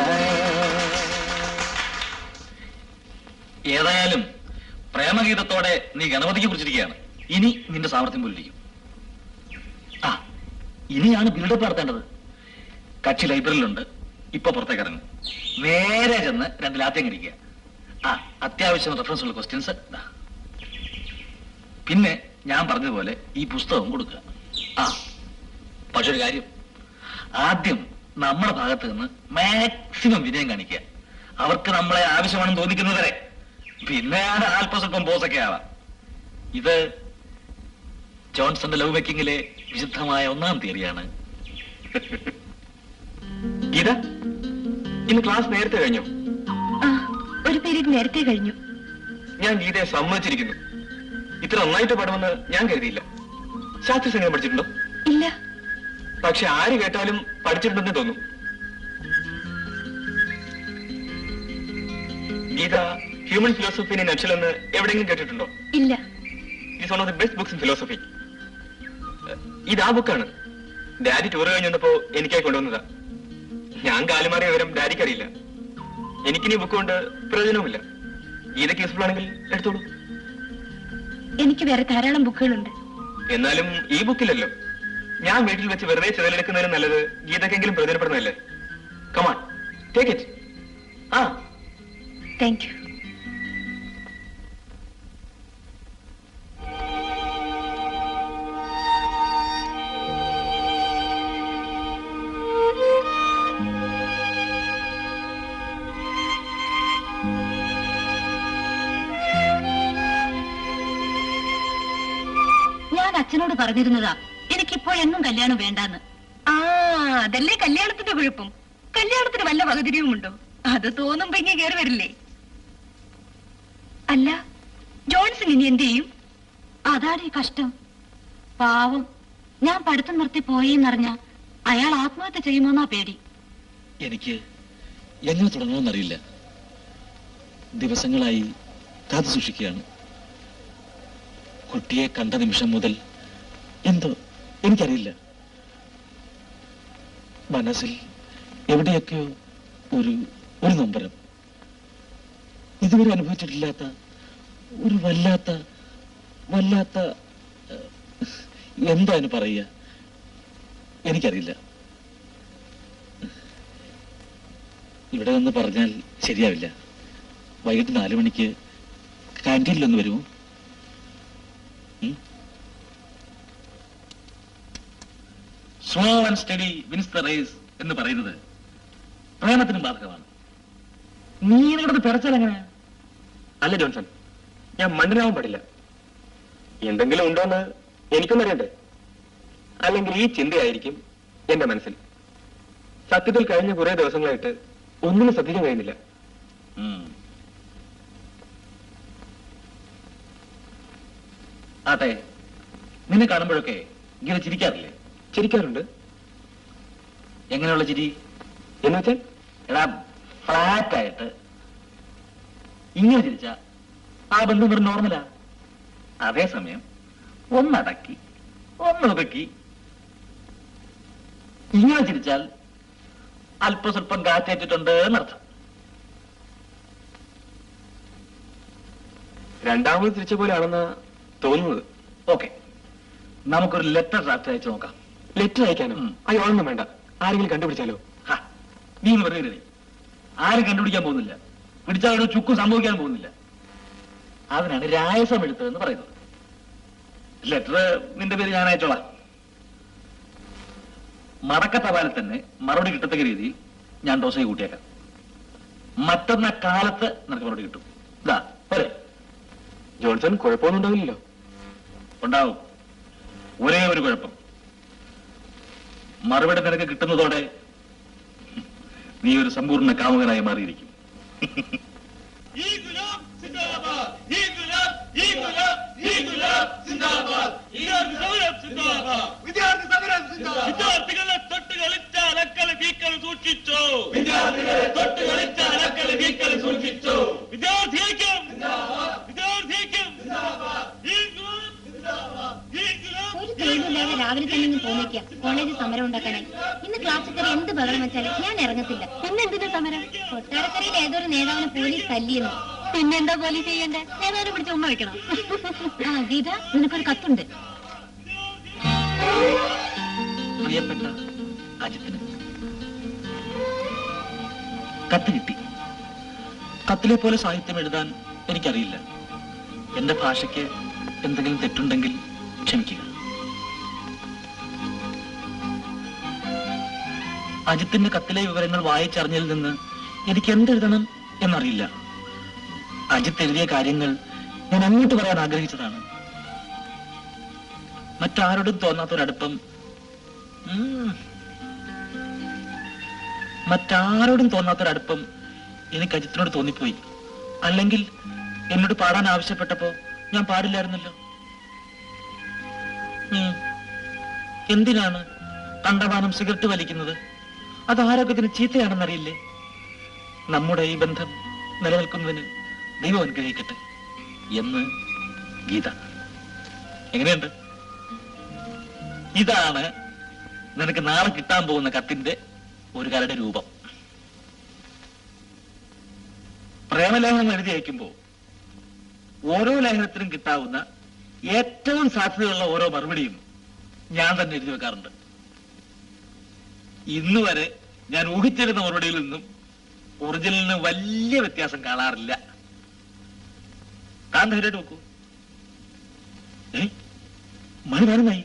ഏതായാലും പ്രേമഗീതത്തോടെ നീ ഗണപതിക്ക് കുറിച്ചിരിക്കുകയാണ്. ഇനി നിന്റെ സാമർത്ഥ്യം പോലിരിക്കും. ആ ഇനിയാണ് ബിൽഡപ്പ് നടത്തേണ്ടത്. കക്ഷി ലൈബ്രറിയിലുണ്ട്. ഇപ്പൊ പുറത്തേക്ക് ഇറങ്ങും. നേരെ ചെന്ന് രണ്ട് ലാത്യം കഴിക്കുക. ആ അത്യാവശ്യം റെഫറൻസ് ഉള്ള ക്വസ്റ്റ്യൻസ് ഇതാ. പിന്നെ ഞാൻ പറഞ്ഞതുപോലെ ഈ പുസ്തകം കൊടുക്കുക. ആ പക്ഷെ ഒരു കാര്യം, ആദ്യം നമ്മുടെ ഭാഗത്ത് നിന്ന് മാക്സിമം വിനയം കാണിക്കുക. അവർക്ക് നമ്മളെ ആവശ്യമാണെന്ന് തോന്നിക്കുന്നവരെ. പിന്നെ ഞാൻ അല്പസ്വല്പം ബോസൊക്കെ ആവാം. ഇത് ജോൺസന്റെ ലവ് മേക്കിങ്ങിലെ വിശുദ്ധമായ ഒന്നാം തിയറിയാണ്. ഗീത, ഇന്ന് ക്ലാസ് നേരത്തെ കഴിഞ്ഞോ? ആ ഒരു പീരീഡ് നേരത്തെ കഴിഞ്ഞു. ഞാൻ ഗീതയെ സമ്മതിച്ചിരിക്കുന്നു. ഇത്ര നന്നായിട്ട് പാടുമെന്ന് ഞാൻ കരുതിയില്ല. ശാസ്ത്രീയ സംഗീതം പഠിച്ചിട്ടുണ്ടോ? ഇല്ല. പക്ഷെ ആര് കേട്ടാലും പഠിച്ചിട്ടുണ്ടെന്ന് തോന്നും. Geetha human philosophy in a nutshell എന്ന് എവിടെയെങ്കിലും കേട്ടിട്ടുണ്ടോ? ഇല്ല. It's one of the best books in philosophy. ഇത് ആ ബുക്കാണ്. ഡാഡി ടൂർ കഴിഞ്ഞ് വന്നപ്പോ എനിക്കായി കൊണ്ടുവന്നതാ. ഞാൻ കാലുമാറിയ വിവരം ഡാഡിക്ക് അറിയില്ല. എനിക്കിനി ബുക്ക് കൊണ്ട് പ്രയോജനവുമില്ല. ഗീതയ്ക്ക് യൂസ്ഫുൾ ആണെങ്കിൽ എടുത്തോളൂ. എനിക്ക് വേറെ ധാരാളം ബുക്കുകളുണ്ട്. എന്നാലും ഈ ബുക്കിലല്ലോ. ഞാൻ വീട്ടിൽ വെച്ച് വെറുതെ ചെതലെടുക്കുന്നതിന് നല്ലത് ഗീതക്കെങ്കിലും പ്രയോജനപ്പെടുന്നതല്ലേ. Come on, take it. ആ, താങ്ക് യു. ഞാൻ അച്ഛനോട് പറഞ്ഞിരുന്നതാ എനിക്കിപ്പോഴെന്നും കല്യാണം വേണ്ടാന്ന്. ആ, അതല്ലേ കല്യാണത്തിന്റെ കുഴപ്പം. കല്യാണത്തിന് വല്ല വകതിരിവുമുണ്ടോ? അത് തോന്നുമ്പോ ഇങ്ങനെ കയറി വരില്ലേ? അല്ല, ജോൺസൺ ഇനി എന്ത് ചെയ്യും? അതാണ് ഈ കഷ്ടം. പാവം, ഞാൻ പഠിത്തം നിർത്തി പോയെന്നറിഞ്ഞ അയാൾ ആത്മഹത്യ ചെയ്യുമോന്നാ പേടി. എനിക്ക് എങ്ങനെ തുടങ്ങണമെന്നറിയില്ല. ദിവസങ്ങളായി കാത്തു സൂക്ഷിക്കുകയാണ്. കുട്ടിയെ കണ്ട നിമിഷം മുതൽ എന്തോ എനിക്കറിയില്ല, മനസ്സിൽ എവിടെയൊക്കെയോ ഒരു ഒരു നൊമ്പരം. ഇതുവരെ അനുഭവിച്ചിട്ടില്ലാത്ത ഒരു വല്ലാത്ത വല്ലാത്ത എന്താ എന്ന് പറയുക, എനിക്കറിയില്ല. ഇവിടെ നിന്ന് പറഞ്ഞാൽ ശരിയാവില്ല. വൈകിട്ട് നാലു മണിക്ക് കാന്റീനിലൊന്ന് വരുമോ? Slow and steady wins the race എന്ന് പറയുന്നത് പ്രേമത്തിനും ബാധകമാണ്. നീ ഇവിടെ പിറച്ചാൽ എങ്ങനെയാ? അല്ല ജോൺസൺ, ഞാൻ മണ്ടനാവാൻ പാടില്ല. എന്തെങ്കിലും ഉണ്ടോന്ന് എനിക്കൊന്നറിയണ്ടേ? അല്ലെങ്കിൽ ഈ ചിന്തയായിരിക്കും എന്റെ മനസ്സിൽ. സത്യത്തിൽ കഴിഞ്ഞ കുറെ ദിവസങ്ങളായിട്ട് ഒന്നിനും ശ്രദ്ധിക്കാൻ കഴിയുന്നില്ല. ആട്ടെ, നിന്നെ കാണുമ്പോഴൊക്കെ ഇങ്ങനെ ചിരിക്കാറില്ലേ? ചിരിക്കാറുണ്ട്. എങ്ങനെയുള്ള ചിരി എന്ന് വെച്ചാൽ? എടാ, ഫ്ലാറ്റ് ആയിട്ട് ഇങ്ങനെ ചിരിച്ച ആ ബന്ധം വെറും നോർമലാ. അതേസമയം ഒന്നടക്കി ഒന്നൊതുക്കി ഇങ്ങനെ ചിരിച്ചാൽ അല്പ സ്വല്പം കാറ്റേറ്റിട്ടുണ്ട് എന്നർത്ഥം. രണ്ടാമത് തിരിച്ച പോലെയാണെന്നാ തോന്നുന്നത്. ഓക്കെ, നമുക്കൊരു ലെറ്റർ ഡ്രാഫ്റ്റ് അയച്ചു നോക്കാം. ലെറ്റർ അയക്കാനോ? അയ്യോളൊന്നും വേണ്ട. ആരെങ്കിലും കണ്ടുപിടിച്ചാലോ? നീ ഒന്ന് പറയുന്നത് ആരും കണ്ടുപിടിക്കാൻ പോകുന്നില്ല. പിടിച്ചാൽ ചുക്കും സംഭവിക്കാൻ പോകുന്നില്ല. അതിനാണ് രായസം എടുത്തതെന്ന് പറയുന്നത്. ലെറ്റർ നിന്റെ പേര് ഞാൻ അയച്ചോളാം. മടക്ക തപാലിൽ തന്നെ മറുപടി കിട്ടത്തക്ക രീതിയിൽ ഞാൻ ഡോസയെ കൂട്ടിയേക്കാം. മറ്റൊന്ന കാലത്ത് നിനക്ക് മറുപടി കിട്ടും. ഇതാ പോരെ? ജോൺസൺ, കുഴപ്പമൊന്നും ഉണ്ടാവില്ലല്ലോ? ഉണ്ടാവും. ഒരേ ഒരു കുഴപ്പം, മറുപടി നിനക്ക് കിട്ടുന്നതോടെ നീ ഒരു സമ്പൂർണ്ണ കാമുകനായി മാറിയിരിക്കും. വിദ്യാർത്ഥികളെ തൊട്ട് കളിച്ചാൽ അക്കളി വീക്കളി സൂക്ഷിച്ചോ. വിദ്യാർത്ഥികളെ തൊട്ട് കളിച്ചാൽ അക്കളി വീക്കളി സൂക്ഷിച്ചോ. വിദ്യാർത്ഥിക്കും വിദ്യാർത്ഥിക്കും ഒരു തൊഴിലില്ലാതെ രാവിലെ തന്നെ പോന്നേക്കാം കോളേജ് സമരം ഉണ്ടാക്കാനായി. ഇന്ന് ക്ലാസ്സിൽ കയറി എന്ത് ബഹളം വെച്ചാലും ഞാൻ ഇറങ്ങത്തില്ല. പിന്നെ എന്തിനാ സമരം? കൊട്ടാരക്കരയിൽ ഏതൊരു നേതാവിനെ പോലീസ് തല്ലിയെന്ന്. പിന്നെന്താ പോലീസ് ചെയ്യണ്ടേ? നേതാവിനെ പിടിച്ച് ഉമ്മ വെക്കണം. ആ ഗീത, നിനക്കൊരു കത്തുണ്ട്. പ്രിയപ്പെട്ട അജിത്തിന് കത്ത് കിട്ടി. കത്തിലെ പോലെ സാഹിത്യം എഴുതാൻ എനിക്കറിയില്ല. എന്റെ ഭാഷയ്ക്ക് എന്തെങ്കിലും തെറ്റുണ്ടെങ്കിൽ ക്ഷമിക്കുക. അജിത്തിന്റെ കത്തിലെ വിവരങ്ങൾ വായിച്ചറിഞ്ഞതിൽ നിന്ന് എനിക്ക് എന്തെഴുതണം എന്നറിയില്ല. അജിത്ത് എഴുതിയ കാര്യങ്ങൾ ഞാൻ അങ്ങോട്ട് പറയാൻ ആഗ്രഹിച്ചതാണ്. മറ്റാരോടും തോന്നാത്തൊരടുപ്പം മറ്റാരോടും തോന്നാത്തൊരടുപ്പം എനിക്ക് അജിത്തിനോട് തോന്നിപ്പോയി. അല്ലെങ്കിൽ എന്നോട് പാടാൻ ആവശ്യപ്പെട്ടപ്പോ ഞാൻ പാടില്ലായിരുന്നല്ലോ. എന്തിനാണ് കണ്ടമാനം സിഗരറ്റ് വലിക്കുന്നത്? അത് ആരോഗ്യത്തിന് ചീത്തയാണെന്നറിയില്ലേ? നമ്മുടെ ഈ ബന്ധം നിലനിൽക്കുന്നതിന് ദൈവം അനുഗ്രഹിക്കട്ടെ എന്ന് ഗീത. എങ്ങനെയുണ്ട്? ഇതാണ് നിനക്ക് നാളെ കിട്ടാൻ പോകുന്ന കത്തിന്റെ ഒരു കരട് രൂപം. പ്രേമലേഖനം എഴുതി അയക്കുമ്പോൾ ഓരോ ലേഖനത്തിനും കിട്ടാവുന്ന ഏറ്റവും സാധ്യതയുള്ള ഓരോ മറുപടിയും ഞാൻ തന്നെ എഴുതി വെക്കാറുണ്ട്. ഇന്ന് വരെ ഞാൻ ഊഹിച്ചിരുന്ന മറുപടിയിൽ നിന്നും ഒറിജിനലിന് വലിയ വ്യത്യാസം കാണാറില്ല. താൻ ധൈര്യമായിട്ട് വെക്കൂ. ഏ മണി പതിനൊന്നായി.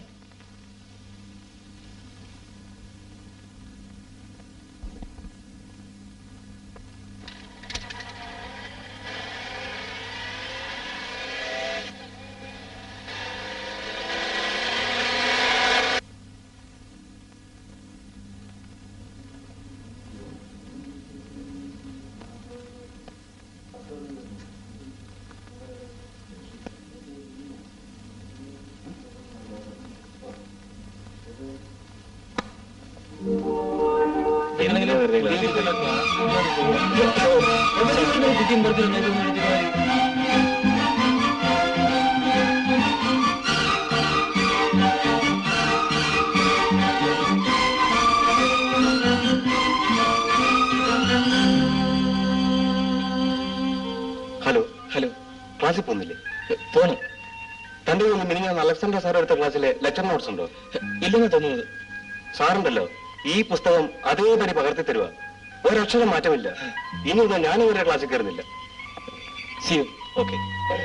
ഹലോ ഹലോ ക്ലാസ്സിൽ പോകുന്നില്ലേ? പോണം. തന്റെ ഒന്ന് മിനിഞ്ഞാന്ന് അലക്സാണ്ടർ സാർ എടുത്ത ക്ലാസ്സിലെ ലെക്ചർ നോട്ട്സ് ഉണ്ടോ? ഇല്ലെന്ന് തോന്നുന്നത്. സാറുണ്ടല്ലോ ഈ പുസ്തകം അതേപടി പകർത്തി തരുക. ഒരക്ഷരം മാറ്റമില്ല. ഇനി മുതൽ ഞാനും ഇവരുടെ ക്ലാസ്സിൽ കയറുന്നില്ല. C U. ഓക്കെ.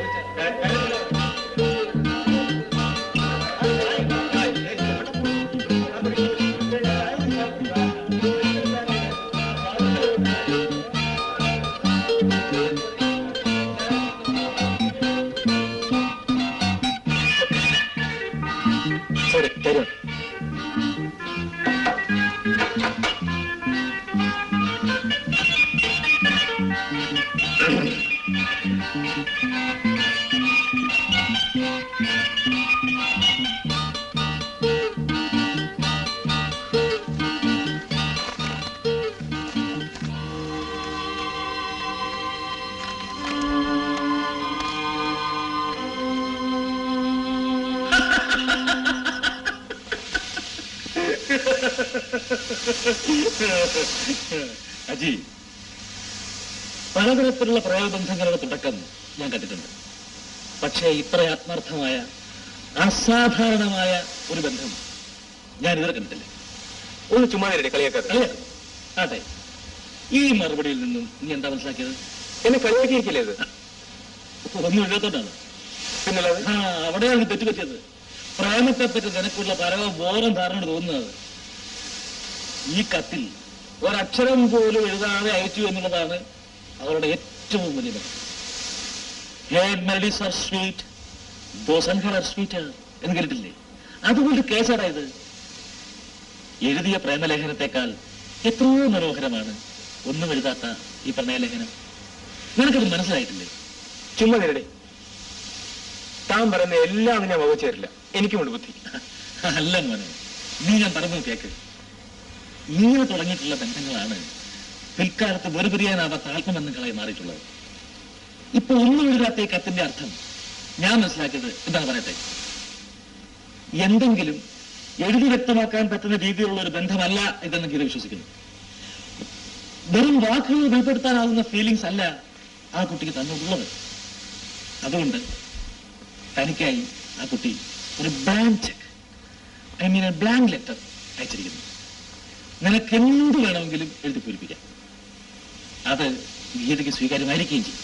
സോറി, തരും. അജി, പലതരത്തിലുള്ള പ്രയോഗബന്ധങ്ങളുടെ തുടക്കം ഞാൻ കണ്ടിട്ടുണ്ട്. പക്ഷേ ഇത്ര ആത്മാർത്ഥമായ അസാധാരണമായ ഒരു ബന്ധം ഞാൻ ഇതുവരെ കണ്ടിട്ടില്ല. ഒന്ന് ചുമ്മാ കളിയാക്കാതെ. അതെ, ഈ മറുപടിയിൽ നിന്നും നീ എന്താ മനസ്സിലാക്കിയത്? എന്നെ കളിയാക്കിയിരിക്കില്ലേ ഇത്? ഒന്നും എഴുതാത്തോണ്ടാണ്. പിന്നല്ലാതെ ആ അവിടെയാണ് തെറ്റുപറ്റിയത്. പ്രേമത്തെപ്പറ്റി നിനക്കുള്ള പരമബോധം ധാരണ തോന്നുന്നത് ഈ കത്തിൽ ഒരക്ഷരം പോലും എഴുതാതെ അയച്ചു എന്നുള്ളതാണ് അവരുടെ ഏറ്റവും വലിയ ബന്ധം. Melodies are sweet, those unheard are sweeter എന്ന് കേട്ടിട്ടില്ലേ? അതുകൊണ്ട് കേസാടായത്. എഴുതിയ പ്രേമലേഖനത്തെക്കാൾ എത്രയോ മനോഹരമാണ് ഒന്നും എഴുതാത്ത ഈ പ്രണയലേഖനം. നിനക്കത് മനസ്സിലായിട്ടില്ലേ? ചുമ്മാ നേരടെ. താൻ പറയുന്ന എല്ലാം ഞാൻ വകച്ചു തരില്ല. എനിക്കുമുണ്ട് ബുദ്ധി. അല്ല മോനെ, നീ ഞാൻ പറഞ്ഞു കേക്ക്. ഇങ്ങനെ തുടങ്ങിയിട്ടുള്ള ബന്ധങ്ങളാണ് പിൽക്കാലത്ത് വേർപിരിയാനാവാത്ത ആത്മബന്ധങ്ങളായി മാറിയിട്ടുള്ളത്. ഇപ്പൊ ഒന്നും എഴുതാത്ത ഈ കത്തിന്റെ അർത്ഥം ഞാൻ മനസ്സിലാക്കിയത് എന്താണ് പറയട്ടെ? എന്തെങ്കിലും എഴുതി വ്യക്തമാക്കാൻ പറ്റുന്ന രീതിയിലുള്ള ഒരു ബന്ധമല്ല ഇതെന്ന് ഗീത വിശ്വസിക്കുന്നു. വെറും വാക്കുകൾ വെളിപ്പെടുത്താനാവുന്ന ഫീലിങ്സ് അല്ല ആ കുട്ടിക്ക് തന്നുള്ളത്. അതുകൊണ്ട് തനിക്കായി ആ കുട്ടി ഒരു blank cheque, I mean a blank letter അയച്ചിരിക്കുന്നു. നിനക്കെന്ത് വേണമെങ്കിലും എഴുതി പൂരിപ്പിക്കാം. അത് ഗീതയ്ക്ക് സ്വീകാര്യമായിരിക്കുകയും ചെയ്യും.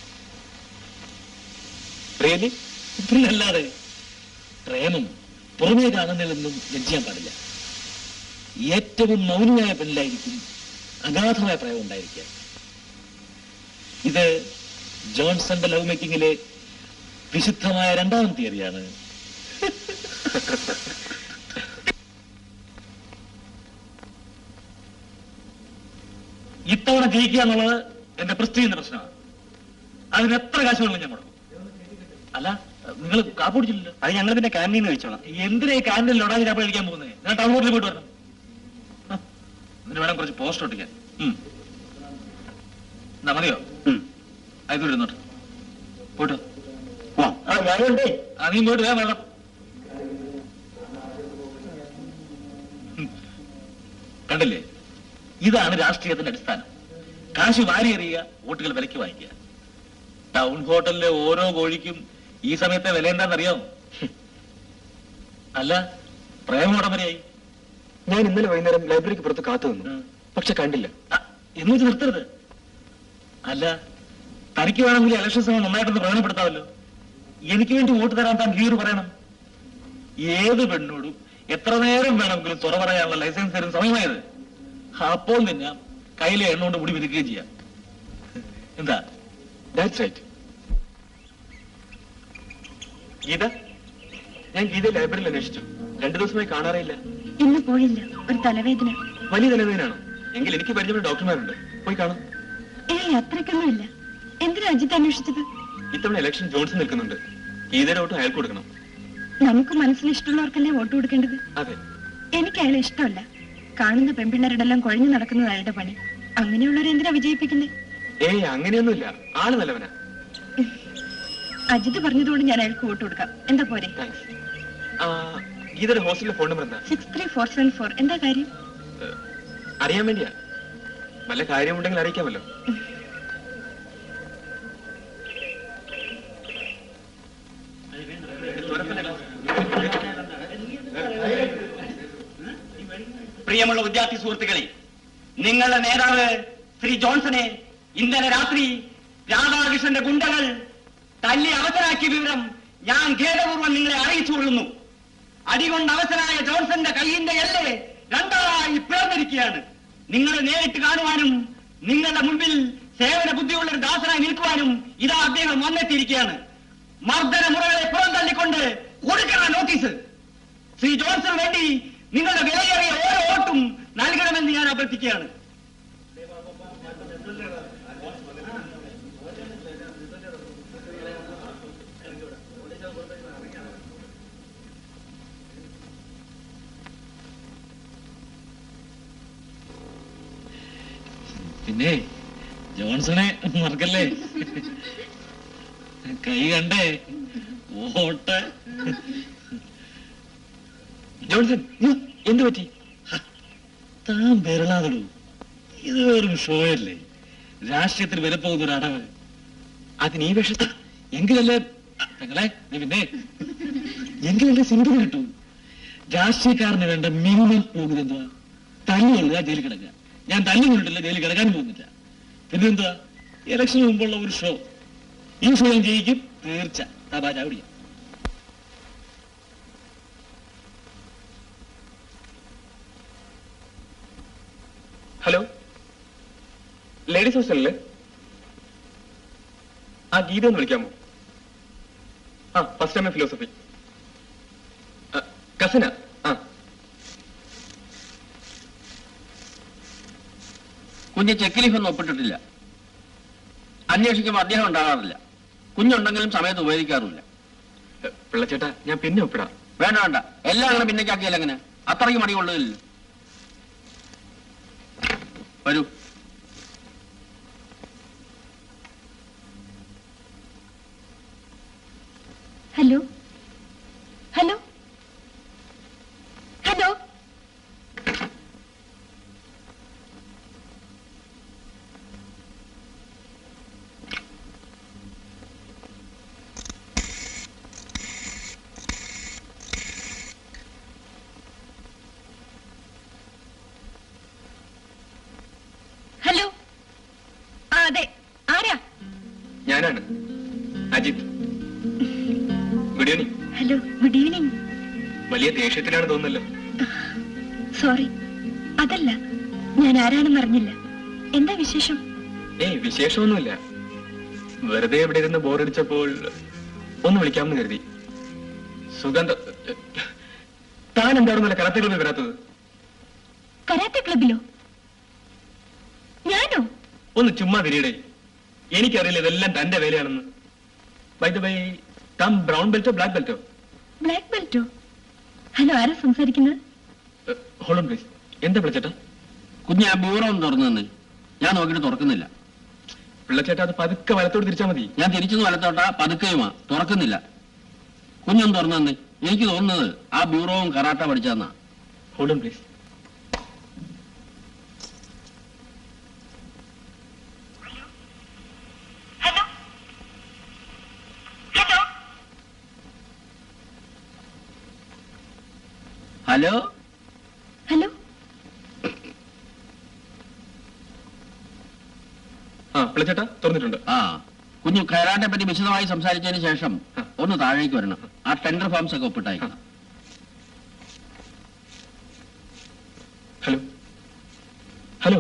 റിയലി? പിന്നല്ലാതെ. പ്രേമം പുറമേ കാണുന്നതിലൊന്നും ലജ്ജിയാൻ പാടില്ല. ഏറ്റവും മൗനമായ പെണ്ണിലായിരിക്കും അഗാധമായ പ്രേമം ഉണ്ടായിരിക്കുക. ഇത് ജോൺസന്റെ ലവ് മേക്കിങ്ങിലെ വിശുദ്ധമായ രണ്ടാം തിയറിയാണ്. ഇത്തവണ ജയിക്കുക എന്നുള്ളത് എന്റെ പ്രസ്തീജിന്റെ പ്രശ്നമാണ്. അതിന് എത്ര കാശ് വേണമെങ്കിലും ഞാൻ മുടക്കും. അല്ല, നിങ്ങൾ കാപ്പ് കുടിച്ചില്ലല്ലോ. അത് ഞങ്ങൾ പിന്നെ ക്യാൻറ്റീൻ കഴിച്ചോളാം. എന്തിനാ ഈ കാൻറ്റീനിൽ ലൊടാജ് ചാപ്പ കഴിക്കാൻ പോകുന്നത്? ഞാൻ ടൗൺ ഹോട്ടലിൽ പോയിട്ട് വരണം. എന്നിട്ട് വേണം കുറച്ച് പോസ്റ്റ് ഒട്ടിക്കാൻ. എന്നാ മതിയോ? ആയിക്കോട്ടെ ഇരുന്നോട്ട്. പോട്ടോ. ഞാനുണ്ടേ. ആ നീ പോയിട്ട് വേണം വേണം. കണ്ടില്ലേ, ഇതാണ് രാഷ്ട്രീയത്തിന്റെ അടിസ്ഥാനം. കാശ് വാരി എറിയുക, വോട്ടുകൾ വിലയ്ക്ക് വാങ്ങിക്കുക. ടൗൺ ഹോട്ടലിലെ ഓരോ കോഴിക്കും ഈ സമയത്തെ വില എന്താണെന്നറിയോ? അല്ല, പ്രേമം ഉടമരയായി. ഞാൻ ഇന്നലെ വൈകുന്നേരം ലൈബ്രറിക്ക് പുറത്ത് കാത്തു നിന്നു, പക്ഷെ കണ്ടില്ല. എന്ന് വെച്ച് നിർത്തരുത്. അല്ല, തനിക്ക് വേണമെങ്കിൽ ഇലക്ഷൻ സമയം നന്നായിട്ടൊന്ന് പ്രയോജനപ്പെടുത്താമല്ലോ. എനിക്ക് വേണ്ടി വോട്ട് തരാൻ താൻ ക്ലിയർ പറയണം. ഏത് പെണ്ണോടും എത്ര നേരം വേണമെങ്കിലും തുറ പറയാനുള്ള ലൈസൻസ് തരുന്ന സമയമായത്. അപ്പോൾ തന്നെ കയ്യിലെ എണ്ണ കൊണ്ട് മുടി വിധിക്കുകയും ചെയ്യാം. എന്താ? That's right. ഗീത, ഞാൻ ഗീത ലൈബ്രറിയിൽ അന്വേഷിച്ചു. രണ്ടു ദിവസമായി കാണാറില്ല. ഇന്ന് പോയില്ല, ഒരു തലവേദന. വലിയ തലവേദനയാണോ? എങ്കിൽ എനിക്ക് പരിചയപ്പെട്ട ഡോക്ടർമാരുണ്ട്, പോയി കാണാം. ഏയ്, അത്രയ്ക്കൊന്നുമില്ല. എന്തിനാ അജിത്ത് അന്വേഷിച്ചത്? ഇത്തവണ ഇലക്ഷൻ ജോൺസൺ നിൽക്കുന്നുണ്ട്. ഗീതയുടെ വോട്ട് അയാൾക്ക് കൊടുക്കണം. നമുക്ക് മനസ്സിൽ ഇഷ്ടമുള്ളവർക്കല്ലേ വോട്ട് കൊടുക്കേണ്ടത്. അതെ. എനിക്ക് അയാളെ ഇഷ്ടമല്ല. കാണുന്ന പെൺപിള്ളേരുടെല്ലാം കുഴഞ്ഞു നടക്കുന്നത് അയാളുടെ പണി. അങ്ങനെയുള്ളവരെ എന്തിനാ വിജയിപ്പിക്കുന്നേ? ഏയ്, അങ്ങനെയൊന്നുമില്ല. ആള് നല്ലവനാ. അജിത്ത് പറഞ്ഞതുകൊണ്ട് ഞാൻ അയാൾക്ക് വോട്ട് കൊടുക്കാം. എന്താ പോരെ? ഗീതയുടെ ഹോസ്റ്റലിലെ ഫോൺ നമ്പർ എന്താ? Six three four seven four. എന്താ കാര്യം? അറിയാൻ വേണ്ടിയാ. വല്ല കാര്യമുണ്ടെങ്കിൽ അറിയിക്കാമല്ലോ. പ്രിയമുള്ള വിദ്യാർത്ഥി സുഹൃത്തുക്കളെ, നിങ്ങളുടെ നേതാവ് ശ്രീ ജോൺസനെ ഇന്നലെ രാത്രി രാധാകൃഷ്ണന്റെ ഗുണ്ടകൾ തല്ലി അവസരാക്കിയ വിവരം ഞാൻ ഖേദപൂർവ്വം നിങ്ങളെ അറിയിച്ചുകൊള്ളുന്നു. അടികൊണ്ട് അവസരായ ജോൺസന്റെ കൈയിന്റെ എല്ല് രണ്ടായി പിളർന്നിരിക്കുകയാണ്. നിങ്ങളെ നേരിട്ട് കാണുവാനും നിങ്ങളുടെ മുൻപിൽ സേവന ബുദ്ധിയുള്ള ഒരു ദാസനായി നിൽക്കുവാനും ഇതാ അദ്ദേഹം വന്നെത്തിയിരിക്കുകയാണ്. മർദ്ദന മുറകളെ പുറന്തള്ളിക്കൊണ്ട് കൊടുക്കുന്ന നോട്ടീസ്. ശ്രീ ജോൺസന് വേണ്ടി നിങ്ങളുടെ വിലയേറിയ ഓരോ വോട്ടും നൽകണമെന്ന് ഞാൻ അഭ്യർത്ഥിക്കുകയാണ്. പിന്നെ ജോൺസനെ മറക്കല്ലേ. കൈ കണ്ടേ വോട്ട്. ജോൺസൺ, എന്തു പറ്റി? താൻ വിരളാതടൂ. ഇത് വെറും ഷോയല്ലേ. രാഷ്ട്രീയത്തിൽ വിലപ്പോകുന്ന ഒരു അടവ്. അതിന് ഈ വേഷത്തിൽ എങ്കിലല്ലേ നിങ്ങളെ പിന്നെ എങ്കിലല്ലേ സിന്ധു കിട്ടൂ. രാഷ്ട്രീയക്കാരന് വേണ്ട മിനിമം യോഗ്യത എന്തുവാ? തല്ലുകൊള്ളുക, ജയിലിൽ കിടക്കുക. ഞാൻ തല്ലു കൊണ്ടിട്ടില്ല, ജയിലിൽ കിടക്കാനും പോകുന്നില്ല. പിന്നെന്തുവാ? ഇലക്ഷന് മുമ്പുള്ള ഒരു ഷോ. ഈ ഷോ ഞാൻ ജയിക്കും തീർച്ച. തപാ ചാവടിയ. ഹലോ, ലേഡീസ് ഹോസ്റ്റലല്ലേ? ആ ഗീത ഒന്ന് വിളിക്കാമോ? ആ, ഫസ്റ്റ് ടൈം ഫിലോസഫി. കസിനാ? ആ. കുഞ്ഞ് ചെക്ക് ലീഫ് ഒന്നും ഒപ്പിട്ടിട്ടില്ല. അന്വേഷിക്കുമ്പോൾ അദ്ദേഹം ഉണ്ടാകാറില്ല. കുഞ്ഞുണ്ടെങ്കിലും സമയത്ത് ഉപയോഗിക്കാറില്ല. പിള്ളച്ചേട്ടാ, ഞാൻ പിന്നെ ഒപ്പിടാം. വേണ്ട വേണ്ട, എല്ലാം അങ്ങനെ പിന്നേക്കാക്കിയാൽ എങ്ങനെ? അത്രയ്ക്ക് മടി കൊള്ളുകയില്ല. വരൂ. Hello hello hello. ഹലോ. ആ അതെ, ആരാ? ഞാനാണ് Ajith. Good evening. Hello, good evening. വലിയ ദേഷ്യത്തിലാണ് തോന്നുന്നല്ലോ. സോറി, അതല്ല, ഞാൻ ആരാണെന്ന് അറിഞ്ഞില്ല. എന്താ വിശേഷം? ഏയ്, വിശേഷമൊന്നുമില്ല. വെറുതെ ഇവിടെ ഇരുന്ന് ബോറടിച്ചപ്പോൾ ഒന്ന് വിളിക്കാമെന്ന് കരുതി. സുഗന്ധ, താൻ എന്താണെന്നല്ല കരാത്തെ ക്ലബിൽ വരാത്തത്? കരാത്തെ ക്ലബിലോ? ഞാനോ? ഒന്ന് ചുമ്മാ തിരിയടേ. എനിക്കറിയില്ല ഇതെല്ലാം തന്റെ വേലയാണെന്ന്. ബൈ ദ ബൈ, താൻ ബ്രൗൺ ബെൽറ്റോ ബ്ലാക്ക് ബെൽറ്റോ? ബ്ലാക്ക് ബെൽറ്റോ? ഹലോ, ആരാ സംസാരിക്കുന്നത്? Hold on please. എന്താ പിള്ളച്ചേട്ടാ? കുഞ്ഞ് ആ ബ്യൂറോ ഒന്ന് തുറന്നു തന്നെ. ഞാൻ നോക്കിയിട്ട് തുറക്കുന്നില്ല. പിള്ളച്ചേട്ടാ അത് പതുക്കെ വലത്തോട് തിരിച്ചാൽ മതി. ഞാൻ തിരിച്ചു വലത്തോട്ടാ പതുക്കെയുമാ, തുറക്കുന്നില്ല. കുഞ്ഞൊന്ന് തുറന്നു തന്നെ. എനിക്ക് തോന്നുന്നത് ആ ബ്യൂറോവും കറാട്ട പഠിച്ചാന്നാ. Hold on please. Hello hello. ആ പിള്ളച്ചേട്ടാ തുറന്നിട്ടുണ്ട്. ആ കുഞ്ഞു കരാട്ടെ പറ്റി വിശദമായി സംസാരിച്ചതിന് ശേഷം ഒന്ന് താഴേക്ക് വരണം. ആ ടെൻഡർ ഫോംസ് ഒക്കെ ഒപ്പിട്ടയക്കണം. Hello hello.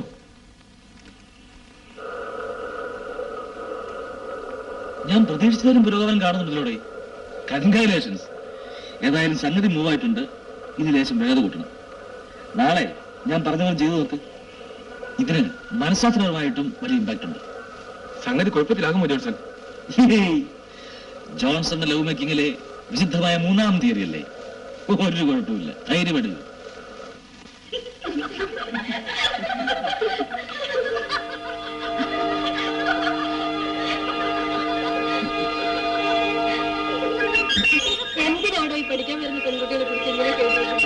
ഞാൻ പ്രതീക്ഷിച്ചതിലും പുരോഗമനം കാണുന്നുണ്ടല്ലോടെ. കൺഗ്രാലേഷൻസ്. ഏതായാലും സംഗതി മൂവ് ആയിട്ടുണ്ട്. ഇനി ലേശം വേഗത കൂട്ടണം. നാളെ ഞാൻ പറഞ്ഞവർ ചെയ്തു നോക്ക്. ഇതിന് മനഃശാസ്ത്രപരമായിട്ടും വലിയ ഇമ്പാക്ട് ഉണ്ട്. സംഗതി കുഴപ്പത്തിലാകുമോ ജോൺസൺ? ജോൺസന്റെ ലവ് മേക്കിങ്ങിലെ വിശുദ്ധമായ മൂന്നാം തിയറി അല്ലേ? ഒരു കുഴപ്പമില്ല, ധൈര്യപ്പെടുക. എന്തിനാണോ ഈ പഠിക്കാൻ വരുന്ന പെൺകുട്ടികളെ കുറിച്ച് ഇങ്ങനെ കേൾക്കുന്നത്?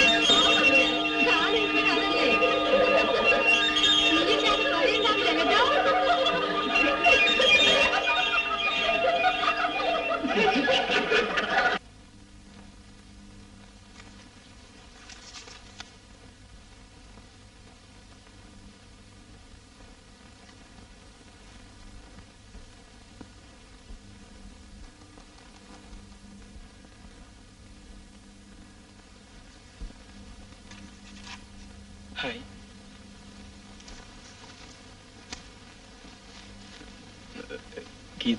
ഹായ്. ഗീത,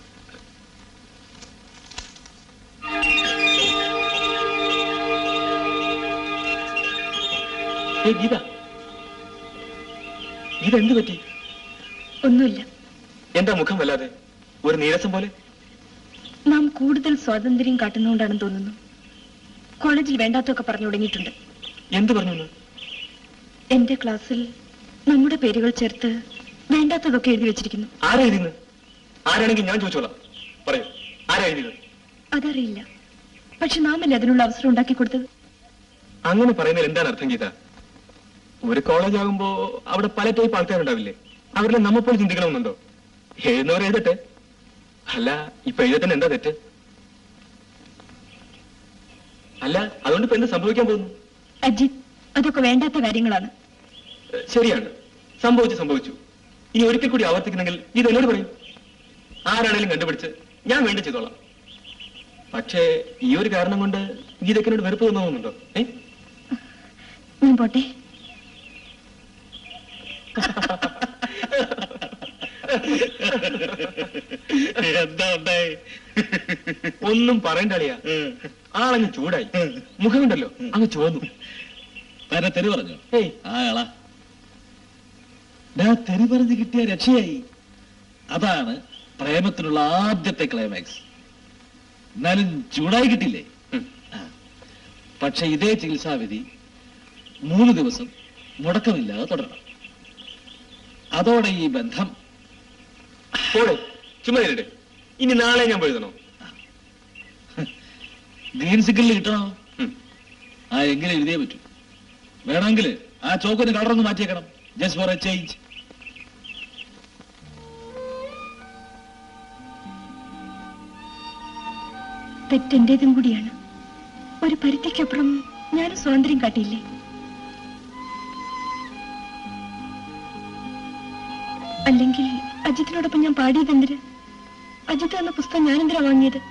ഏ ഗീത, ഗീത എന്ത് പറ്റി? ഒന്നുമില്ല. എന്താ മുഖം വല്ലാതെ ഒരു നീരസം പോലെ? നാം കൂടുതൽ സ്വാതന്ത്ര്യം കാട്ടുന്നതുകൊണ്ടാണെന്ന് തോന്നുന്നു. കോളേജിൽ വേണ്ടാത്തൊക്കെ പറഞ്ഞു തുടങ്ങിയിട്ടുണ്ട്. എന്ത് പറഞ്ഞു? എന്റെ ക്ലാസ്സിൽ നമ്മുടെ പേരുകൾ ചേർത്ത് വേണ്ടാത്തതൊക്കെ എഴുതി വെച്ചിരിക്കുന്നു. ആരാ എഴുതുന്നത്? ആരാണെങ്കിൽ ഞാൻ ചോദിച്ചോളാം. പറയൂ, ആരാ എഴുതിയത്? അതറിയില്ല. പക്ഷെ നാമല്ലേ അതിനുള്ള അവസരം ഉണ്ടാക്കി കൊടുത്തത്. അങ്ങനെ പറയുന്നതിൽ എന്താണ് അർത്ഥം ഗീത? ഒരു കോളേജ് ആകുമ്പോ അവിടെ പല ടൈപ്പ് ആൾക്കാരുണ്ടാവില്ലേ? അവരെ നമ്മപ്പോൾ ചിന്തിക്കണമെന്നുണ്ടോ? എഴുതുന്നവർ എഴുതട്ടെ. അല്ല, ഇപ്പൊ എഴുതട്ടെ, എന്താ തെറ്റ്? അല്ല, അതുകൊണ്ട് ഇപ്പൊ എന്ത് സംഭവിക്കാൻ പോകുന്നു? അജിത്, അതൊക്കെ വേണ്ടാത്ത കാര്യങ്ങളാണ്. ശരിയാണ്, സംഭവിച്ചു സംഭവിച്ചു. ഇനി ഒരിക്കൽ കൂടി ആവർത്തിക്കുന്നെങ്കിൽ ഇത് എന്നോട് പറയും. ആരാണേലും കണ്ടുപിടിച്ച് ഞാൻ വേണ്ടി ചെയ്തോളാം. പക്ഷേ ഈ ഒരു കാരണം കൊണ്ട് ഗീതയ്ക്ക് എന്നോട് വെറുപ്പ് തോന്നുന്നുണ്ടോ? ഏ ഞാൻ പോട്ടെ. എന്താ ഉണ്ടായി? ഒന്നും പറയണ്ട അളിയാ. ആളങ്ങ് ചൂടായി, മുഖമുണ്ടല്ലോ അങ്ങ് ചോന്നു. തന്നെ തെറി പറഞ്ഞു? ഏയ് ആളാ തെറി പറഞ്ഞ് കിട്ടിയ രക്ഷയായി. അതാണ് പ്രേമത്തിനുള്ള ആദ്യത്തെ ക്ലൈമാക്സ്. എന്നാലും ചൂടായി കിട്ടില്ലേ? പക്ഷെ ഇതേ ചികിത്സാവിധി മൂന്ന് ദിവസം മുടക്കമില്ലാതെ തുടരണം. അതോടെ ഈ ബന്ധം പോടെ. ചുമ്മാ ഇരട്ടെ. ഇനി നാളെ ഞാൻ പോയതണോ? Green signal കിട്ടണോ? ആ എങ്കിലും എഴുതിയേ പറ്റൂ. വേണമെങ്കിൽ ആ ചോക്കിന് കളറൊന്ന് മാറ്റിയേക്കണം. Just for a change. തെറ്റെന്റേതും കൂടിയാണ്. ഒരു പരിധിക്കപ്പുറം ഞാൻ സ്വാതന്ത്ര്യം കാട്ടിയില്ലേ? അല്ലെങ്കിൽ അജിത്തിനോടൊപ്പം ഞാൻ പാടിയതെന്തിന്? അജിത്ത് എന്ന പുസ്തകം ഞാനെന്തിനാ വാങ്ങിയത്?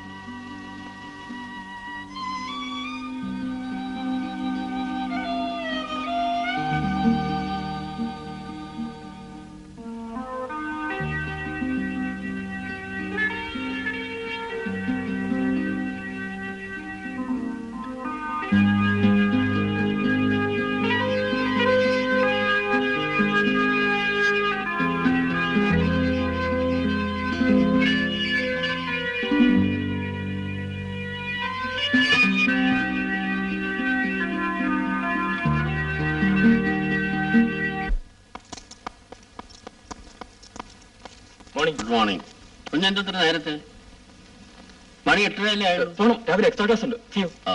Good morning. കുഞ്ഞെന്താ ഇത്ര നേരത്തെ? മണി എട്ടരയല്ലേ ആയുള്ളൂ. പോണം, രാവിലെ എക്സ്ട്രാ ക്ലാസ് ഉണ്ട്. ചെയ്യൂ. ആ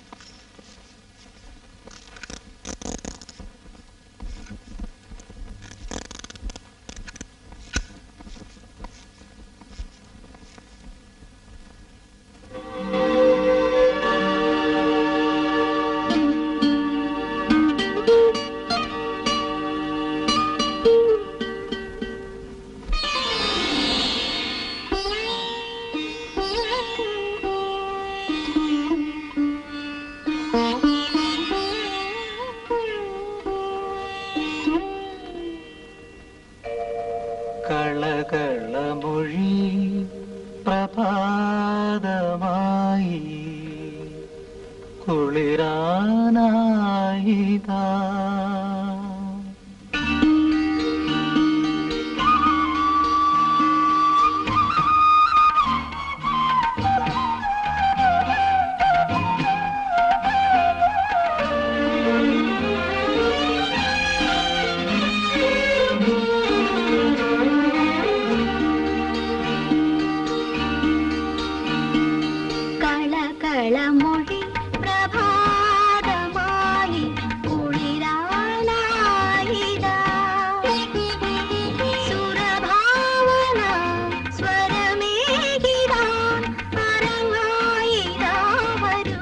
കളകളമൊഴി പ്രഭാതമായി കുളിരാനായിതാ കളകളമൊഴി പ്രഭാതമായി കുളിരാനായിതാ സുരഭാവന സ്വരമേകിടാൻ അരങ്ങായിതാ വരൂ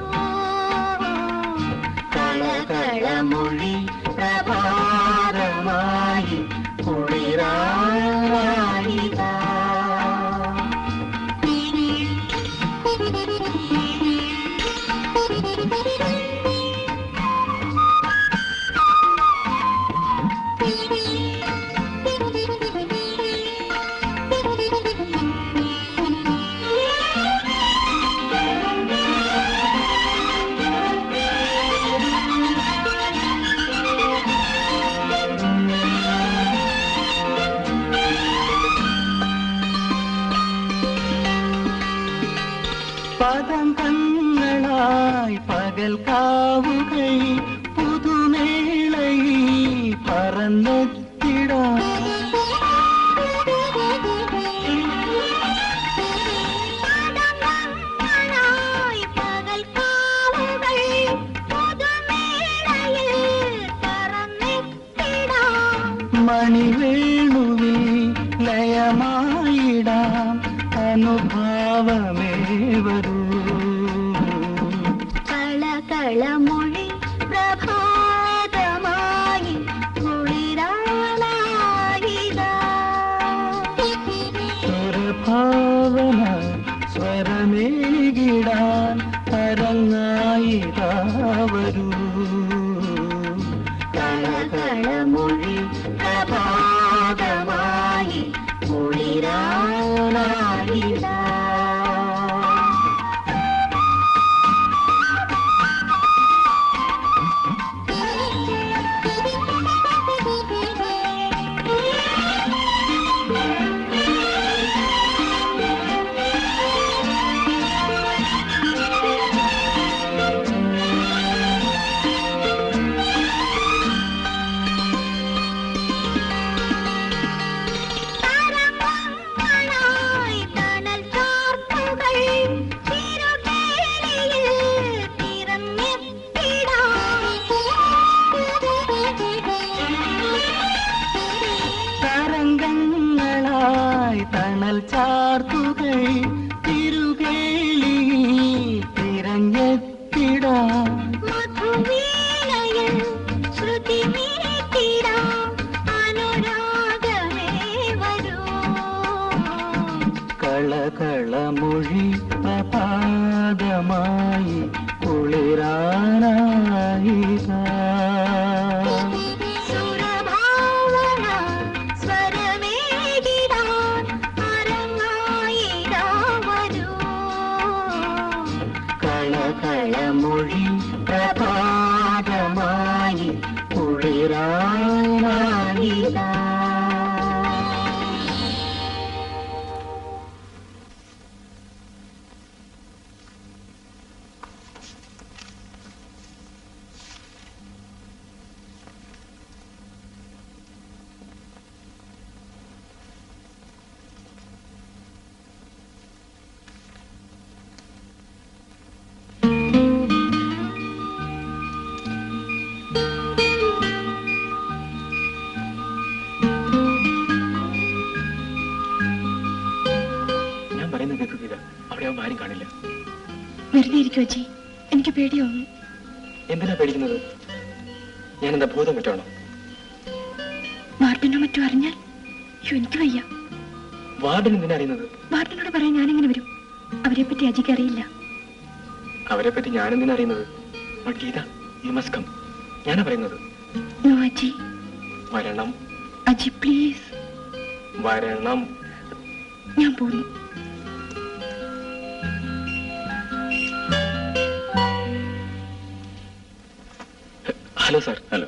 കളകളമൊഴി പ്രഭാതമായി കുളിരാനായിതാ പദങ്ങളായി പകൽ കാവുകൈ പുതുമേളൈ പറന്നെത്തിടാം മണിവേണുവിൽ ലയമായിടാം അനുഭാവമേ വരൂ കളകളമൊഴി പ്രഭാതമായി കുളിരാനായിതാ സ്വരഭാവന സ്വരമേകിടാൻ അരങ്ങായിതാ വരൂ കളകളമൊഴി പ്രഭാതമായി കുളിരാനായിതാ തണൽ ചാർത്തുകൾ തിരുകേളി തിരഞ്ഞെത്തിടാം മധുവീണയിൽ ശ്രുതി മീട്ടിടാം അനുരാഗമേ വരൂ കളകളമൊഴി പ്രഭാതമായി കുളിരാനായിതാ കളകളമൊഴി പ്രഭാതമായി കുളിരാനായിതാ ആരും കാണില്ല. വെറുതെ ഇരിക്കും അജി, എനിക്ക് പേടിയാവുന്നു. എന്തിനാ പേടിക്കുന്നത്? ഞാൻ എന്താ ഭൂതം പറ്റാണോ? വാർഡനോ മറ്റോ അറിഞ്ഞാൽ എനിക്ക് വയ്യ. വാർഡൻ എന്തിനാ അറിയുന്നത്? വാർഡനോട് പറയാൻ ഞാനെങ്ങനെ വരും? അവരെ പറ്റി അജിക്ക് അറിയില്ല. അവരെ പറ്റി ഞാൻ എന്തിനാ അറിയുന്നത്? Geetha, you must come. ഞാനാ പറയുന്നത്. നോ അജി. വരണം അജി, പ്ലീസ്. വരണം. ഞാൻ പോകുന്നു. Hello sir. Hello.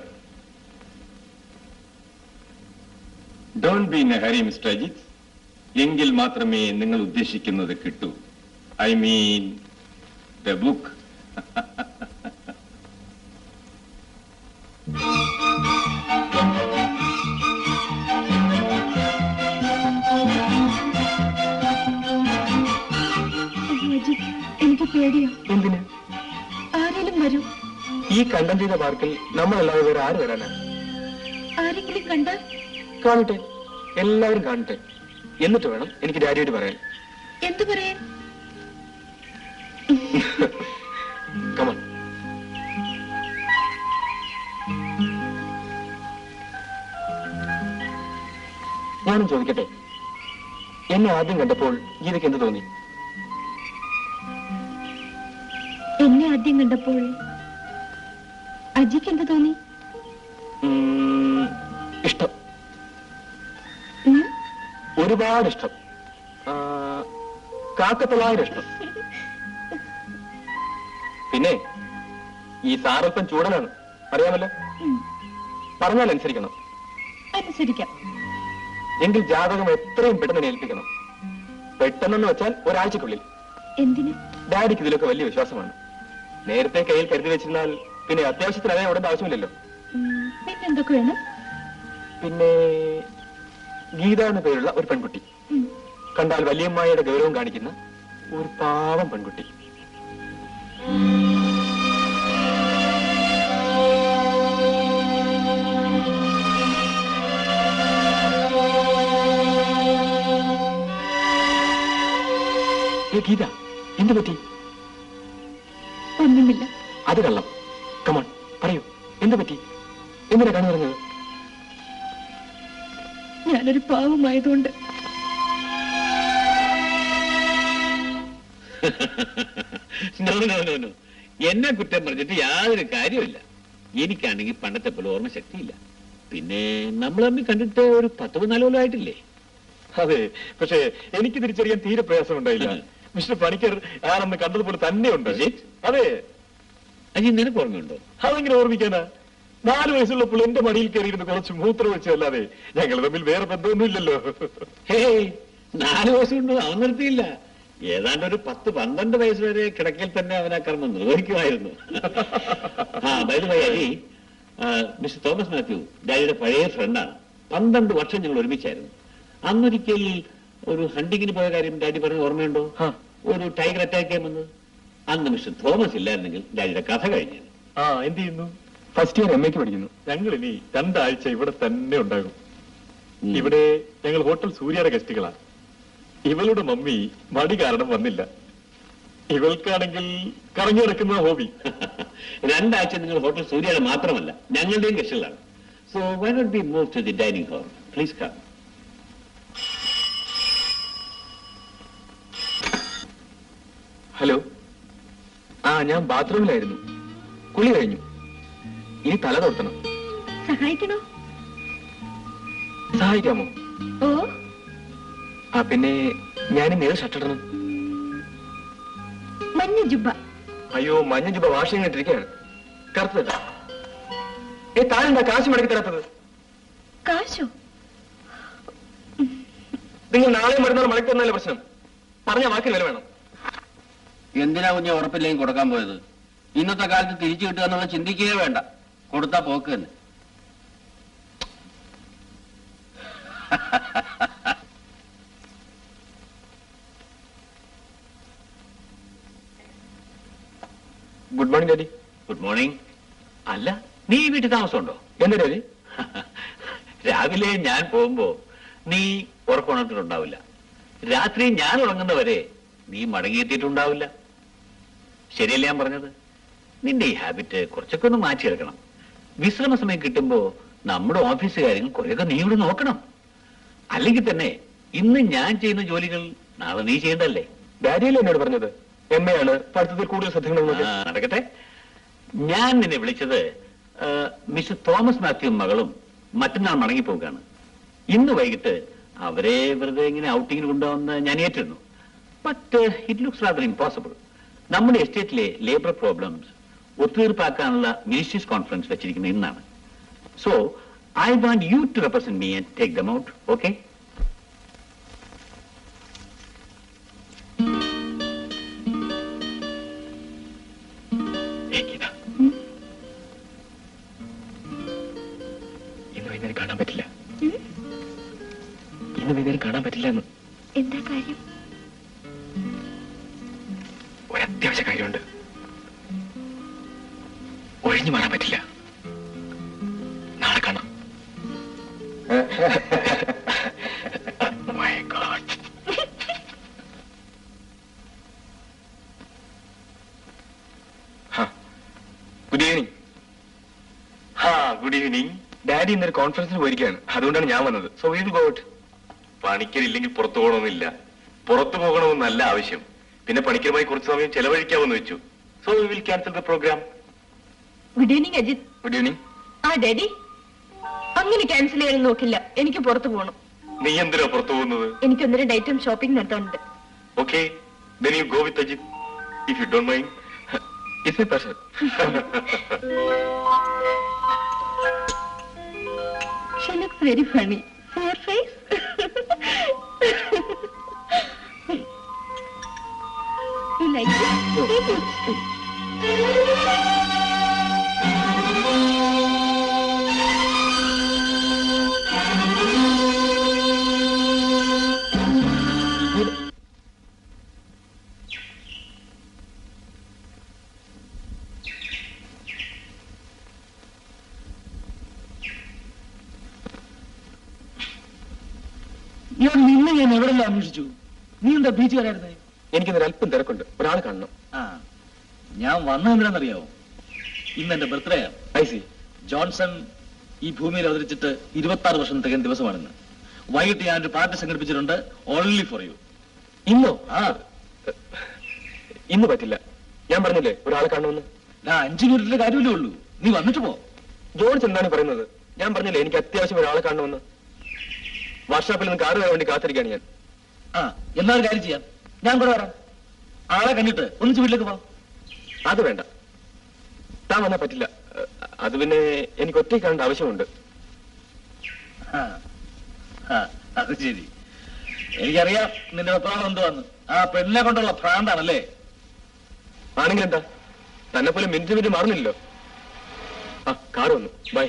Don't be in a hurry mister Ajith. എങ്കിൽ മാത്രമേ നിങ്ങൾ ഉദ്ദേശിക്കുന്നത് കിട്ടൂ. I mean the book. എനിക്ക് പേടിയോ? എന്തിന്? ആരെങ്കിലും വരൂ. ഈ കണ്ടം ചെയ്ത പാർക്കിൽ നമ്മളല്ലാതെ വേറെ ആര് വരാനാ? ആരെങ്കിലും കണ്ടാൽ? കാണട്ടെ, എല്ലാവരും കാണട്ടെ. എന്നിട്ട് വേണം എനിക്ക് ഡാഡിയോട് പറയാൻ. എന്തു പറയാൻ? കമോൺ. ഞാനും ചോദിക്കട്ടെ, എന്നെ ആദ്യം കണ്ടപ്പോൾ ഗീതയ്ക്ക് എന്ത് തോന്നി? എന്നെ ആദ്യം കണ്ടപ്പോൾ അജിക്ക് എന്ത് തോന്നി? ഇഷ്ടം, ഒരുപാട് ഇഷ്ടം, കാക്കത്തൊള്ളായിരം ഇഷ്ടം. പിന്നെ ഈ സാറൽപ്പം ചൂടനാണ്, അറിയാമല്ലോ. പറഞ്ഞാൽ അനുസരിക്കണം. അനുസരിക്കാം. എങ്കിൽ ജാതകം എത്രയും പെട്ടെന്ന് ഏൽപ്പിക്കണം. പെട്ടെന്നെന്ന് വെച്ചാൽ ഒരാഴ്ചക്കുള്ളിൽ. എന്തിന്? ഡാഡിക്ക് ഇതിലൊക്കെ വലിയ വിശ്വാസമാണ്. നേരത്തെ കയ്യിൽ കരുതി വെച്ചിരുന്നാൽ പിന്നെ അത്യാവശ്യത്തിന് അതേ ഉടനെ ആവശ്യമില്ലല്ലോ. പിന്നെ എന്തൊക്കെ വേണം? പിന്നെ ഗീത എന്ന പേരുള്ള ഒരു പെൺകുട്ടി, കണ്ടാൽ വല്യമ്മയുടെ ഗൗരവം കാണിക്കുന്ന ഒരു പാവം പെൺകുട്ടി. ഗീത, എന്ത് പറ്റി? ഒന്നുമില്ല. അത് കള്ളം. കമോൺ, പറയൂ, എന്ത് പറ്റി? എന്തിനാ കണ്ണു പറഞ്ഞത്? ഞാനൊരു പാവമായതുകൊണ്ട്. എന്നെ കുറ്റം പറഞ്ഞിട്ട് യാതൊരു കാര്യമില്ല. എനിക്കാണെങ്കിൽ പണ്ടത്തെ പോലെ ഓർമ്മശക്തിയില്ല. പിന്നെ നമ്മൾ തമ്മിൽ കണ്ടിട്ട് ഒരു പത്ത് പതിനാല് കൊല്ലം ആയിട്ടില്ലേ? അതെ, പക്ഷേ എനിക്ക് തിരിച്ചറിയാൻ തീരെ പ്രയാസം ഉണ്ടായില്ല. മിസ്റ്റർ പണിക്കർ ആണെന്ന് കണ്ടതുപോലെ തന്നെ ഉണ്ട്. അതെ. അജി, നിനക്ക് ഓർമ്മയുണ്ടോ? അതെങ്ങനെ ഓർമ്മിക്കാനാ? നാല് വയസ്സുള്ളപ്പോൾ എന്റെ മടിയിൽ കയറിയിരുന്ന് കുറച്ച് മൂത്രം വെച്ചല്ലാതെ ഞങ്ങൾ തമ്മിൽ വേറെ ബന്ധമൊന്നുമില്ലല്ലോ. ഹേയ്, നാല് വയസ്സുണ്ടോ? അവൻ നിർത്തിയില്ല. ഏതാണ്ട് ഒരു പത്ത് പന്ത്രണ്ട് വയസ്സ് വരെ കിടക്കയിൽ തന്നെ അവൻ ആ കർമ്മം നിർവഹിക്കുമായിരുന്നു. ആ by the way, Aji, mister Thomas Mathew ഡാഡിയുടെ പഴയ ഫ്രണ്ടാണ്. പന്ത്രണ്ട് വർഷം ഞങ്ങൾ ഒരുമിച്ചായിരുന്നു. അന്നൊരിക്കൽ ഒരു ഹണ്ടിങ്ങിന് പോയ കാര്യം ഡാഡി പറഞ്ഞ ഓർമ്മയുണ്ടോ? ഒരു ടൈഗർ അറ്റാക്ക് ചെയ്യുമെന്ന്. അന്ന് മിസ്റ്റർ തോമസ് ഇല്ലായിരുന്നെങ്കിൽ ഡാഡിയുടെ കഥ കഴിഞ്ഞു. ആ, എന്ത് ചെയ്യുന്നു? ഫസ്റ്റ് ഇയർ എം എക്ക് പഠിക്കുന്നു. ഞങ്ങൾ ഇനി രണ്ടാഴ്ച ഇവിടെ തന്നെ ഉണ്ടാകും. ഇവിടെ ഞങ്ങൾ ഹോട്ടൽ സൂര്യയുടെ ഗസ്റ്റുകളാണ്. ഇവളുടെ മമ്മി മടി കാരണം വന്നില്ല. ഇവൾക്കാണെങ്കിൽ കറങ്ങി നടക്കുന്ന ഹോബി. രണ്ടാഴ്ച നിങ്ങൾ ഹോട്ടൽ സൂര്യയുടെ മാത്രമല്ല ഞങ്ങളുടെയും ഗസ്റ്റുകളാണ്. So why not be move to the dining hall? Please come. Hello. ആ, ഞാൻ ബാത്റൂമിലായിരുന്നു. കുളി കഴിഞ്ഞു. ഇനി തല തോർത്തണം. സഹായിക്കണോ? സഹായിക്കാമോ? ഓ. ആ, പിന്നെ ഞാനിന്ന് ഏത് ഷർട്ട് ഇടണം? മഞ്ഞ ജുബ്ബ. അയ്യോ, മഞ്ഞ ജുബ്ബ വാഷ് ചെയ്തിട്ടിരിക്കുകയാണ്. കറുത്തല്ല. ഏ, താഴെന്താ കാശ് മടക്കി തരാത്തത്? കാശോ? നിങ്ങൾ നാളെ മരുന്നാൾ മടക്കി തന്നല്ലേ പ്രശ്നം. പറഞ്ഞ വാക്കിൽ വില വേണം. എന്തിനാ കുഞ്ഞെ ഉറപ്പില്ലെങ്കിൽ കൊടുക്കാൻ പോയത്? ഇന്നത്തെ കാലത്ത് തിരിച്ചു കിട്ടുക എന്നുള്ള ചിന്തിക്കുകയേ വേണ്ട. കൊടുത്താ പോക്ക് തന്നെ. Good morning daddy. Good morning. അല്ല, നീ വീട്ടിൽ താമസമുണ്ടോ? എന്താ ഡാഡി? രാവിലെ ഞാൻ പോകുമ്പോ നീ ഉറക്കമുണർത്തിട്ടുണ്ടാവില്ല. രാത്രി ഞാൻ ഉറങ്ങുന്നവരെ നീ മടങ്ങിയെത്തിയിട്ടുണ്ടാവില്ല. ശരിയല്ല ഞാൻ പറഞ്ഞത്? നിന്റെ ഈ ഹാബിറ്റ് കുറച്ചൊക്കെ ഒന്ന് മാറ്റിയെടുക്കണം. വിശ്രമ സമയം കിട്ടുമ്പോ നമ്മുടെ ഓഫീസ് കാര്യങ്ങൾ കുറെയൊക്കെ നീ ഇവിടെ നോക്കണം. അല്ലെങ്കിൽ തന്നെ ഇന്ന് ഞാൻ ചെയ്യുന്ന ജോലികൾ നാളെ നീ ചെയ്യണ്ടല്ലേ? ഡാഡിയല്ലേ എന്നോട് പറഞ്ഞത് എം എ ആണ്, പഠിത്തത്തിൽ കൂടുതൽ ശ്രദ്ധിക്കണമെന്നൊക്കെ. നടക്കട്ടെ. ഞാൻ നിന്നെ വിളിച്ചത് മിസ്റ്റർ തോമസ് മാത്യു മകളും മറ്റന്നാൾ മടങ്ങിപ്പോവുകയാണ്. ഇന്ന് വൈകിട്ട് അവരെ വെറുതെ ഇങ്ങനെ ഔട്ടിങ്ങിന് കൊണ്ടുവന്ന് ഞാൻ ഏറ്റിരുന്നു. But it looks rather impossible. നമ്മുടെ എസ്റ്റേറ്റിലെ ലേബർ പ്രോബ്ലംസ് ഒത്തുതീർപ്പാക്കാനുള്ള മിനിസ്റ്റേഴ്സ് കോൺഫറൻസ് വെച്ചിരിക്കുന്നത് ഇന്നാണ്. So I want you to represent me and take them out. Okay? ഇന്ന് വൈകുന്നേരം കാണാൻ പറ്റില്ല. ഇന്ന് വൈകുന്നേരം കാണാൻ പറ്റില്ല എന്ന്. എന്താ കാര്യം? ഒരത്യാവശ്യ കാര്യമുണ്ട്. ഒഴിഞ്ഞു മാറാൻ പറ്റില്ല. നാളെ കാണാം. My God. Good evening. ഹാ ഗുഡ് ഈവനിങ്. ഡാഡി ഇന്നൊരു കോൺഫറൻസിന് പോയിരിക്കുകയാണ്, അതുകൊണ്ടാണ് ഞാൻ വന്നത്. So we will go out. പണിക്കരില്ലെങ്കിൽ പുറത്തു പോകണമെന്നില്ല. പുറത്തു പോകണമെന്നല്ല ആവശ്യം. പിന്നെ പണിക്കരുമായി കുറച്ച് സമയം ചെലവഴിക്കാമെന്ന് വെച്ചു. So we will cancel the programme. Good evening Ajith. Good evening. ആ ഡാഡി, അങ്ങനെ ക്യാൻസൽ ചെയ്യാൻ നോക്കില്ല. എനിക്ക് പുറത്തു പോകണം. നീ എന്തിനാ പുറത്തു പോകുന്നത്? എനിക്ക് ഒന്ന് രണ്ട് ഐറ്റം ഷോപ്പിംഗ് നടത്താനുണ്ട്. Okay, then you go with Ajit, if you don't mind. It's my pleasure. She looks very funny. See her face? You like it? ഞാൻ നിന്നെ ഞാൻ എവിടെല്ലാം അന്വേഷിച്ചു. നീ എന്താ ബീച്ച് വരായിരുന്നേ? എനിക്കിന്നൊരു അല്പം തിരക്കുണ്ട്, ഒരാൾ കാണണം. ആ, ഞാൻ വന്നത് എന്തിനാണെന്നറിയാവോ? ഇന്ന് എന്റെ ബർത്ത്ഡേ ആണ്. I C. ജോൺസൺ ഈ ഭൂമിയിൽ അവതരിച്ചിട്ട് ഇരുപത്തി ആറ് വർഷം തികഞ്ഞ ദിവസമാണെന്ന്. വൈകിട്ട് ഞാൻ ഒരു പാർട്ടി സംഘടിപ്പിച്ചിട്ടുണ്ട്, ഓൺലി ഫോർ യു. ഇന്നോ? ആ, ഇന്ന് പറ്റില്ല. ഞാൻ പറഞ്ഞില്ലേ ഒരാളെ കാണണമെന്ന്. ഞാൻ അഞ്ചു മിനിറ്റിലെ കാര്യമല്ലേ ഉള്ളൂ. നീ വന്നിട്ട് പോ. ജോൺസ് എന്താണ് പറയുന്നത്? ഞാൻ പറഞ്ഞില്ലേ എനിക്ക് അത്യാവശ്യം ഒരാളെ കാണണമെന്ന്. വർക്ക്ഷോപ്പിൽ നിന്ന് കാറ് വരാൻ വേണ്ടി കാത്തിരിക്കുകയാണ് ഞാൻ. ആ, എന്നാ ഒരു കാര്യം ചെയ്യാം, ഞാൻ കൂടെ വരാം. ആളെ കണ്ടിട്ട് ഒന്നിച്ച് വീട്ടിലേക്ക് പോ. അത് വേണ്ട, താൻ വന്നാൽ പറ്റില്ല. അത് പിന്നെ എനിക്ക് ഒറ്റയ്ക്ക് കാണേണ്ട ആവശ്യമുണ്ട്. ആ, ആ, അത് ശരി. എനിക്കറിയാം നിന്റെ വെപ്രാളം എന്തുവാന്ന്. ആ പെണ്ണിനെ കൊണ്ടുള്ള ഭ്രാന്താണല്ലേ? ആണെങ്കിൽ എന്താ, തന്നെ പോലെ മിനിറ്റ് മിനിറ്റ് മാറുന്നില്ലല്ലോ. ആ, കാറ് വന്നു. ബൈ.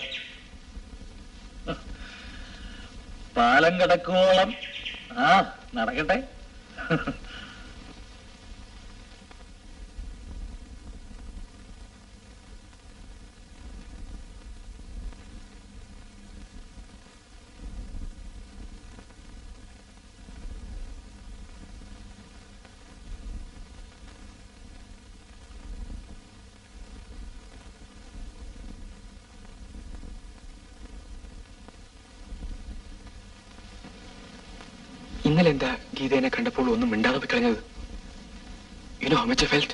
പാലം കിടക്കോളം ആ നടക്കട്ടെ. ഇന്നലെ എന്താ ഗീതേനെ കണ്ടപ്പോൾ ഒന്നും മിണ്ടാതെ പോയി കളഞ്ഞത്? You know how much I felt.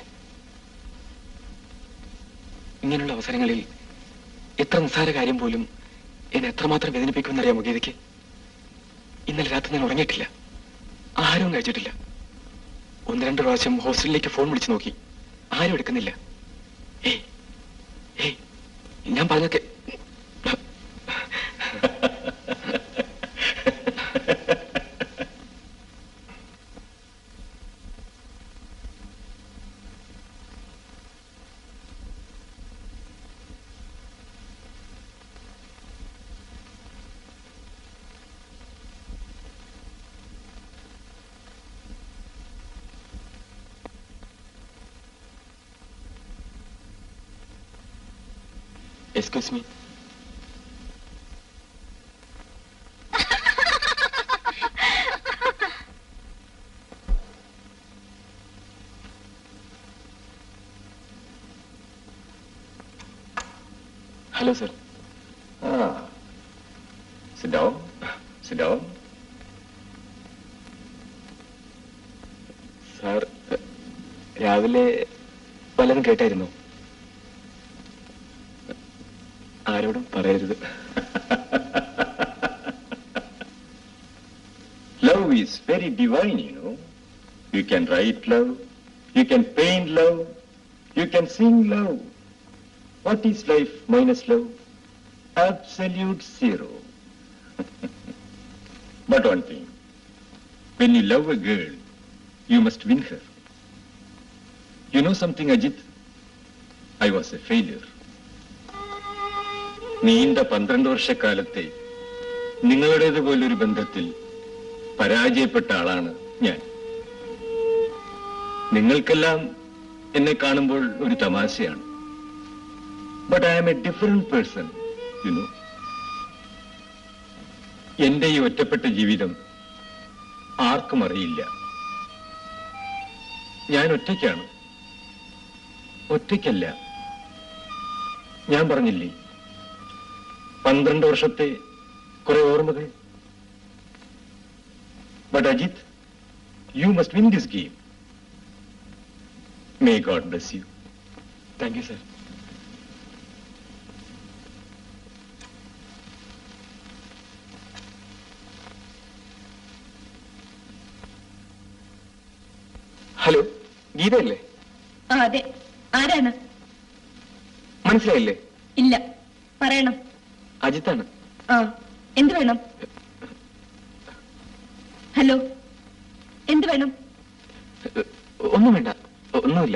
ഇങ്ങനെയുള്ള അവസരങ്ങളിൽ എത്ര നിസ്സാര കാര്യം പോലും എന്നെ എത്രമാത്രം വേദനിപ്പിക്കുമെന്നറിയാമോ ഗീതയ്ക്ക്? ഇന്നലെ രാത്രി ഞാൻ ഉറങ്ങിയിട്ടില്ല, ആഹാരവും കഴിച്ചിട്ടില്ല. ഒന്ന് രണ്ട് പ്രാവശ്യം ഹോസ്റ്റലിലേക്ക് ഫോൺ വിളിച്ചു നോക്കി, ആരും എടുക്കുന്നില്ല. ഏയ് ഏയ് ഞാൻ പറഞ്ഞൊക്കെ Excuse me. Hello sir. Ah. Sit down. Sit down. Sir, രാവിലെ പലരും കേട്ടായിരുന്നു. ആരോടും പറയരുത്. Love is very divine, you know. You can write love, you can paint love, you can sing love. What is life minus love? Absolute zero. But one thing, when you love a girl, you must win her. You know something, Ajit? I was a failure. നീണ്ട പന്ത്രണ്ട് വർഷക്കാലത്തെ നിങ്ങളുടേതുപോലൊരു ബന്ധത്തിൽ പരാജയപ്പെട്ട ആളാണ് ഞാൻ. നിങ്ങൾക്കെല്ലാം എന്നെ കാണുമ്പോൾ ഒരു തമാശയാണ്. But I am a different person, you know. എന്റെ ഈ ഒറ്റപ്പെട്ട ജീവിതം ആർക്കും അറിയില്ല. ഞാൻ ഒറ്റയ്ക്കാണ്. ഒറ്റയ്ക്കല്ല. ഞാൻ പറഞ്ഞില്ലേ, പന്ത്രണ്ട് വർഷത്തെ കുറെ ഓർമ്മകൾ. But Ajith, you must win this game. May God bless you. Thank you sir. Hello, ഗീതയല്ലേ? ആ അതെ. ആരാണ്? മനസ്സിലായില്ലേ? ഇല്ല, പറയണം. അജിത്താണ്. ആ, എന്ത് വേണം? ഹലോ, എന്ത് വേണം? ഒന്നും വേണ്ട, ഒന്നുമില്ല.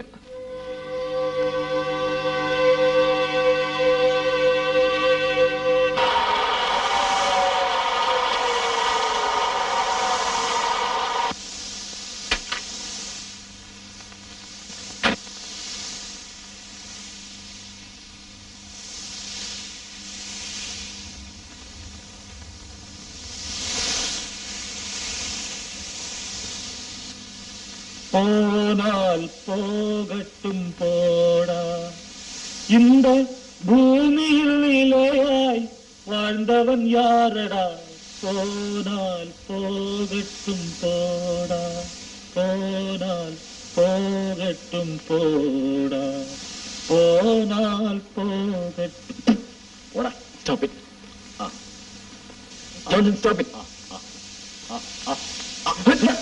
போனால் போகட்டும் போடா, இந்த பூமியில் நிலையாய் வாழ்ந்தவன் யாரடா. போனால் போகட்டும் போடா, போனால் போகட்டும் போடா, போனால் போகட்டும் போடா. Stop it. Ah. Don't stop it. Ah, ah, ah, ah, ah.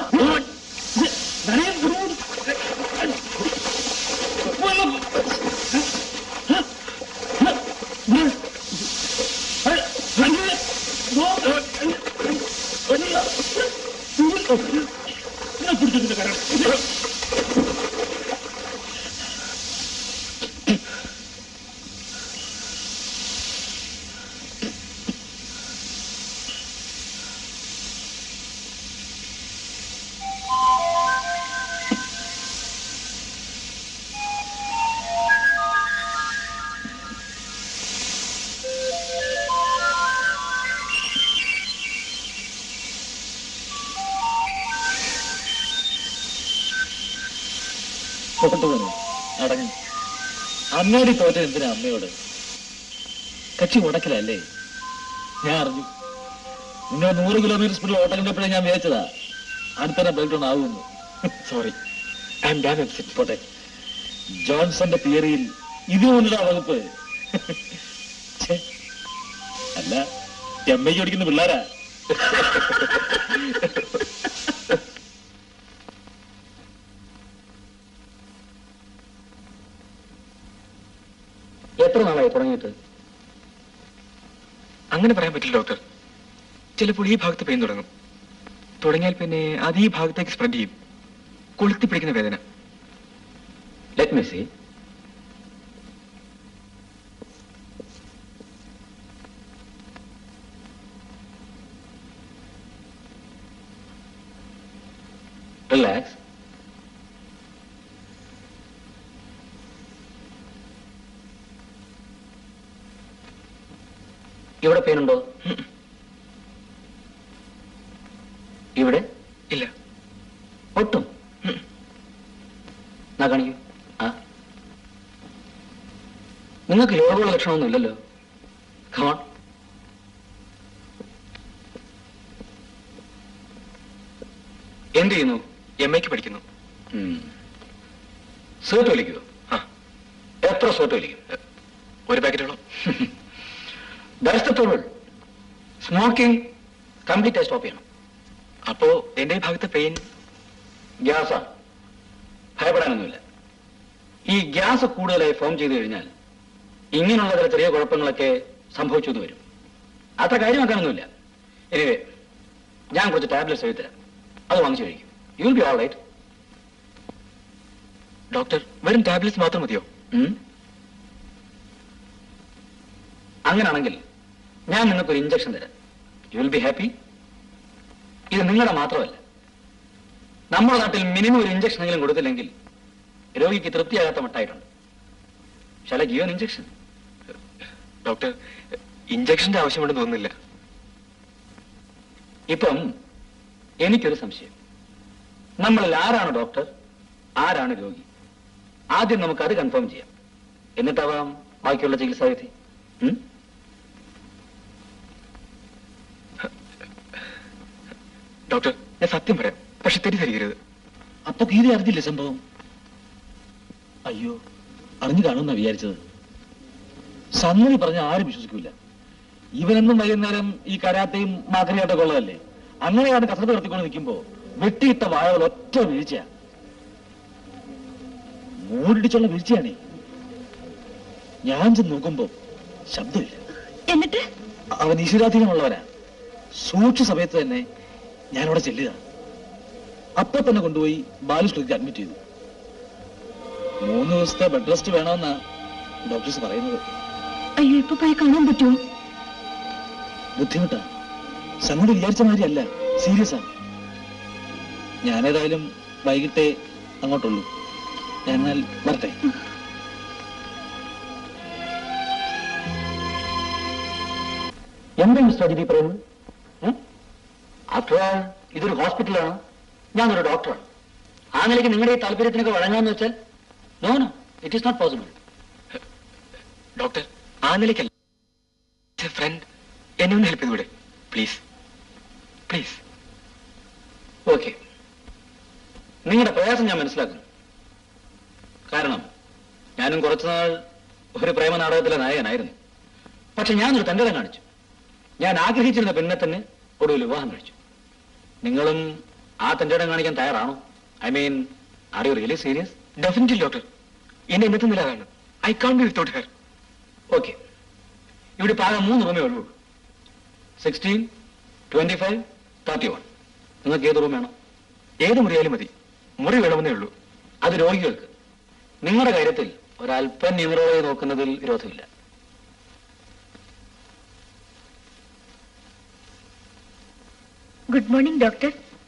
അടങ്ങി അങ്ങാടി തോറ്റ എന്തിനാ അമ്മയോട്? കച്ചി ഉടക്കലല്ലേ? ഞാൻ അറിഞ്ഞു. നിങ്ങൾ നൂറ് കിലോമീറ്റർ സ്പീഡിൽ ഓട്ടം കണ്ടപ്പോഴേ ഞാൻ വിചാരിച്ചതാ അടുത്തന്നെ ബ്രേക്ക് ഡൗൺ ആവുമെന്ന്. Sorry, I'm damn upset. പോട്ടെ, ജോൺസന്റെ തിയറിയിൽ ഇതുപോലുള്ള വകുപ്പ് അല്ല, എം ഐ ഓടിക്കുന്ന പിള്ളേരാ. എത്ര നാളായി തുടങ്ങിയിട്ട്? അങ്ങനെ പറയാൻ പറ്റില്ല ഡോക്ടർ. ചിലപ്പോൾ ഈ ഭാഗത്ത് പെയിൻ തുടങ്ങും. തുടങ്ങിയാൽ പിന്നെ അത് ഈ ഭാഗത്തേക്ക് സ്പ്രെഡ് ചെയ്യും. കൊളുത്തി പിടിക്കുന്ന വേദന. Let me see. റിലാക്സ്. ഇവിടെ പെയിനുണ്ടോ? ഇവിടെ ഇല്ല. ഒട്ടും? കാണിക്കൂ. ആ, നിങ്ങൾക്ക് രോഗമുള്ള ലക്ഷണമൊന്നുമില്ലല്ലോ. Come on. എന്ത് ചെയ്യുന്നു? എം എക്ക് പഠിക്കുന്നു. സേർട്ട് വലിക്കുമോ? ആ. എത്ര സേർട്ട് വലിക്കും? ഒരു പാക്കറ്റോളം. സ്മോക്കിംഗ് കംപ്ലീറ്റ് ആയി സ്റ്റോപ്പ് ചെയ്യണം. അപ്പോ എന്റെ ഭാഗത്തെ പെയിൻ ഗ്യാസാ. ഭയപ്പെടാനൊന്നുമില്ല. ഈ ഗ്യാസ് കൂടുതലായി ഫോം ചെയ്തു കഴിഞ്ഞാൽ ഇങ്ങനെയുള്ള ചില ചെറിയ കുഴപ്പങ്ങളൊക്കെ സംഭവിച്ചു എന്ന് വരും. അത്ര കാര്യമാക്കാനൊന്നുമില്ല. എനിവേ ഞാൻ കുറച്ച് ടാബ്ലറ്റ്സ് എഴുതരാം, അത് വാങ്ങിച്ചു കഴിക്കും. You will be all right. Doctor, വെറും ടാബ്ലറ്റ്സ് മാത്രം മതിയോ? അങ്ങനാണെങ്കിൽ ഞാൻ നിങ്ങൾക്കൊരു ഇഞ്ചക്ഷൻ തരാം. You will be happy. ഇത് നിങ്ങളുടെ മാത്രമല്ല, നമ്മുടെ നാട്ടിൽ മിനിമം ഒരു ഇഞ്ചക്ഷൻ എങ്കിലും കൊടുത്തില്ലെങ്കിൽ രോഗിക്ക് തൃപ്തിയാകാത്ത മട്ടായിട്ടുണ്ട്. Shall give an injection. Doctor, ഇഞ്ചക്ഷന്റെ ആവശ്യമുണ്ടെന്ന് തോന്നുന്നില്ല. ഇപ്പം എനിക്കൊരു സംശയം. നമ്മളിൽ ആരാണ് ഡോക്ടർ, ആരാണ് രോഗി? ആദ്യം നമുക്ക് അത് കൺഫേം ചെയ്യാം, എന്നിട്ടാവാം ബാക്കിയുള്ള ചികിത്സാ വിധി. ഡോക്ടർ, ഞാൻ സത്യം പറയാം, പക്ഷെ തെറ്റിദ്ധരിക്കരുത്. അപ്പൊ ഗീത അറിഞ്ഞില്ലേ സംഭവം? അയ്യോ, അറിഞ്ഞു കാണുമെന്നാ വിചാരിച്ചത്. സംഗതി പറഞ്ഞ ആരും വിശ്വസിക്കില്ല. ഇവനെന്നും വൈകുന്നേരം ഈ കരാത്തയും മാക്രിയാട്ടൊക്കെ ഉള്ളതല്ലേ. അങ്ങനെയാണ് കസരത്ത് നടത്തിക്കൊണ്ട് നിൽക്കുമ്പോ വെട്ടിയിട്ട വാഴകൾ ഒറ്റ വീഴ്ചയാ. മൂടിടിച്ചുള്ള വീഴ്ചയാണേ. ഞാൻ ചെന്ന് നോക്കുമ്പോ ശബ്ദമില്ല. എന്നിട്ട് അവൻ ഈശ്വരാധീനമുള്ളവനാ. സൂക്ഷ്മ സമയത്ത് തന്നെ ഞാനവിടെ ചെല്ലുക. അപ്പൊ തന്നെ കൊണ്ടുപോയി ബാലുശ്രീക്ക് അഡ്മിറ്റ് ചെയ്തു. മൂന്ന് ദിവസത്തെ ബെഡ് റെസ്റ്റ് വേണമെന്നാ ഡോക്ടേഴ്സ് പറയുന്നത്. അയ്യോ, ഇപ്പൊ പോയി കാണാൻ പറ്റുമോ? ബുദ്ധിമുട്ടാ. സംഗതി വിചാരിച്ച മാതിരി അല്ല, സീരിയസ് ആണ്. ഞാനേതായാലും വൈകിട്ടേ അങ്ങോട്ടുള്ളൂ. ഞാൻ എന്നാൽ വരട്ടെ. എന്താ മിസ്റ്റർ അജിതി പറയുന്നത്? ആഫ്റ്റർ ഓൾ ഇതൊരു ഹോസ്പിറ്റലാണ്, ഞാനൊരു ഡോക്ടറാണ്. ആ നിലയ്ക്ക് നിങ്ങളുടെ ഈ താല്പര്യത്തിനൊക്കെ വഴങ്ങാന്ന് വെച്ചാൽ no no, it is not possible. Doctor, ആ നിലയ്ക്കല്ല. ഫ്രണ്ട്, എന്നെ ഒന്ന് ഹെൽപ്പ് ചെയ്തൂടെ പ്ലീസ്? പ്ലീസ്. ഓക്കെ, നിങ്ങളുടെ പ്രയാസം ഞാൻ മനസ്സിലാക്കുന്നു. കാരണം ഞാനും കുറച്ചുനാൾ ഒരു പ്രേമ നാടകത്തിലെ നായകനായിരുന്നു. പക്ഷെ ഞാനൊരു തൻ്റെടം കാണിച്ചു. ഞാൻ ആഗ്രഹിച്ചിരുന്ന പെണ്ണെ തന്നെ ഒടുവിൽ വിവാഹം കഴിച്ചു. നിങ്ങളും ആ തൻ്റെടം കാണിക്കാൻ തയ്യാറാണോ? I mean, are you really serious? Definitely doctor. എന്നെ എന്നെത്തുന്നില്ല കാരണം I can't be without hair. Okay, ഇവിടെ പാക മൂന്ന് റൂമേ ഉള്ളൂ. Sixteen, twenty five, thirty one. നിങ്ങൾക്ക് ഏത് റൂം വേണം? ഏത് മുറിയാലും മതി. മുറി വേണമെന്നേ ഉള്ളൂ. അത് രോഗികൾക്ക്. നിങ്ങളുടെ കാര്യത്തിൽ ഒരല്പം ന്യൂറോളജി നോക്കുന്നതിൽ വിരോധമില്ല. Good morning doctor.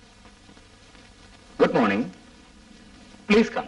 Good morning. Please come.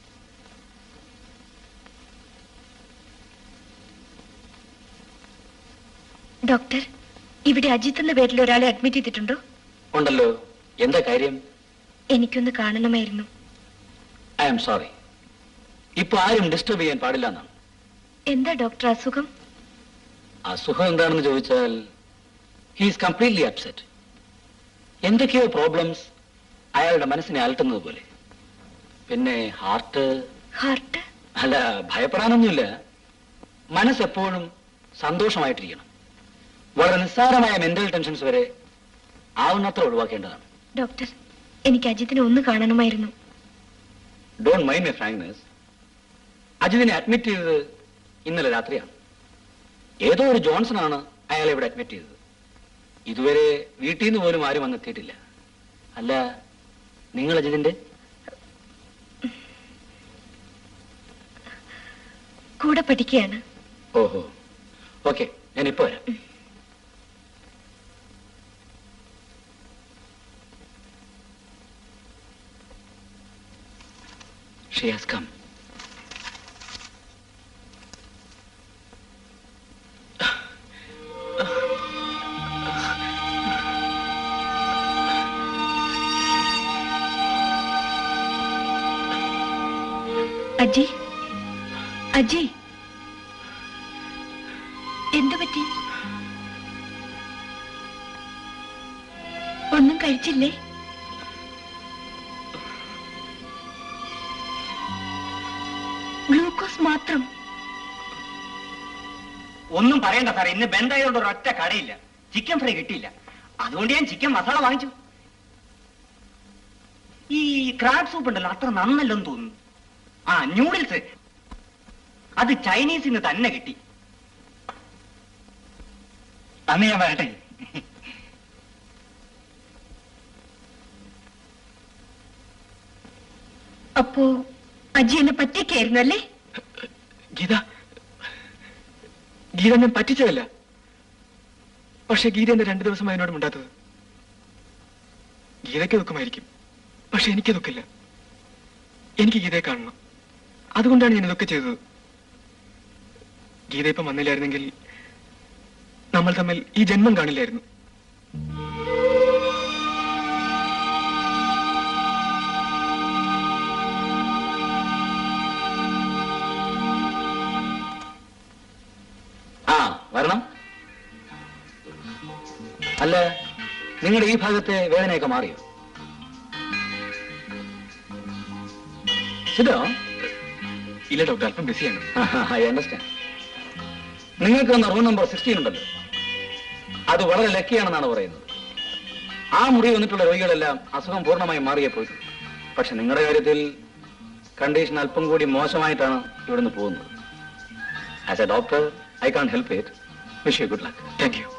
Doctor, ഇവിടെ അജിത്ത് എന്ന പേരിൽ ഒരാളെ അഡ്മിറ്റ് ചെയ്തിട്ടുണ്ടോ? ഉണ്ടല്ലോ. എന്താ കാര്യം? എനിക്കൊന്ന് കാണണമായിരുന്നു. I am sorry. ഇപ്പൊ ആരും ഡിസ്റ്റർബ് ചെയ്യാൻ പാടില്ല എന്നാണ്. എന്താ ഡോക്ടർ അസുഖം? അസുഖം എന്താണെന്ന് ചോദിച്ചാൽ ഹി ഈസ് കംപ്ലീറ്റ്ലി അപ്സെറ്റ്. എന്തൊക്കെയോ പ്രോബ്ലംസ് അയാളുടെ മനസ്സിനെ അലട്ടുന്നത് പോലെ. പിന്നെ ഹാർട്ട് ഹാർട്ട് അല്ല, ഭയപ്പെടാനൊന്നുമില്ല. മനസ്സെപ്പോഴും സന്തോഷമായിട്ടിരിക്കണം. വളരെ നിസ്സാരമായ മെന്റൽ ടെൻഷൻസ് വരെ ആവുന്നത്ര ഒഴിവാക്കേണ്ടതാണ്. ഡോക്ടർ, എനിക്ക് അജിത്തിനെ ഒന്ന് കാണണമായിരുന്നു. Don't mind my frankness. അജിതിനെ അഡ്മിറ്റ് ചെയ്തത് ഇന്നലെ രാത്രിയാണ്. ഏതോ ഒരു ജോൺസൺ ആണ് അയാളെ ഇവിടെ അഡ്മിറ്റ് ചെയ്തത്. ഇതുവരെ വീട്ടിൽ നിന്ന് പോലും ആരും വന്നെത്തിയിട്ടില്ല. അല്ല, നിങ്ങൾ അജിതിന്റെ കൂടെ പഠിക്കുകയാണ്. ഓഹോ, ഓക്കെ, ഞാൻ ഇപ്പൊ വരാം. She has come. Aji, Aji, ഒന്നും കഴിച്ചില്ലേ? ഗ്ലൂക്കോസ് മാത്രം? ഒന്നും പറയണ്ട സാറേ, ഇന്ന് ബന്ധായതുകൊണ്ട് ഒരൊറ്റ കടയില്ല, ചിക്കൻ ഫ്രൈ കിട്ടിയില്ല. അതുകൊണ്ട് ഞാൻ ചിക്കൻ മസാല വാങ്ങിച്ചു. ഈ ക്രാബ് സൂപ്പ് ഉണ്ടല്ലോ, അത്ര നന്നല്ലെന്ന് തോന്നുന്നു. ആ ന്യൂഡിൽസ് അത് ചൈനീസിൽ നിന്ന് തന്നെ കിട്ടി. അന്ന് ഞാൻ വരട്ടെ. അപ്പോ അജി എന്നെ പറ്റിക്കായിരുന്നു അല്ലേ? ഗീത, ഗീത ഞാൻ പറ്റിച്ചതല്ല. പക്ഷെ ഗീത എന്നെ രണ്ടു ദിവസം അതിനോട് മിണ്ടാത്തത്. ഗീതയ്ക്ക് ദുഃഖമായിരിക്കും, പക്ഷെ എനിക്ക് ദുഃഖമില്ല. എനിക്ക് ഗീതയെ കാണണം, അതുകൊണ്ടാണ് ഞാൻ ഇതൊക്കെ ചെയ്തത്. ഗീത ഇപ്പം വന്നില്ലായിരുന്നെങ്കിൽ നമ്മൾ തമ്മിൽ ഈ ജന്മം കാണില്ലായിരുന്നു. ആ വരണം. അല്ല, നിങ്ങളുടെ ഈ ഭാഗത്തെ വേദനയൊക്കെ മാറിയോ? ശരിയോ? ഇല്ല ഡോക്ടർ, അല്പം ബിസിയാണ്. I understand. നിങ്ങൾക്ക് തന്ന റൂം നമ്പർ സിക്സ്റ്റീൻ ഉണ്ടല്ലോ, അത് വളരെ ലക്കിയാണെന്നാണ് പറയുന്നത്. ആ മുറി വന്നിട്ടുള്ള രോഗികളെല്ലാം അസുഖം പൂർണ്ണമായി മാറിയേ പോയിട്ടുണ്ട്. പക്ഷെ നിങ്ങളുടെ കാര്യത്തിൽ കണ്ടീഷൻ അല്പം കൂടി മോശമായിട്ടാണ് ഇവിടുന്ന് പോകുന്നത്. As A doctor I can't help it. Wish you good luck. Thank you.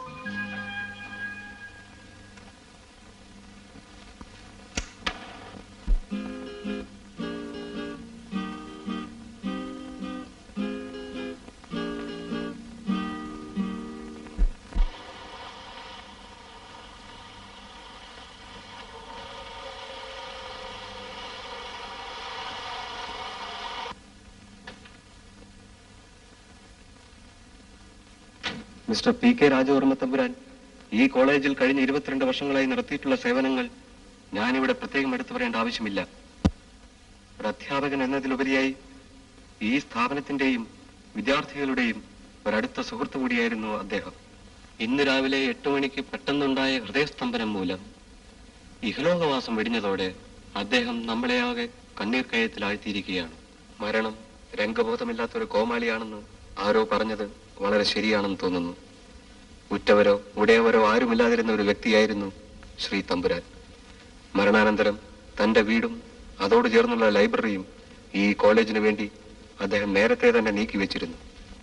Mister P K Raja Varma തമ്പുരാൻ, ഈ കോളേജിൽ കഴിഞ്ഞ ഇരുപത്തിരണ്ട് വർഷങ്ങളായി നടത്തിയിട്ടുള്ള സേവനങ്ങൾ ഞാനിവിടെ പ്രത്യേകം എടുത്തു പറയേണ്ട ആവശ്യമില്ല. ഒരു അധ്യാപകൻ എന്നതിലുപരിയായി ഈ സ്ഥാപനത്തിന്റെയും വിദ്യാർത്ഥികളുടെയും ഒരടുത്ത സുഹൃത്തു കൂടിയായിരുന്നു അദ്ദേഹം. ഇന്ന് രാവിലെ എട്ട് മണിക്ക് പെട്ടെന്നുണ്ടായ ഹൃദയസ്തംഭനം മൂലം ഇഹലോകവാസം വെടിഞ്ഞതോടെ അദ്ദേഹം നമ്മളെയാകെ കണ്ണീർ കയത്തിലാഴ്ത്തിയിരിക്കുകയാണ്. മരണം രംഗബോധമില്ലാത്തൊരു കോമാളിയാണെന്ന് ആരോ പറഞ്ഞത് വളരെ ശരിയാണെന്ന് തോന്നുന്നു. ഉറ്റവരോ ഉടയവരോ ആരുമില്ലാതിരുന്ന ഒരു വ്യക്തിയായിരുന്നു ശ്രീ തമ്പുരാൻ. മരണാനന്തരം തന്റെ വീടും അതോട് ചേർന്നുള്ള ലൈബ്രറിയും ഈ കോളേജിന് വേണ്ടി അദ്ദേഹം നേരത്തെ തന്നെ നീക്കിവെച്ചിരുന്നു.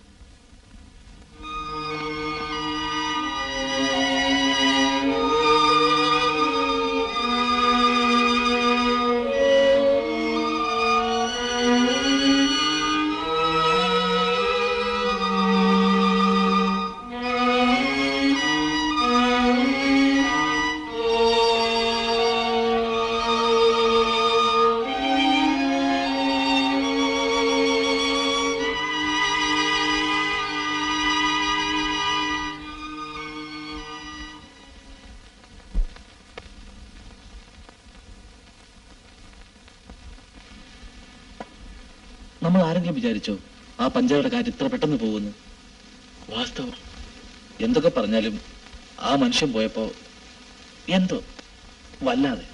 നമ്മൾ ആരെങ്കിലും വിചാരിച്ചോ ആ പഞ്ചായയുടെ കാര്യം ഇത്ര പെട്ടെന്ന് പോകുന്നു? വാസ്തവം എന്തൊക്കെ പറഞ്ഞാലും ആ മനുഷ്യൻ പോയപ്പോ എന്തോ വല്ലാതെ.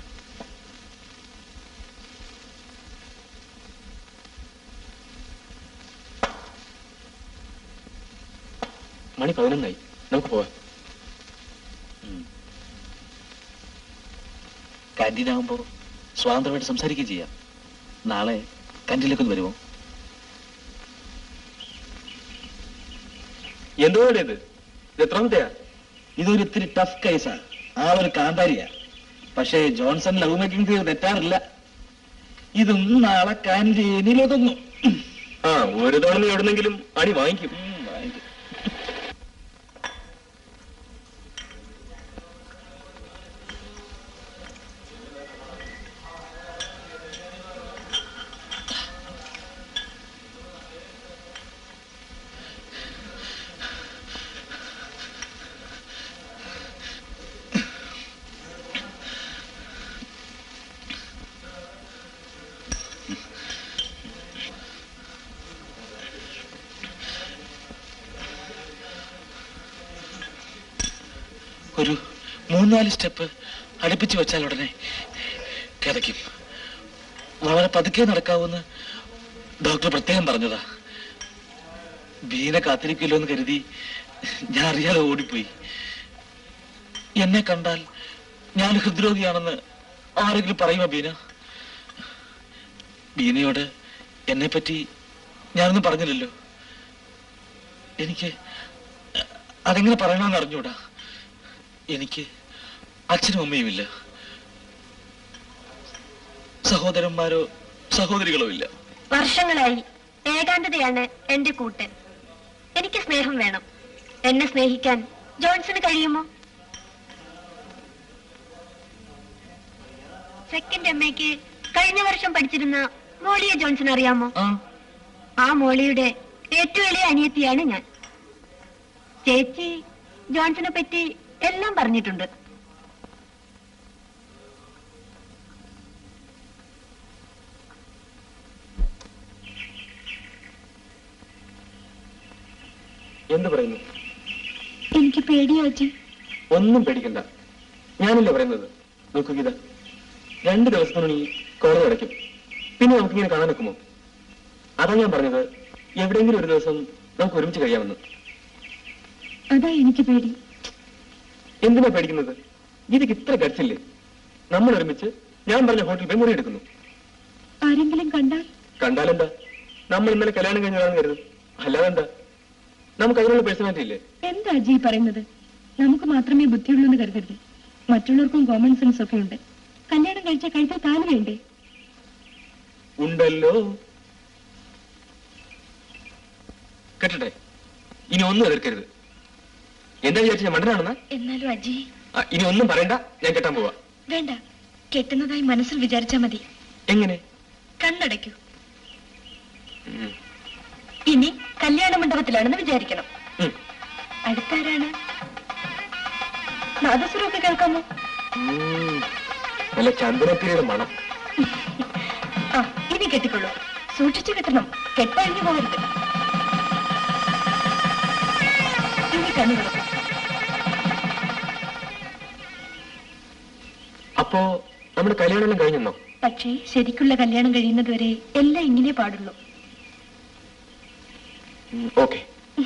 മണി പതിനൊന്നായി, നമുക്ക് പോവാം. കാന്റീനാകുമ്പോ സ്വാതന്ത്ര്യമായിട്ട് സംസാരിക്കുകയും ചെയ്യാം. നാളെ കാന്റീനിലേക്ക് ഒന്ന് വരുമോ? എന്തോടെ ഇത് എത്രാമത്തെയാ? ഇതൊരു ഇത്തിരി ടഫ് കേസാ. ആളൊരു കാന്താരിയാ. പക്ഷേ ജോൺസൺ ലവ് മേക്കിംഗ് ചെയ്ത് തെറ്റാറില്ല. ഇതും നാളെ കാന്റീനിലൊതുങ്ങും. ആ, ഒരു തവണ എവിടുന്നെങ്കിലും അടി വാങ്ങിക്കും. വാങ്ങിക്കും. ഒരു മൂന്നാല് സ്റ്റെപ്പ് അടുപ്പിച്ചു വെച്ചാൽ ഉടനെ കിതയ്ക്കും. വളരെ പതുക്കെ നടക്കാവൂന്ന് ഡോക്ടർ പ്രത്യേകം പറഞ്ഞതാ. ബീനെ കാത്തിരിക്കില്ലോ എന്ന് കരുതി ഞാൻ അറിയാതെ ഓടിപ്പോയി. എന്നെ കണ്ടാൽ ഞാൻ ഹൃദ്രോഗിയാണെന്ന് ആരെങ്കിലും പറയുമോ ബീന? ബീനയോട് എന്നെ പറ്റി ഞാനൊന്നും പറഞ്ഞില്ലല്ലോ. എനിക്ക് അതെങ്ങനെ പറയണമെന്ന് അറിഞ്ഞൂടാ. എനിക്ക് അച്ഛനും അമ്മയുമില്ല, സഹോദരന്മാരോ സഹോദരികളോ ഇല്ല. വർഷങ്ങളായി ഏകാന്തതയാണ് എന്റെ കൂട്ടൻ. എനിക്ക് സ്നേഹം വേണം. എന്നെ സ്നേഹിക്കാൻ ജോൺസന് കഴിയുമോ? സെക്കൻഡ് എം എക്ക് കഴിഞ്ഞ വർഷം പഠിച്ചിരുന്ന മോളിയെ ജോൺസൺ അറിയാമോ? ആ മോളിയുടെ ഏറ്റവും ഇളയ അനിയത്തിയാണ് ഞാൻ. ചേച്ചി ജോൺസനെ പറ്റി എല്ലാം പറഞ്ഞിട്ടുണ്ട്. എന്ത് പറയുന്നു? എനിക്ക് പേടിയാ ചേച്ചി. ഒന്നും പേടിക്കണ്ട, ഞാനല്ലേ പറയുന്നത്. നോക്കൂ ഗീത, രണ്ട് ദിവസത്തിനുള്ളിൽ കോളേജ് അടയ്ക്കും. പിന്നെ നമുക്കിങ്ങനെ കാണാൻ വെക്കുമോ? അതാ ഞാൻ പറഞ്ഞത്, എവിടെയെങ്കിലും ഒരു ദിവസം നമുക്ക് ഒരുമിച്ച് കഴിയാമെന്ന്. അതാ എനിക്ക് പേടി. എന്തിനാ പേടിക്കുന്നത്? ഗീതയ്ക്ക് ഇത്ര ഗഡ്സില്ലേ? നമ്മൾ ഒരുമിച്ച് ഞാൻ പറഞ്ഞ ഹോട്ടലിൽ പോയി മുറി എടുക്കുന്നു. ആരെങ്കിലും കണ്ടാൽ? കണ്ടാലെന്താ? നമ്മൾ ഇന്നലെ കല്യാണം കഴിഞ്ഞതാണെന്ന് കരുതും. അല്ലാതെന്താ? നമുക്ക് അതിനുള്ള പേഴ്സണാലിറ്റി ഇല്ലേ? എന്താ അജി പറയുന്നത്? നമുക്ക് മാത്രമേ ബുദ്ധിയുള്ളൂ എന്ന് കരുതരുത്. മറ്റുള്ളവർക്കും കോമൺ സെൻസ് ഒക്കെ ഉണ്ട്. കല്യാണം കഴിച്ച കഴിച്ച താന് വേണ്ടേ? ഉണ്ടല്ലോ. കേട്ടെ, ഇനി ഒന്നും എതിർക്കരുത്. എന്താ വിചാരിച്ച ഞാൻ മണ്ടനാണെന്ന്? എന്നാലും അജി, ഇനി ഒന്നും പറയണ്ട, ഞാൻ കെട്ടാൻ പോവാ. വേണ്ട, കെട്ടുന്നതായി മനസ്സിൽ വിചാരിച്ചാ മതി. എങ്ങനെ? കണ്ണടയ്ക്കൂ. ഇനി കല്യാണ മണ്ഡപത്തിലാണെന്ന് വിചാരിക്കണം. അടുത്താരാണ്? നാദസ്വരമൊക്കെ കേൾക്കാമോ? നല്ല ചന്ദനത്തിരിയുടെ മണം. ആ, ഇനി കെട്ടിക്കൊള്ളൂ. സൂക്ഷിച്ചു കെട്ടണം, കെട്ടഴിഞ്ഞു പോകരുത്. ഇനി കണ്ണു തുറക്കും. അപ്പോ നമ്മുടെ കല്യാണം കഴിഞ്ഞെന്നോ? പക്ഷേ ശരിക്കുള്ള കല്യാണം കഴിയുന്നത് വരെ എല്ലാം ഇങ്ങനെ പാടുള്ളൂ. Okay.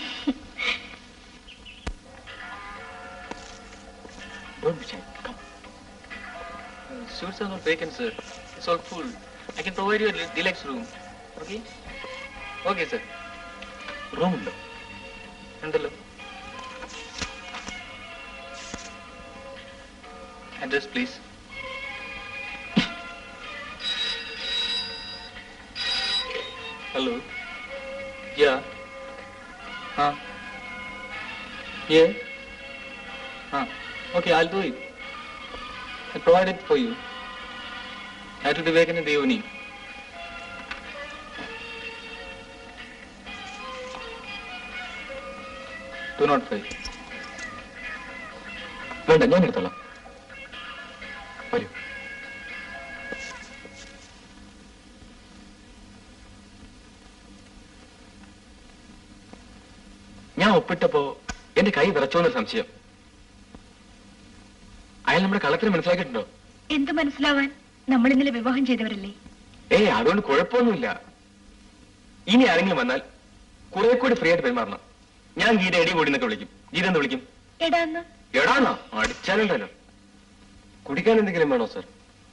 Don't be shy. Come. Suits are not vacant, sir. It's all full. I can provide you a deluxe room. Okay? Okay, sir. Room undo. Undallo. Address, please. Hello. Yeah. Huh? Yeah. Huh. Okay, I'll do it. I'll provide it for you. That will be vacant in the evening. two oh five. വേണ്ട, ഞാൻ എടുത്തോളാം. വരൂ. ഞാൻ ഒപ്പിട്ടപ്പോ എന്റെ കൈ വിറച്ചോന്നൊരു സംശയം. അയാൾ നമ്മുടെ കള്ളത്തിന് മനസ്സിലാക്കിയിട്ടുണ്ടോ? എന്ത് മനസ്സിലാവാൻ? നമ്മൾ ഇന്നലെ വിവാഹം ചെയ്തവരല്ലേ? ഏയ്, അതുകൊണ്ട് കുഴപ്പമൊന്നുമില്ല. ഇനി ആരെങ്കിലും വന്നാൽ കുറെ കൂടി ഫ്രീ ആയിട്ട് പെരുമാറണം. ഞാൻ ഗീത എടി കൂടി എന്നൊക്കെ വിളിക്കും. ഗീത എന്ന് വിളിക്കും? എടാന്ന്. എടാന്നോ? അടിച്ചാലുണ്ടല്ലോ. കുടിക്കാൻ എന്തെങ്കിലും വേണോ സർ?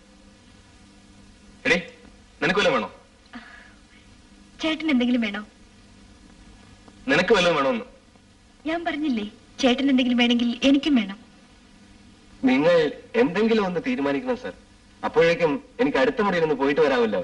എടേ, നിനക്ക് വല്ലതും വേണോ? ചേട്ടൻ എന്തെങ്കിലും വേണോ? നിനക്ക് വല്ലതും വേണോന്ന്? ഞാൻ പറഞ്ഞില്ലേ, ചേട്ടൻ എന്തെങ്കിലും വേണമെങ്കിൽ എനിക്കും വേണം. നിങ്ങൾ എന്തെങ്കിലും ഒന്ന് തീരുമാനിക്കണം സർ. അപ്പോഴേക്കും എനിക്ക് അടുത്ത മുറിയിൽ ഒന്ന് പോയിട്ട് വരാമല്ലോ.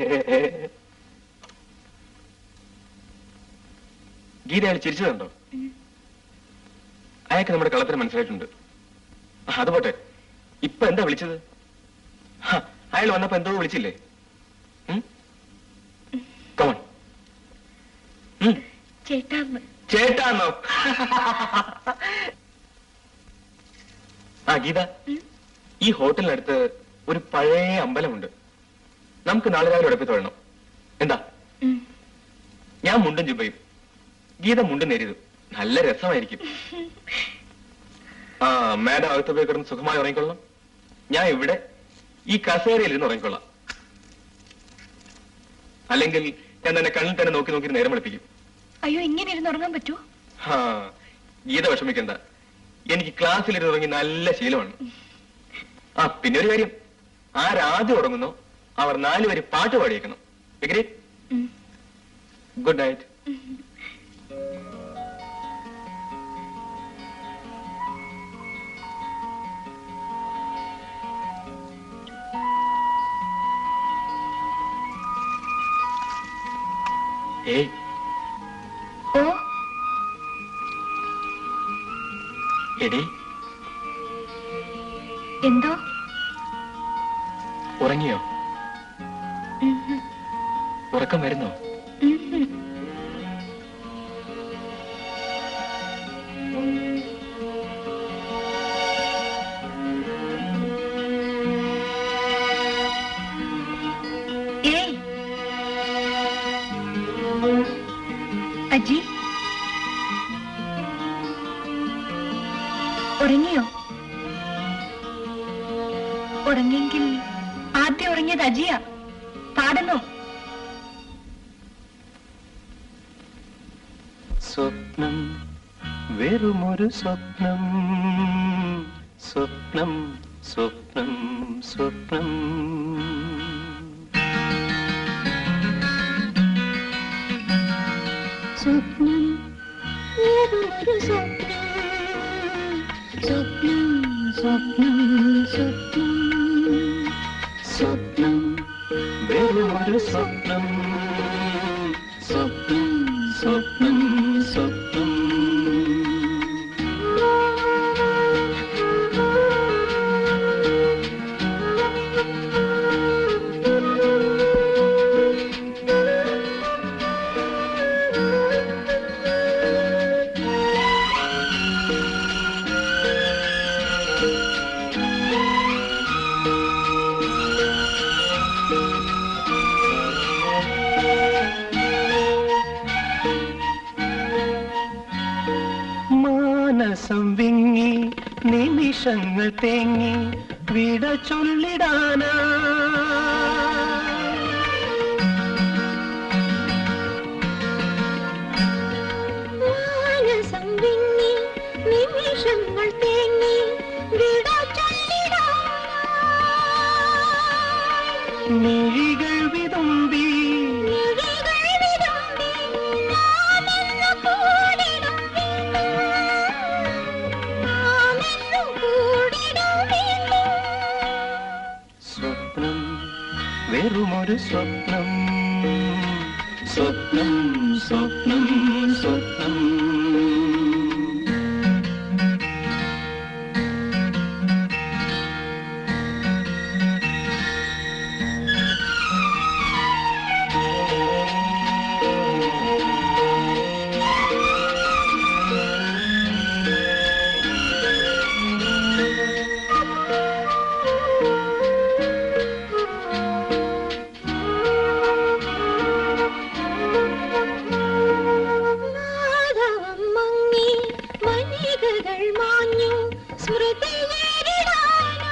ഗീത അയാൾ ചിരിച്ചതുണ്ടോ? അയാൾക്ക് നമ്മുടെ കളത്തിന് മനസ്സിലായിട്ടുണ്ട്. അത് പോട്ടെ, ഇപ്പൊ എന്താ വിളിച്ചത്? അയാൾ വന്നപ്പോ എന്തോ വിളിച്ചില്ലേ? കമോൺ. ചേട്ടാന്ന്. ചേട്ടാന്നോ? ആ ഗീത, ഈ ഹോട്ടലിനടുത്ത് ഒരു പഴയ അമ്പലമുണ്ട്. നമുക്ക് നാളെ രാവിലെ ഉടപ്പി തൊഴണം. എന്താ? ഞാൻ മുണ്ടും ജുബയും, ഗീത മുണ്ടും നേരിയതും. നല്ല രസമായിരിക്കും. ആ, മാഡം അകത്ത് പോയി കിടന്ന് സുഖമായി ഉറങ്ങിക്കൊള്ളണം. ഞാൻ ഇവിടെ ഈ കസേരയിൽ ഇരുന്ന് ഉറങ്ങിക്കൊള്ളാം. അല്ലെങ്കിൽ ഞാൻ തന്നെ കണ്ണിൽ തന്നെ നോക്കി നോക്കി നേരം വെളുപ്പിക്കും. അയ്യോ, ഇങ്ങനെ ഇരുന്ന് ഉറങ്ങാൻ പറ്റൂ? ആ, ഗീത വിഷമിക്കണ്ട. എനിക്ക് ക്ലാസ്സിലിരുന്ന് ഉറങ്ങി നല്ല ശീലമാണ്. ആ, പിന്നെ ഒരു കാര്യം, ആരാദ്യം ഉറങ്ങുന്നോ അവർ നാലുപേര് പാട്ട് പാടിയേക്കണം. Good night. ഏയ്, ഓ എടി, എന്തോ? ഉറങ്ങിയോ? ഉറക്കം വരുന്നോ? ഏയ് അജി, ഉറങ്ങിയോ? ഉറങ്ങിയെങ്കിൽ ആദ്യം ഉറങ്ങിയത് അജിയാ. പാടുന്നു. സ്വപ്നം വെറുമൊരു സ്വപ്നം, സ്വപ്നം സ്വപ്നം സ്വപ്നം. സ്വപ്നം വെറുമൊരു സ്വപ്നം, സ്വപ്നം സ്വപ്നം സ്വപ്നം. സ്വപ്നം വെറുമൊരു സ്വപ്നം, സ്വപ്നം സ്വപ്നം സ്വപ്നം. മാനസം വിങ്ങി നിമിഷങ്ങൾ തേങ്ങി വിട ചൊല്ലിടാനാ. മാനസം വിങ്ങി നിമിഷങ്ങൾ തേങ്ങി വിട ചൊല്ലിടാനാ. മിഴികൾ വിതുമ്പി മിഴികൾ വിതുമ്പി നാമെന്നു കൂടിടും വീണ്ടും, നാമെന്നു കൂടിടും വീണ്ടും. സ്വപ്നം വെറുമൊരു സ്വപ്നം, സ്വപ്നം സ്വപ്നം സ്വപ്നം. മാധവം മങ്ങി മണികകൾ മാഞ്ഞു സ്മൃതിയേറിടാനാ.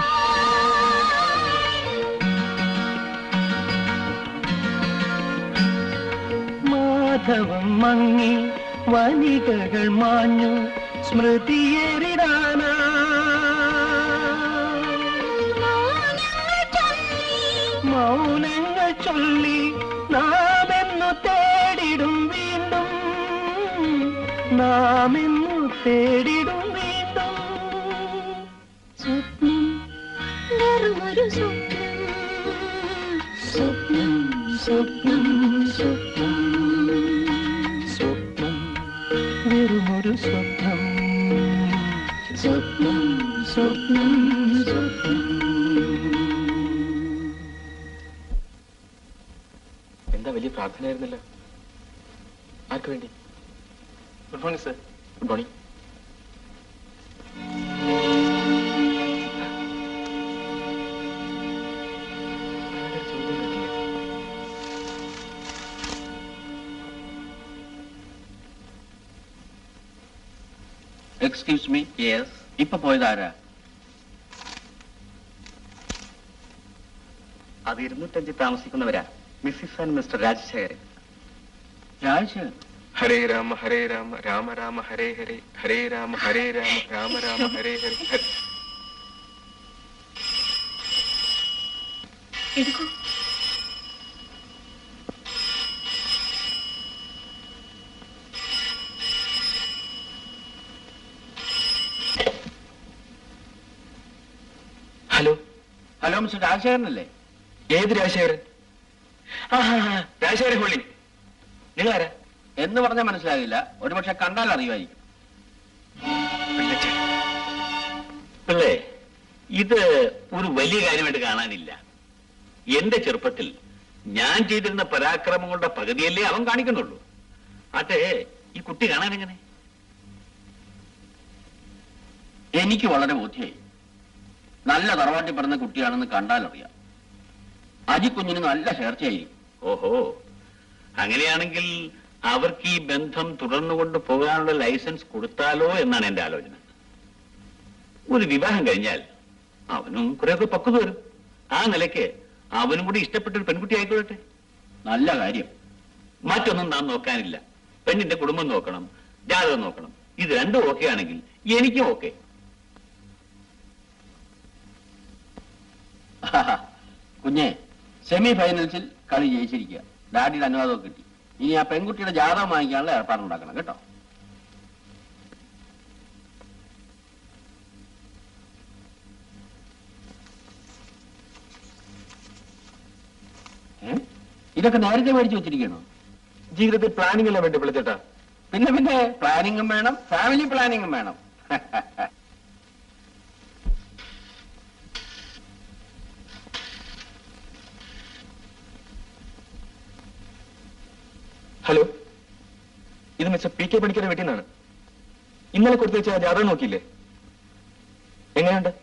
മാധവം മങ്ങി വനികകൾ മാഞ്ഞു സ്മൃതിയേറിടാനാ. മൗനങ്ങൾ ചൊല്ലി നാമെന്നു തേടിടും വീണ്ടും, നാമെന്നു തേടിടും വീണ്ടും. സ്വപ്നം വെറുമൊരു സ്വപ്നം, സ്വപ്നം സ്വപ്നം സ്വപ്നം. സ്വപ്നം വെറുമൊരു സ്വപ്നം, സ്വപ്നം സ്വപ്നം സ്വപ്നം. എന്താ വലിയ പ്രാർത്ഥനയായിരുന്നല്ലോ. ആർക്ക് വേണ്ടി? Good morning sir. Good morning. Excuse me. Yes. ഇപ്പൊ പോയതാരാ? അത് ഇരുന്നൂറ്റഞ്ച് താമസിക്കുന്നവരാ, mrs and mister Rajasekharan. Rajasekharan? Hare Rama Hare Rama Rama Rama Hare Hare Hare Rama Hare Rama Rama Rama Hare Hare Hare. എടുക്കൂ. ഹലോ ഹലോ മിസ്റ്റർ രാജശേഖരനല്ലേ? ഏത് രാജശേഖരൻ? ആ രാജശേഖരൻ ഹോളി. നിങ്ങളാരാ എന്ന് പറഞ്ഞാൽ മനസ്സിലാകില്ല, ഒരുപക്ഷെ കണ്ടാൽ അറിയുമായിരിക്കും. പിള്ളേ, ഇത് ഒരു വലിയ കാര്യമായിട്ട് കാണാനില്ല. എന്റെ ചെറുപ്പത്തിൽ ഞാൻ ചെയ്തിരുന്ന പരാക്രമങ്ങളുടെ പകുതിയല്ലേ അവൻ കാണിക്കുന്നുള്ളൂ. ആട്ടെ, ഈ കുട്ടി കാണാൻ എങ്ങനെ? എനിക്ക് വളരെ ബോധ്യമായി. നല്ല തറവാട്ടി പറഞ്ഞ കുട്ടിയാണെന്ന് കണ്ടാലറിയാം. അജിക്കുഞ്ഞിന് നല്ല ചേർച്ചയായിരിക്കും. ഓഹോ, അങ്ങനെയാണെങ്കിൽ അവർക്ക് ഈ ബന്ധം തുടർന്നുകൊണ്ട് പോകാനുള്ള ലൈസൻസ് കൊടുത്താലോ എന്നാണ് എന്റെ ആലോചന. ഒരു വിവാഹം കഴിഞ്ഞാൽ അവനും കുറെയൊക്കെ പക്വത വരും. ആ നിലയ്ക്ക് അവനും കൂടി ഇഷ്ടപ്പെട്ട ഒരു പെൺകുട്ടി ആയിക്കൊള്ളട്ടെ. നല്ല കാര്യം. മറ്റൊന്നും നാം നോക്കാനില്ല. പെണ്ണിന്റെ കുടുംബം നോക്കണം, ജാതകം നോക്കണം. ഇത് രണ്ടും ഓക്കെ ആണെങ്കിൽ എനിക്കും ഓക്കെ. കുഞ്ഞെ, സെമി ഫൈനൽസിൽ കളി ജയിച്ചിരിക്കുക. ഡാഡിയുടെ അനുവാദമൊക്കെ കിട്ടി. ഇനി ആ പെൺകുട്ടിയുടെ ജാതകം വാങ്ങിക്കാനുള്ള ഏർപ്പാടുണ്ടാക്കണം കേട്ടോ. ഇതൊക്കെ നേരത്തെ മേടിച്ചു വെച്ചിരിക്കണോ? ജീവിതത്തിൽ പ്ലാനിംഗ് അല്ല വേണ്ടി വിളിച്ചേട്ടാ. പിന്നെ പിന്നെ പ്ലാനിങ്ങും വേണം, ഫാമിലി പ്ലാനിങ്ങും വേണം. ഹലോ, ഇത് മിസ്റ്റർ പി കെ പണിക്കരുടെ വീട്ടിൽ നിന്നാണ്. ഇന്നലെ കൊടുത്തു വെച്ച ജാതകം നോക്കിയില്ലേ? എങ്ങനെയുണ്ട്?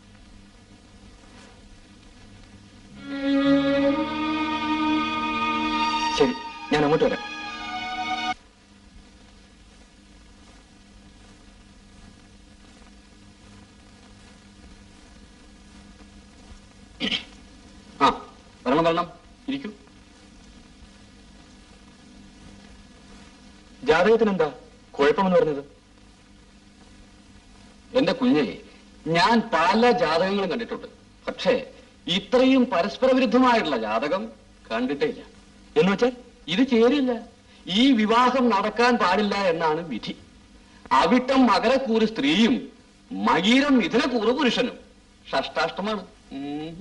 ശരി, ഞാൻ അങ്ങോട്ട് വരാം. ആ, വരണം വരണം, ഇരിക്കൂ. ജാതകത്തിന് എന്താ കുഴപ്പമെന്ന് പറഞ്ഞത്? എന്റെ കുഞ്ഞെ, ഞാൻ പല ജാതകങ്ങളും കണ്ടിട്ടുണ്ട്. പക്ഷേ ഇത്രയും പരസ്പര വിരുദ്ധമായിട്ടുള്ള ജാതകം കണ്ടിട്ടേ ഇല്ല. എന്ന് വെച്ചാൽ ഇത് ചേരില്ല. ഈ വിവാഹം നടക്കാൻ പാടില്ല എന്നാണ് വിധി. അവിട്ടം മകരക്കൂറ് സ്ത്രീയും മകീരം മിഥുനക്കൂറ് പുരുഷനും. ഷഷ്ടാഷ്ടമാണ്. ഉം.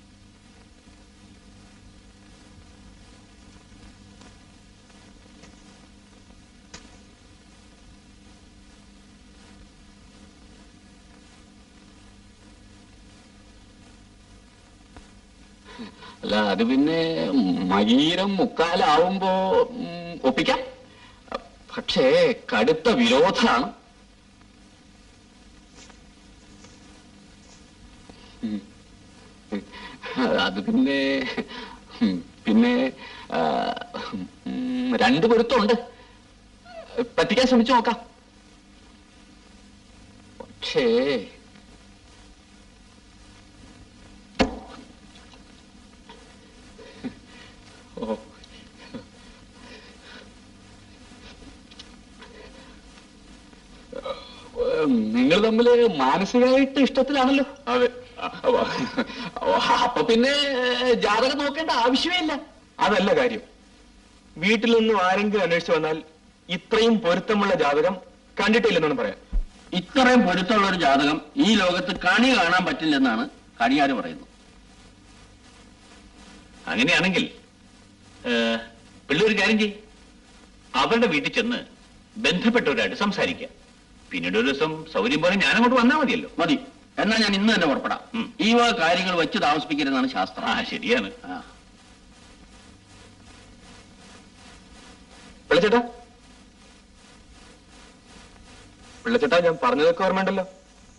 അല്ല, അത് പിന്നെ മകീരം മുക്കാലാവുമ്പോ ഒപ്പിക്കാം. പക്ഷേ കടുത്ത വിരോധാണ്. അത് പിന്നെ പിന്നെ രണ്ടു പൊരുത്തമുണ്ട്. പറ്റിക്കാൻ ശ്രമിച്ചു നോക്കാം. പക്ഷേ നിങ്ങൾ തമ്മില് മാനസികമായിട്ട് ഇഷ്ടത്തിലാണല്ലോ. അതെ. അപ്പൊ പിന്നെ ജാതകം നോക്കേണ്ട ആവശ്യമേ ഇല്ല. അതല്ല കാര്യം. വീട്ടിൽ നിന്നും ആരെങ്കിലും അന്വേഷിച്ചു വന്നാൽ ഇത്രയും പൊരുത്തമുള്ള ജാതകം കണ്ടിട്ടില്ലെന്നാണ് പറയാം. ഇത്രയും പൊരുത്തമുള്ള ഒരു ജാതകം ഈ ലോകത്ത് കണി കാണാൻ പറ്റില്ലെന്നാണ് കണിയാര് പറയുന്നത്. അങ്ങനെയാണെങ്കിൽ പിള്ളേർ കാര്യം ചെയ്യും, അവരുടെ വീട്ടിൽ ചെന്ന് ബന്ധപ്പെട്ടവരായിട്ട് സംസാരിക്കാം. പിന്നീട് ഒരു ദിവസം സൗകര്യം പോലെ ഞാൻ അങ്ങോട്ട് വന്നാൽ മതിയല്ലോ. മതി. എന്നാൽ ഞാൻ ഇന്ന് തന്നെ പുറപ്പെടാം. ഈ വക കാര്യങ്ങൾ വെച്ച് താമസിപ്പിക്കരുതെന്നാണ് ശാസ്ത്രം. ആ, ശരിയാണ്. പിള്ളച്ചേട്ടാ, പിള്ളച്ചേട്ടാ, ഞാൻ പറഞ്ഞതൊക്കെ ഓർമ്മയുണ്ടല്ലോ.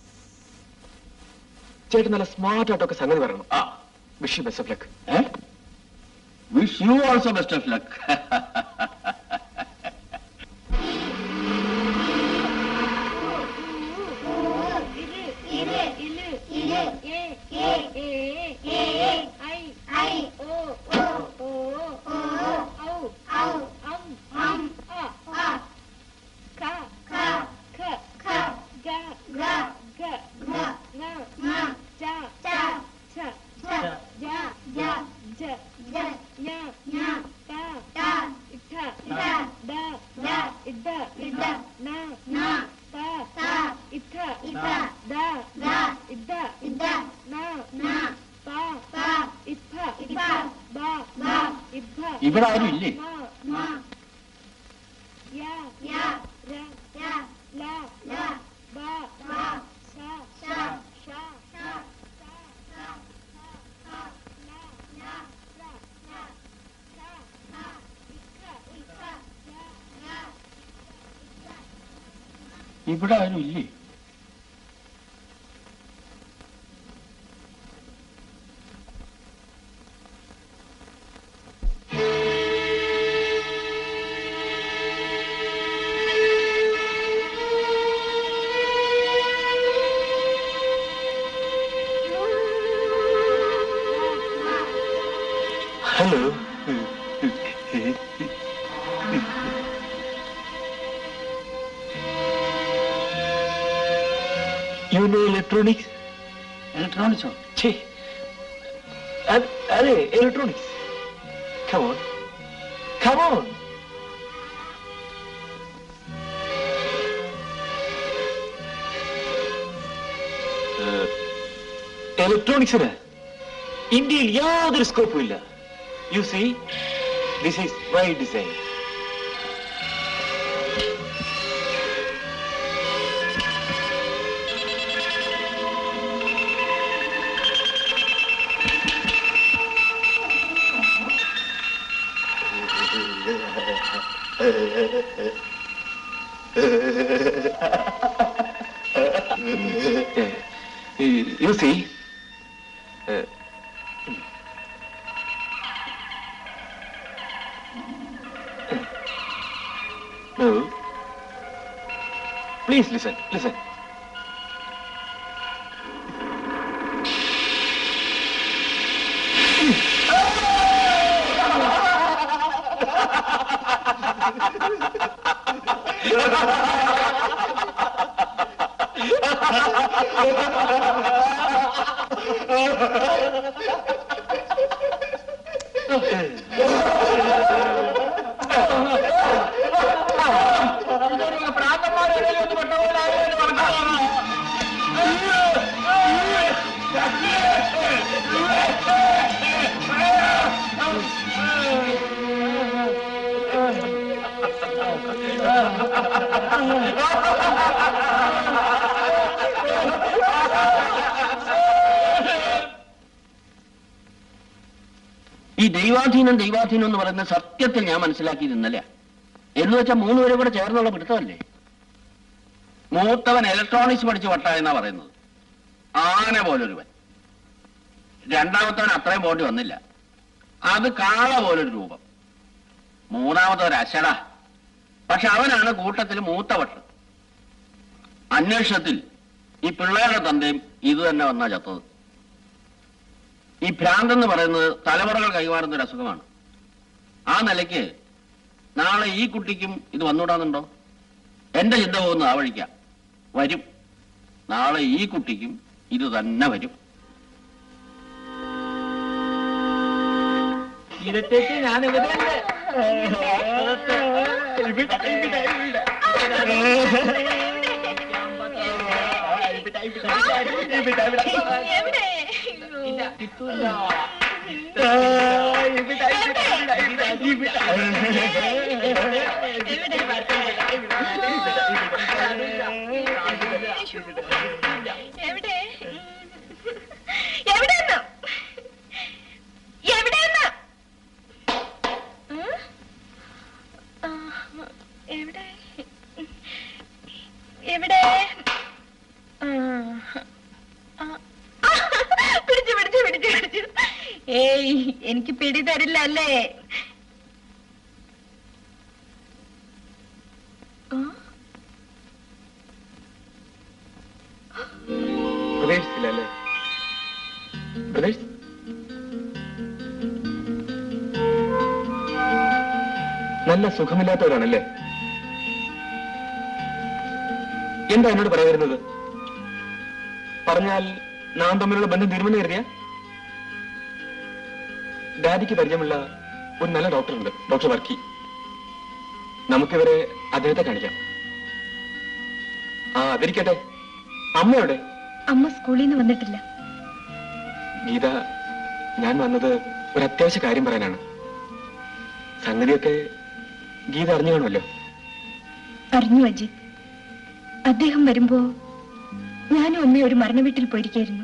ചേട്ടൻ നല്ല സ്മാർട്ട് ആയിട്ടൊക്കെ സംഗതി പറയണം. ആ, wish you best of luck. Wish you also best of luck. I ഇവിടെ ആരും ഇല്ലേ? ഇവിടെ ആരും ഇല്ലേ? Hello. You know electronics? Electronics? Che. Are electronics? Come on. Come on. Uh, electronics are ഇന്ത്യയിൽ യാതൊരു സ്കോപ്പും ഇല്ല. You see, this is by design. You see, uh, no. Please listen, listen. ഈ ദൈവാധീനം ദൈവാധീനം എന്ന് പറയുന്ന സത്യത്തിൽ ഞാൻ മനസ്സിലാക്കിയത് ഇന്നലെ എന്ന് വെച്ചാൽ മൂന്നുപേരെ കൂടെ ചേർന്നുള്ള പിടുത്തമല്ലേ. മൂത്തവൻ ഇലക്ട്രോണിക്സ് പഠിച്ച് വട്ട എന്നാ പറയുന്നത്, ആന പോലൊരുവൻ. രണ്ടാമത്തവൻ അത്രയും പോണ്ടി വന്നില്ല, അത് കാള പോലൊരു രൂപം. മൂന്നാമത്തവൻ അശട, പക്ഷെ അവനാണ് കൂട്ടത്തിൽ മൂത്തവട്ട്. അന്വേഷണത്തിൽ ഈ പിള്ളേരുടെ തന്തയും ഇത് തന്നെ വന്നാ ചത്തത്. ഈ ഭ്രാന്തെന്ന് പറയുന്നത് തലമുറകൾ കൈമാറുന്ന ഒരു അസുഖമാണ്. ആ നിലയ്ക്ക് നാളെ ഈ കുട്ടിക്കും ഇത് വന്നുകൂടാന്നുണ്ടോ? എന്റെ ചിന്ത പോകുന്നത് ആ വഴിക്കാം. വരും, നാളെ ഈ കുട്ടിക്കും ഇത് തന്നെ വരും. ഇരട്ടേക്ക് ഞാൻ ഇവിടെ എവിടെ? പിടിച്ചു പിടിച്ചു പിടിച്ചു പിടിച്ചു. ഏയ്, എനിക്ക് പിടി തരില്ല അല്ലേ? പ്രതീക്ഷിച്ചില്ലല്ലേ? പ്രതീക്ഷ നല്ല സുഖമില്ലാത്തവരാണല്ലേ? എന്താ എന്നോട് പറയാൻ വരുന്നത്? പറഞ്ഞാൽ നാം തമ്മിലുള്ള ബന്ധം തീരുമെന്ന് കരുതിയ? ഡാഡിക്ക് പരിചയമുള്ള ഒരു നല്ല ഡോക്ടറുണ്ട്, ഡോക്ടർ വർക്കി. നമുക്കിവരെ അദ്ദേഹത്തെ കാണിക്കാം. ആ അതിരിക്കട്ടെ, അമ്മയുടെ അമ്മ സ്കൂളിൽ നിന്ന് വന്നിട്ടില്ല. ഗീത, ഞാൻ വന്നത് ഒരു അത്യാവശ്യ കാര്യം പറയാനാണ്. സംഗതിയൊക്കെ ഗീത അറിഞ്ഞു കാണുമല്ലോ. അറിഞ്ഞു അജിത്. അദ്ദേഹം വരുമ്പോ ഞാനും അമ്മയും ഒരു മരണ വീട്ടിൽ പോയിരിക്കായിരുന്നു.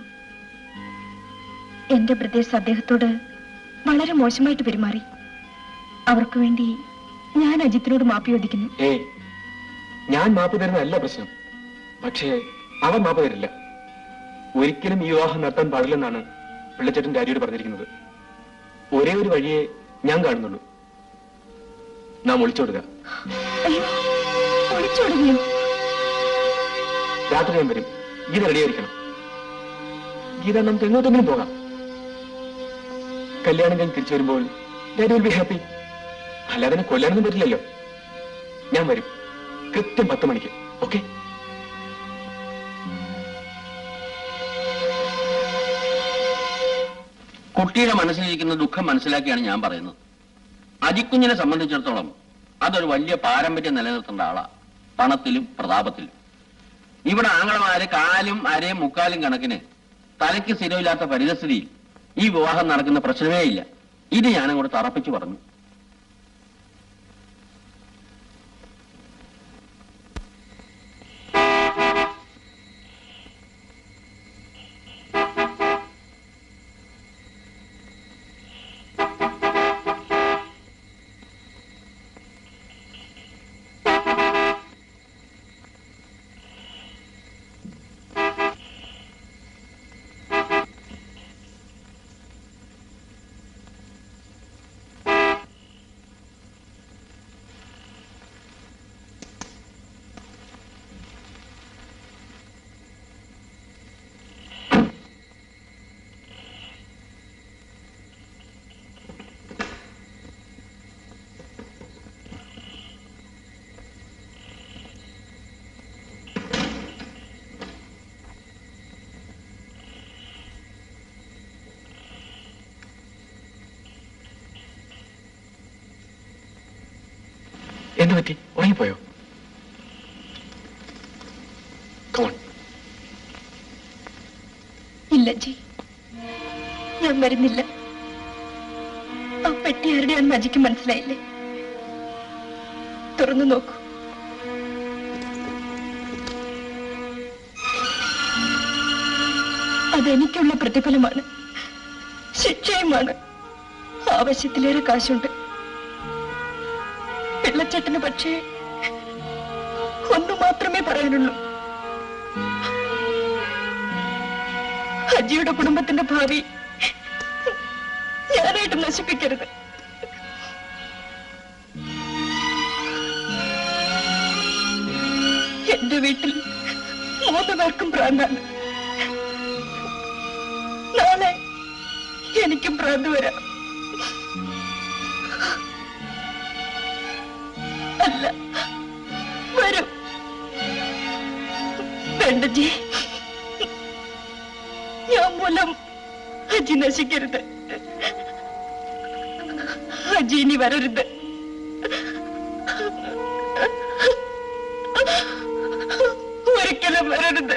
എന്റെ ബ്രദേഴ്സ് അദ്ദേഹത്തോട് വളരെ മോശമായിട്ട് പെരുമാറി. അവർക്ക് വേണ്ടി ഞാൻ അജിത്തിനോട് മാപ്പി ചോദിക്കുന്നു. ഏ ഞാൻ മാപ്പ് തരുന്നതല്ല പ്രശ്നം. പക്ഷേ അവൻ മാപ്പ് തരില്ല. ഒരിക്കലും ഈ വിവാഹം നടത്താൻ പാടില്ലെന്നാണ് പിള്ളച്ചേട്ടൻ ഡാഡിയോട് പറഞ്ഞിരിക്കുന്നത്. ഒരേ ഒരു വഴിയെ ഞാൻ കാണുന്നുള്ളൂ. നാം ഒളിച്ചോടുക. ഒളിച്ചോടുകയോ? രാത്രി ഞാൻ വരും. ഗീത റെഡിയായിരിക്കണം. ഗീത നമുക്ക് എങ്ങോട്ടെങ്കിലും പോകാം. കല്യാണം കഴിഞ്ഞ് തിരിച്ചു വരുമ്പോൾ ഡാഡി വിൽ ബി ഹാപ്പി. അല്ലാതെ കൊല്ലാനൊന്നും പറ്റില്ലല്ലോ. ഞാൻ വരും കൃത്യം പത്ത് മണിക്ക്. ഓക്കെ? കുട്ടിയുടെ മനസ്സിലിരിക്കുന്ന ദുഃഖം മനസ്സിലാക്കിയാണ് ഞാൻ പറയുന്നത്. അജിക്കുഞ്ഞിനെ സംബന്ധിച്ചിടത്തോളം അതൊരു വലിയ പാരമ്പര്യം നിലനിർത്തേണ്ട ആളാ, പണത്തിലും പ്രതാപത്തിലും. ഇവിടെ ആങ്ങളമാര് കാലും അരയും മുക്കാലും കണക്കിന് തലയ്ക്ക് സ്ഥിരമില്ലാത്ത പരിതസ്ഥിതിയിൽ ഈ വിവാഹം നടക്കുന്ന പ്രശ്നമേ ഇല്ല. ഇത് ഞാനങ്ങോട്ട് തറപ്പിച്ചു പറഞ്ഞു. എന്ത് പറ്റി? ഉറങ്ങിപ്പോയോ? ഇല്ല ജി, ഞാൻ വരുന്നില്ല. ആ പെട്ടി ആരുടെയാണെന്ന് അജിക്ക് മനസ്സിലായില്ലേ? തുറന്നു നോക്കൂ. അതെനിക്കുള്ള പ്രതിഫലമാണ്, ശിക്ഷയുമാണ്. ആവശ്യത്തിലേറെ കാശുണ്ട് പിള്ളച്ചേട്ടന്. പക്ഷേ ഒന്നു മാത്രമേ പറയാനുള്ളൂ. അജിയുടെ കുടുംബത്തിന്റെ ഭാവി ഞാനായിട്ട് നശിപ്പിക്കരുത്. എന്റെ വീട്ടിൽ മൂന്ന് പേർക്കും ഭ്രാന്താണ്. നാളെ എനിക്കും ഭ്രാന്ത് വരാം. അല്ല, വരും. വേണ്ട ജി, ഞാൻ മൂലം അജി നശിക്കരുത്. അജി ഇനി വരരുത്. ഒരിക്കലും വരരുത്.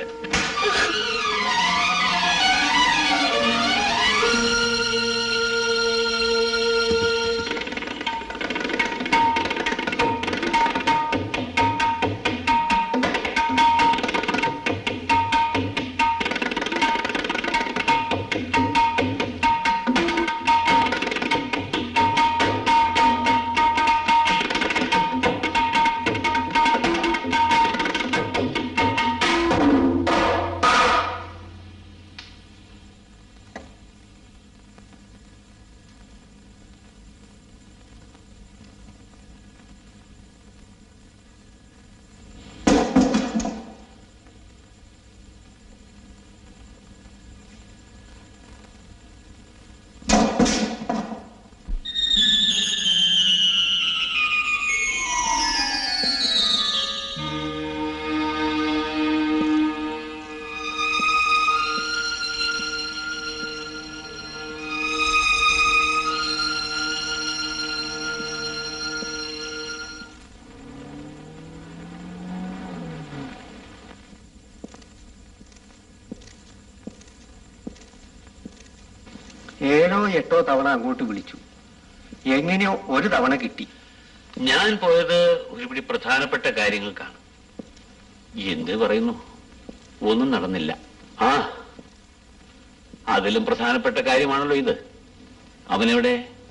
ഏഴോ എട്ടോ തവണ അങ്ങോട്ട് വിളിച്ചു. എങ്ങനെയോ ഒരു തവണ കിട്ടി. ഞാൻ പോയത് ഒരുപിടി പ്രധാനപ്പെട്ട കാര്യങ്ങൾക്കാണ്. എന്ത് പറയുന്നു, ഒന്നും നടന്നില്ല. ആ, അതിലും പ്രധാനപ്പെട്ട കാര്യമാണല്ലോ ഇത്. അവനെവിടെ?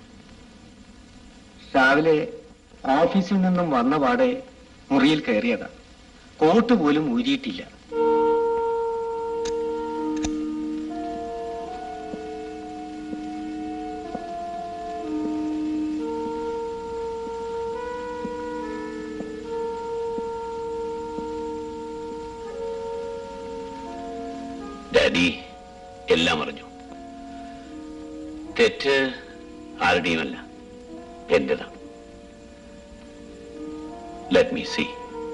രാവിലെ ഓഫീസിൽ നിന്നും വന്ന പാടെ മുറിയിൽ കയറിയതാ. കോട്ട് പോലും ഊരിയിട്ടില്ല. ഡാഡി എല്ലാം അറിഞ്ഞു. തെറ്റ് ആരുടെയുമല്ല, എന്റേതാണ്. Let me see.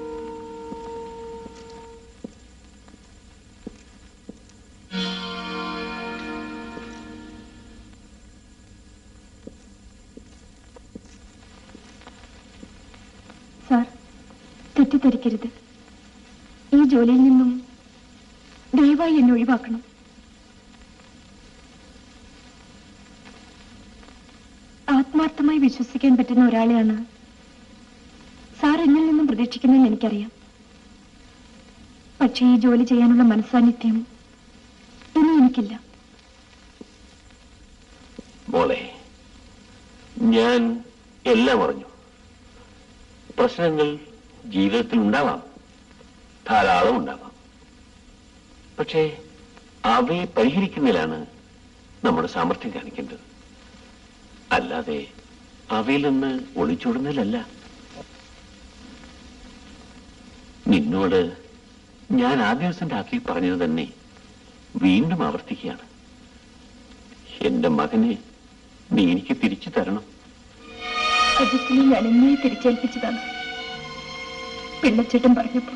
സാർ, തെറ്റിദ്ധരിക്കരുത്. ഈ ജോലിയിൽ നിന്നും ദയവായി എന്നെ ഒഴിവാക്കണം. ആത്മാർത്ഥമായി വിശ്വസിക്കാൻ പറ്റുന്ന ഒരാളെയാണ് സാർ എന്നിൽ നിന്നും പ്രതീക്ഷിക്കുന്നതെന്ന് എനിക്കറിയാം. പക്ഷേ ഈ ജോലി ചെയ്യാനുള്ള മനസ്സാന്നിധ്യം ഇനി എനിക്കില്ല. മോളെ, ഞാൻ എല്ലാം അറിഞ്ഞു. പ്രശ്നങ്ങൾ ജീവിതത്തിൽ ഉണ്ടാവാം, ധാരാളം ഉണ്ടാവാം. പക്ഷേ അവയെ പരിഹരിക്കുന്നതിലാണ് നമ്മുടെ സാമർഥ്യം കാണിക്കേണ്ടത്, അല്ലാതെ അവയിൽ നിന്ന് ഒളിച്ചോടുന്നതിലല്ല. നിന്നോട് ഞാൻ ആ ദിവസം രാത്രി പറഞ്ഞത് തന്നെ വീണ്ടും ആവർത്തിക്കുകയാണ്. എന്റെ മകനെ നീ എനിക്ക് തിരിച്ചു തരണം. അജിത്തിനെ ഞാൻ എന്നെ തിരിച്ചേൽപ്പിച്ചതാണ്. പിള്ളച്ചേട്ടൻ പറഞ്ഞപ്പോൾ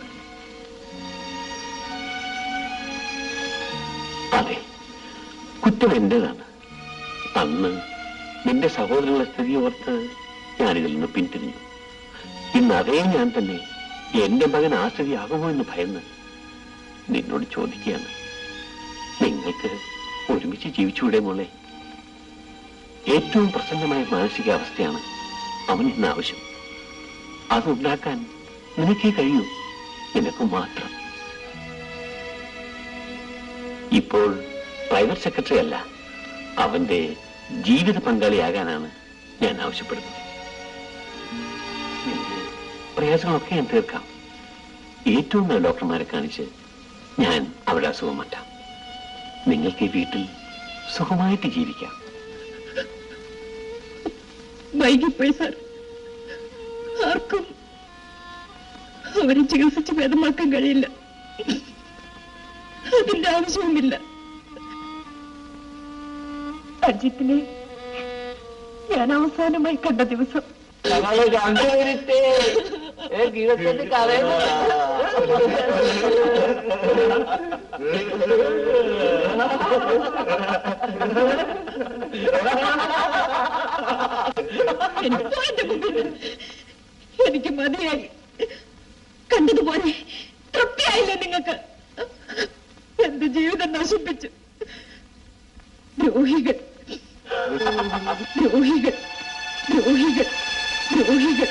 അതെ, കുറ്റം എന്റേതാണ്. അന്ന് നിന്റെ സഹോദരങ്ങളുടെ സ്ഥിതി ഓർത്ത് ഞാനിതിൽ നിന്ന് പിന്തിരിഞ്ഞു. ഇന്ന് അതേ ഞാൻ തന്നെ എന്റെ മകൻ ആ സ്ഥിതിയാകുമോ എന്ന് ഭയന്ന് നിന്നോട് ചോദിക്കുകയാണ്. നിങ്ങൾക്ക് ഒരുമിച്ച് ജീവിച്ചുകൂടെ മോളെ? ഏറ്റവും പ്രസന്നമായ മാനസികാവസ്ഥയാണ് അവൻ ഇന്ന് ആവശ്യം. അതുണ്ടാക്കാൻ നിനക്കേ കഴിയൂ, നിനക്ക് മാത്രം. ഇപ്പോൾ പ്രൈവറ്റ് സെക്രട്ടറി അല്ല, അവന്റെ ജീവിത പങ്കാളിയാകാനാണ് ഞാൻ ആവശ്യപ്പെടുന്നത്. പ്രയാസങ്ങളൊക്കെ ഞാൻ തീർക്കാം. ഏറ്റവും നല്ല ഡോക്ടർമാരെ കാണിച്ച് ഞാൻ അവരുടെ അസുഖം മാറ്റാം. നിങ്ങൾക്ക് ഈ വീട്ടിൽ സുഖമായിട്ട് ജീവിക്കാം. വൈകിപ്പോയി സാർ. ആർക്കും അവരെ ചികിത്സിച്ച് ഭേദമാക്കാൻ കഴിയില്ല. അതിന്റെ ആവശ്യവുമില്ല. അജിത്തിനെ ഞാൻ അവസാനമായി കണ്ട ദിവസം എനിക്ക് മതിയായി. കണ്ടതുപോലെ തൃപ്തിയായില്ലേ നിങ്ങൾക്ക്? എന്റെ ജീവിതം നശിപ്പിച്ചു. ദ്രോഹികൾ, ദ്രോഹികൾ, ദ്രോഹികൾ, ദ്രോഹികൾ.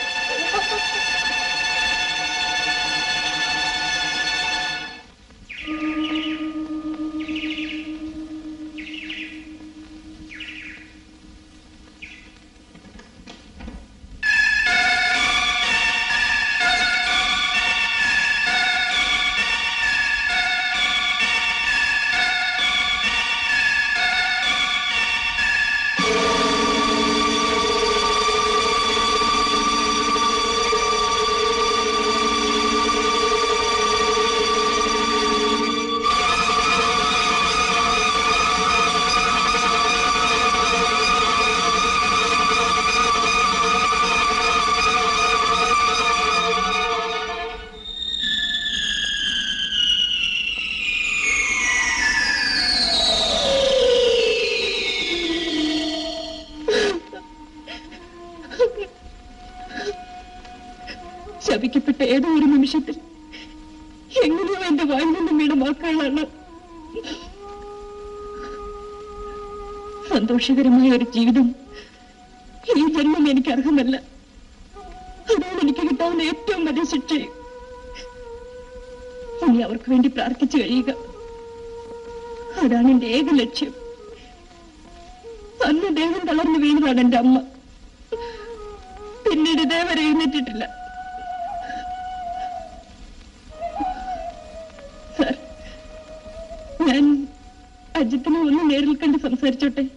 ശപിക്കപ്പെട്ട ഏതോ ഒരു നിമിഷത്തിൽ എങ്ങനെയോ എന്റെ വായിൽ നിന്നും വീണ വാക്കുകളാണ്. സന്തോഷകരമായ ഒരു ജീവിതം ഈ ജന്മം എനിക്ക് അർഹമല്ല. അതാണ് എനിക്ക് കിട്ടാവുന്ന ഏറ്റവും വലിയ ശിക്ഷയും. ഇനി അവർക്ക് വേണ്ടി പ്രാർത്ഥിച്ചു കഴിയുക, അതാണ് എന്റെ ഏക ലക്ഷ്യം. അന്ന് ദേഹം തളർന്നു വീണതാണ് എന്റെ അമ്മ. പിന്നീട് ഇതേവരെ എഴുന്നേറ്റിട്ടില്ല. സാർ, ഞാൻ അജിത്തിനെ ഒന്ന് നേരിൽ കണ്ട് സംസാരിച്ചോട്ടെ?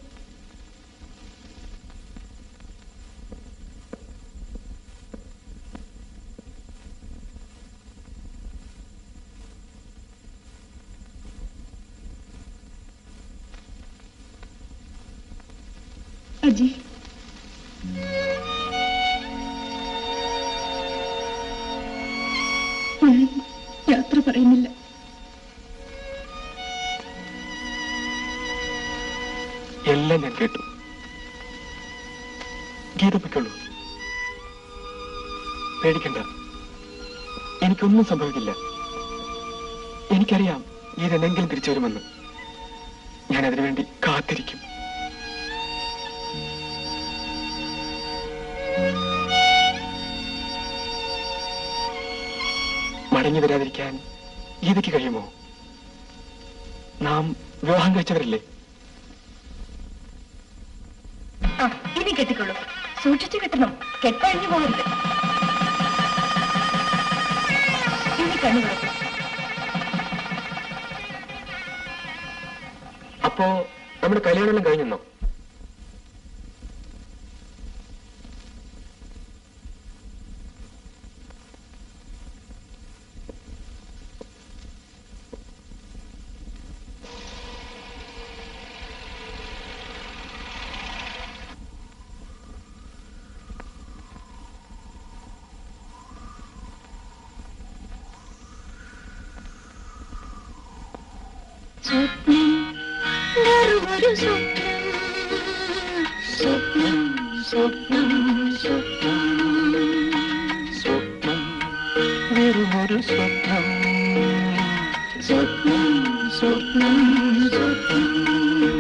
അജി, ഞാൻ യാത്ര പറയുന്നില്ല. എല്ലാം ഞാൻ കേട്ടു. ഗീത പൊയ്ക്കോളൂ, പേടിക്കണ്ട. എനിക്കൊന്നും സംഭവിക്കില്ല. എനിക്കറിയാം ഗീത എന്തെങ്കിലും തിരിച്ചു വരുമെന്ന്. ഞാൻ അതിനുവേണ്ടി കാത്തിരിക്കും. മടങ്ങി വരാതിരിക്കാൻ ഗീതയ്ക്ക് കഴിയുമോ? നാം വിവാഹം കഴിച്ചവരല്ലേ? ആ, ഇനി കെട്ടിക്കൊള്ളൂ. സൂക്ഷിച്ചു കെട്ടണം, കെട്ടഴിഞ്ഞു പോകരുത്. ഇനി കണ്ണു കൊടുക്കും. അപ്പോ നമ്മുടെ കല്യാണമെല്ലാം കഴിഞ്ഞെന്നോ? സ്വപ്നം വെറുമൊരു സ്വപ്നം, സ്വപ്നം സ്വപ്നം സ്വപ്നം, സ്വപ്നം വെറുമൊരു സ്വപ്നം, സ്വപ്നം സ്വപ്നം സ്വപ്നം.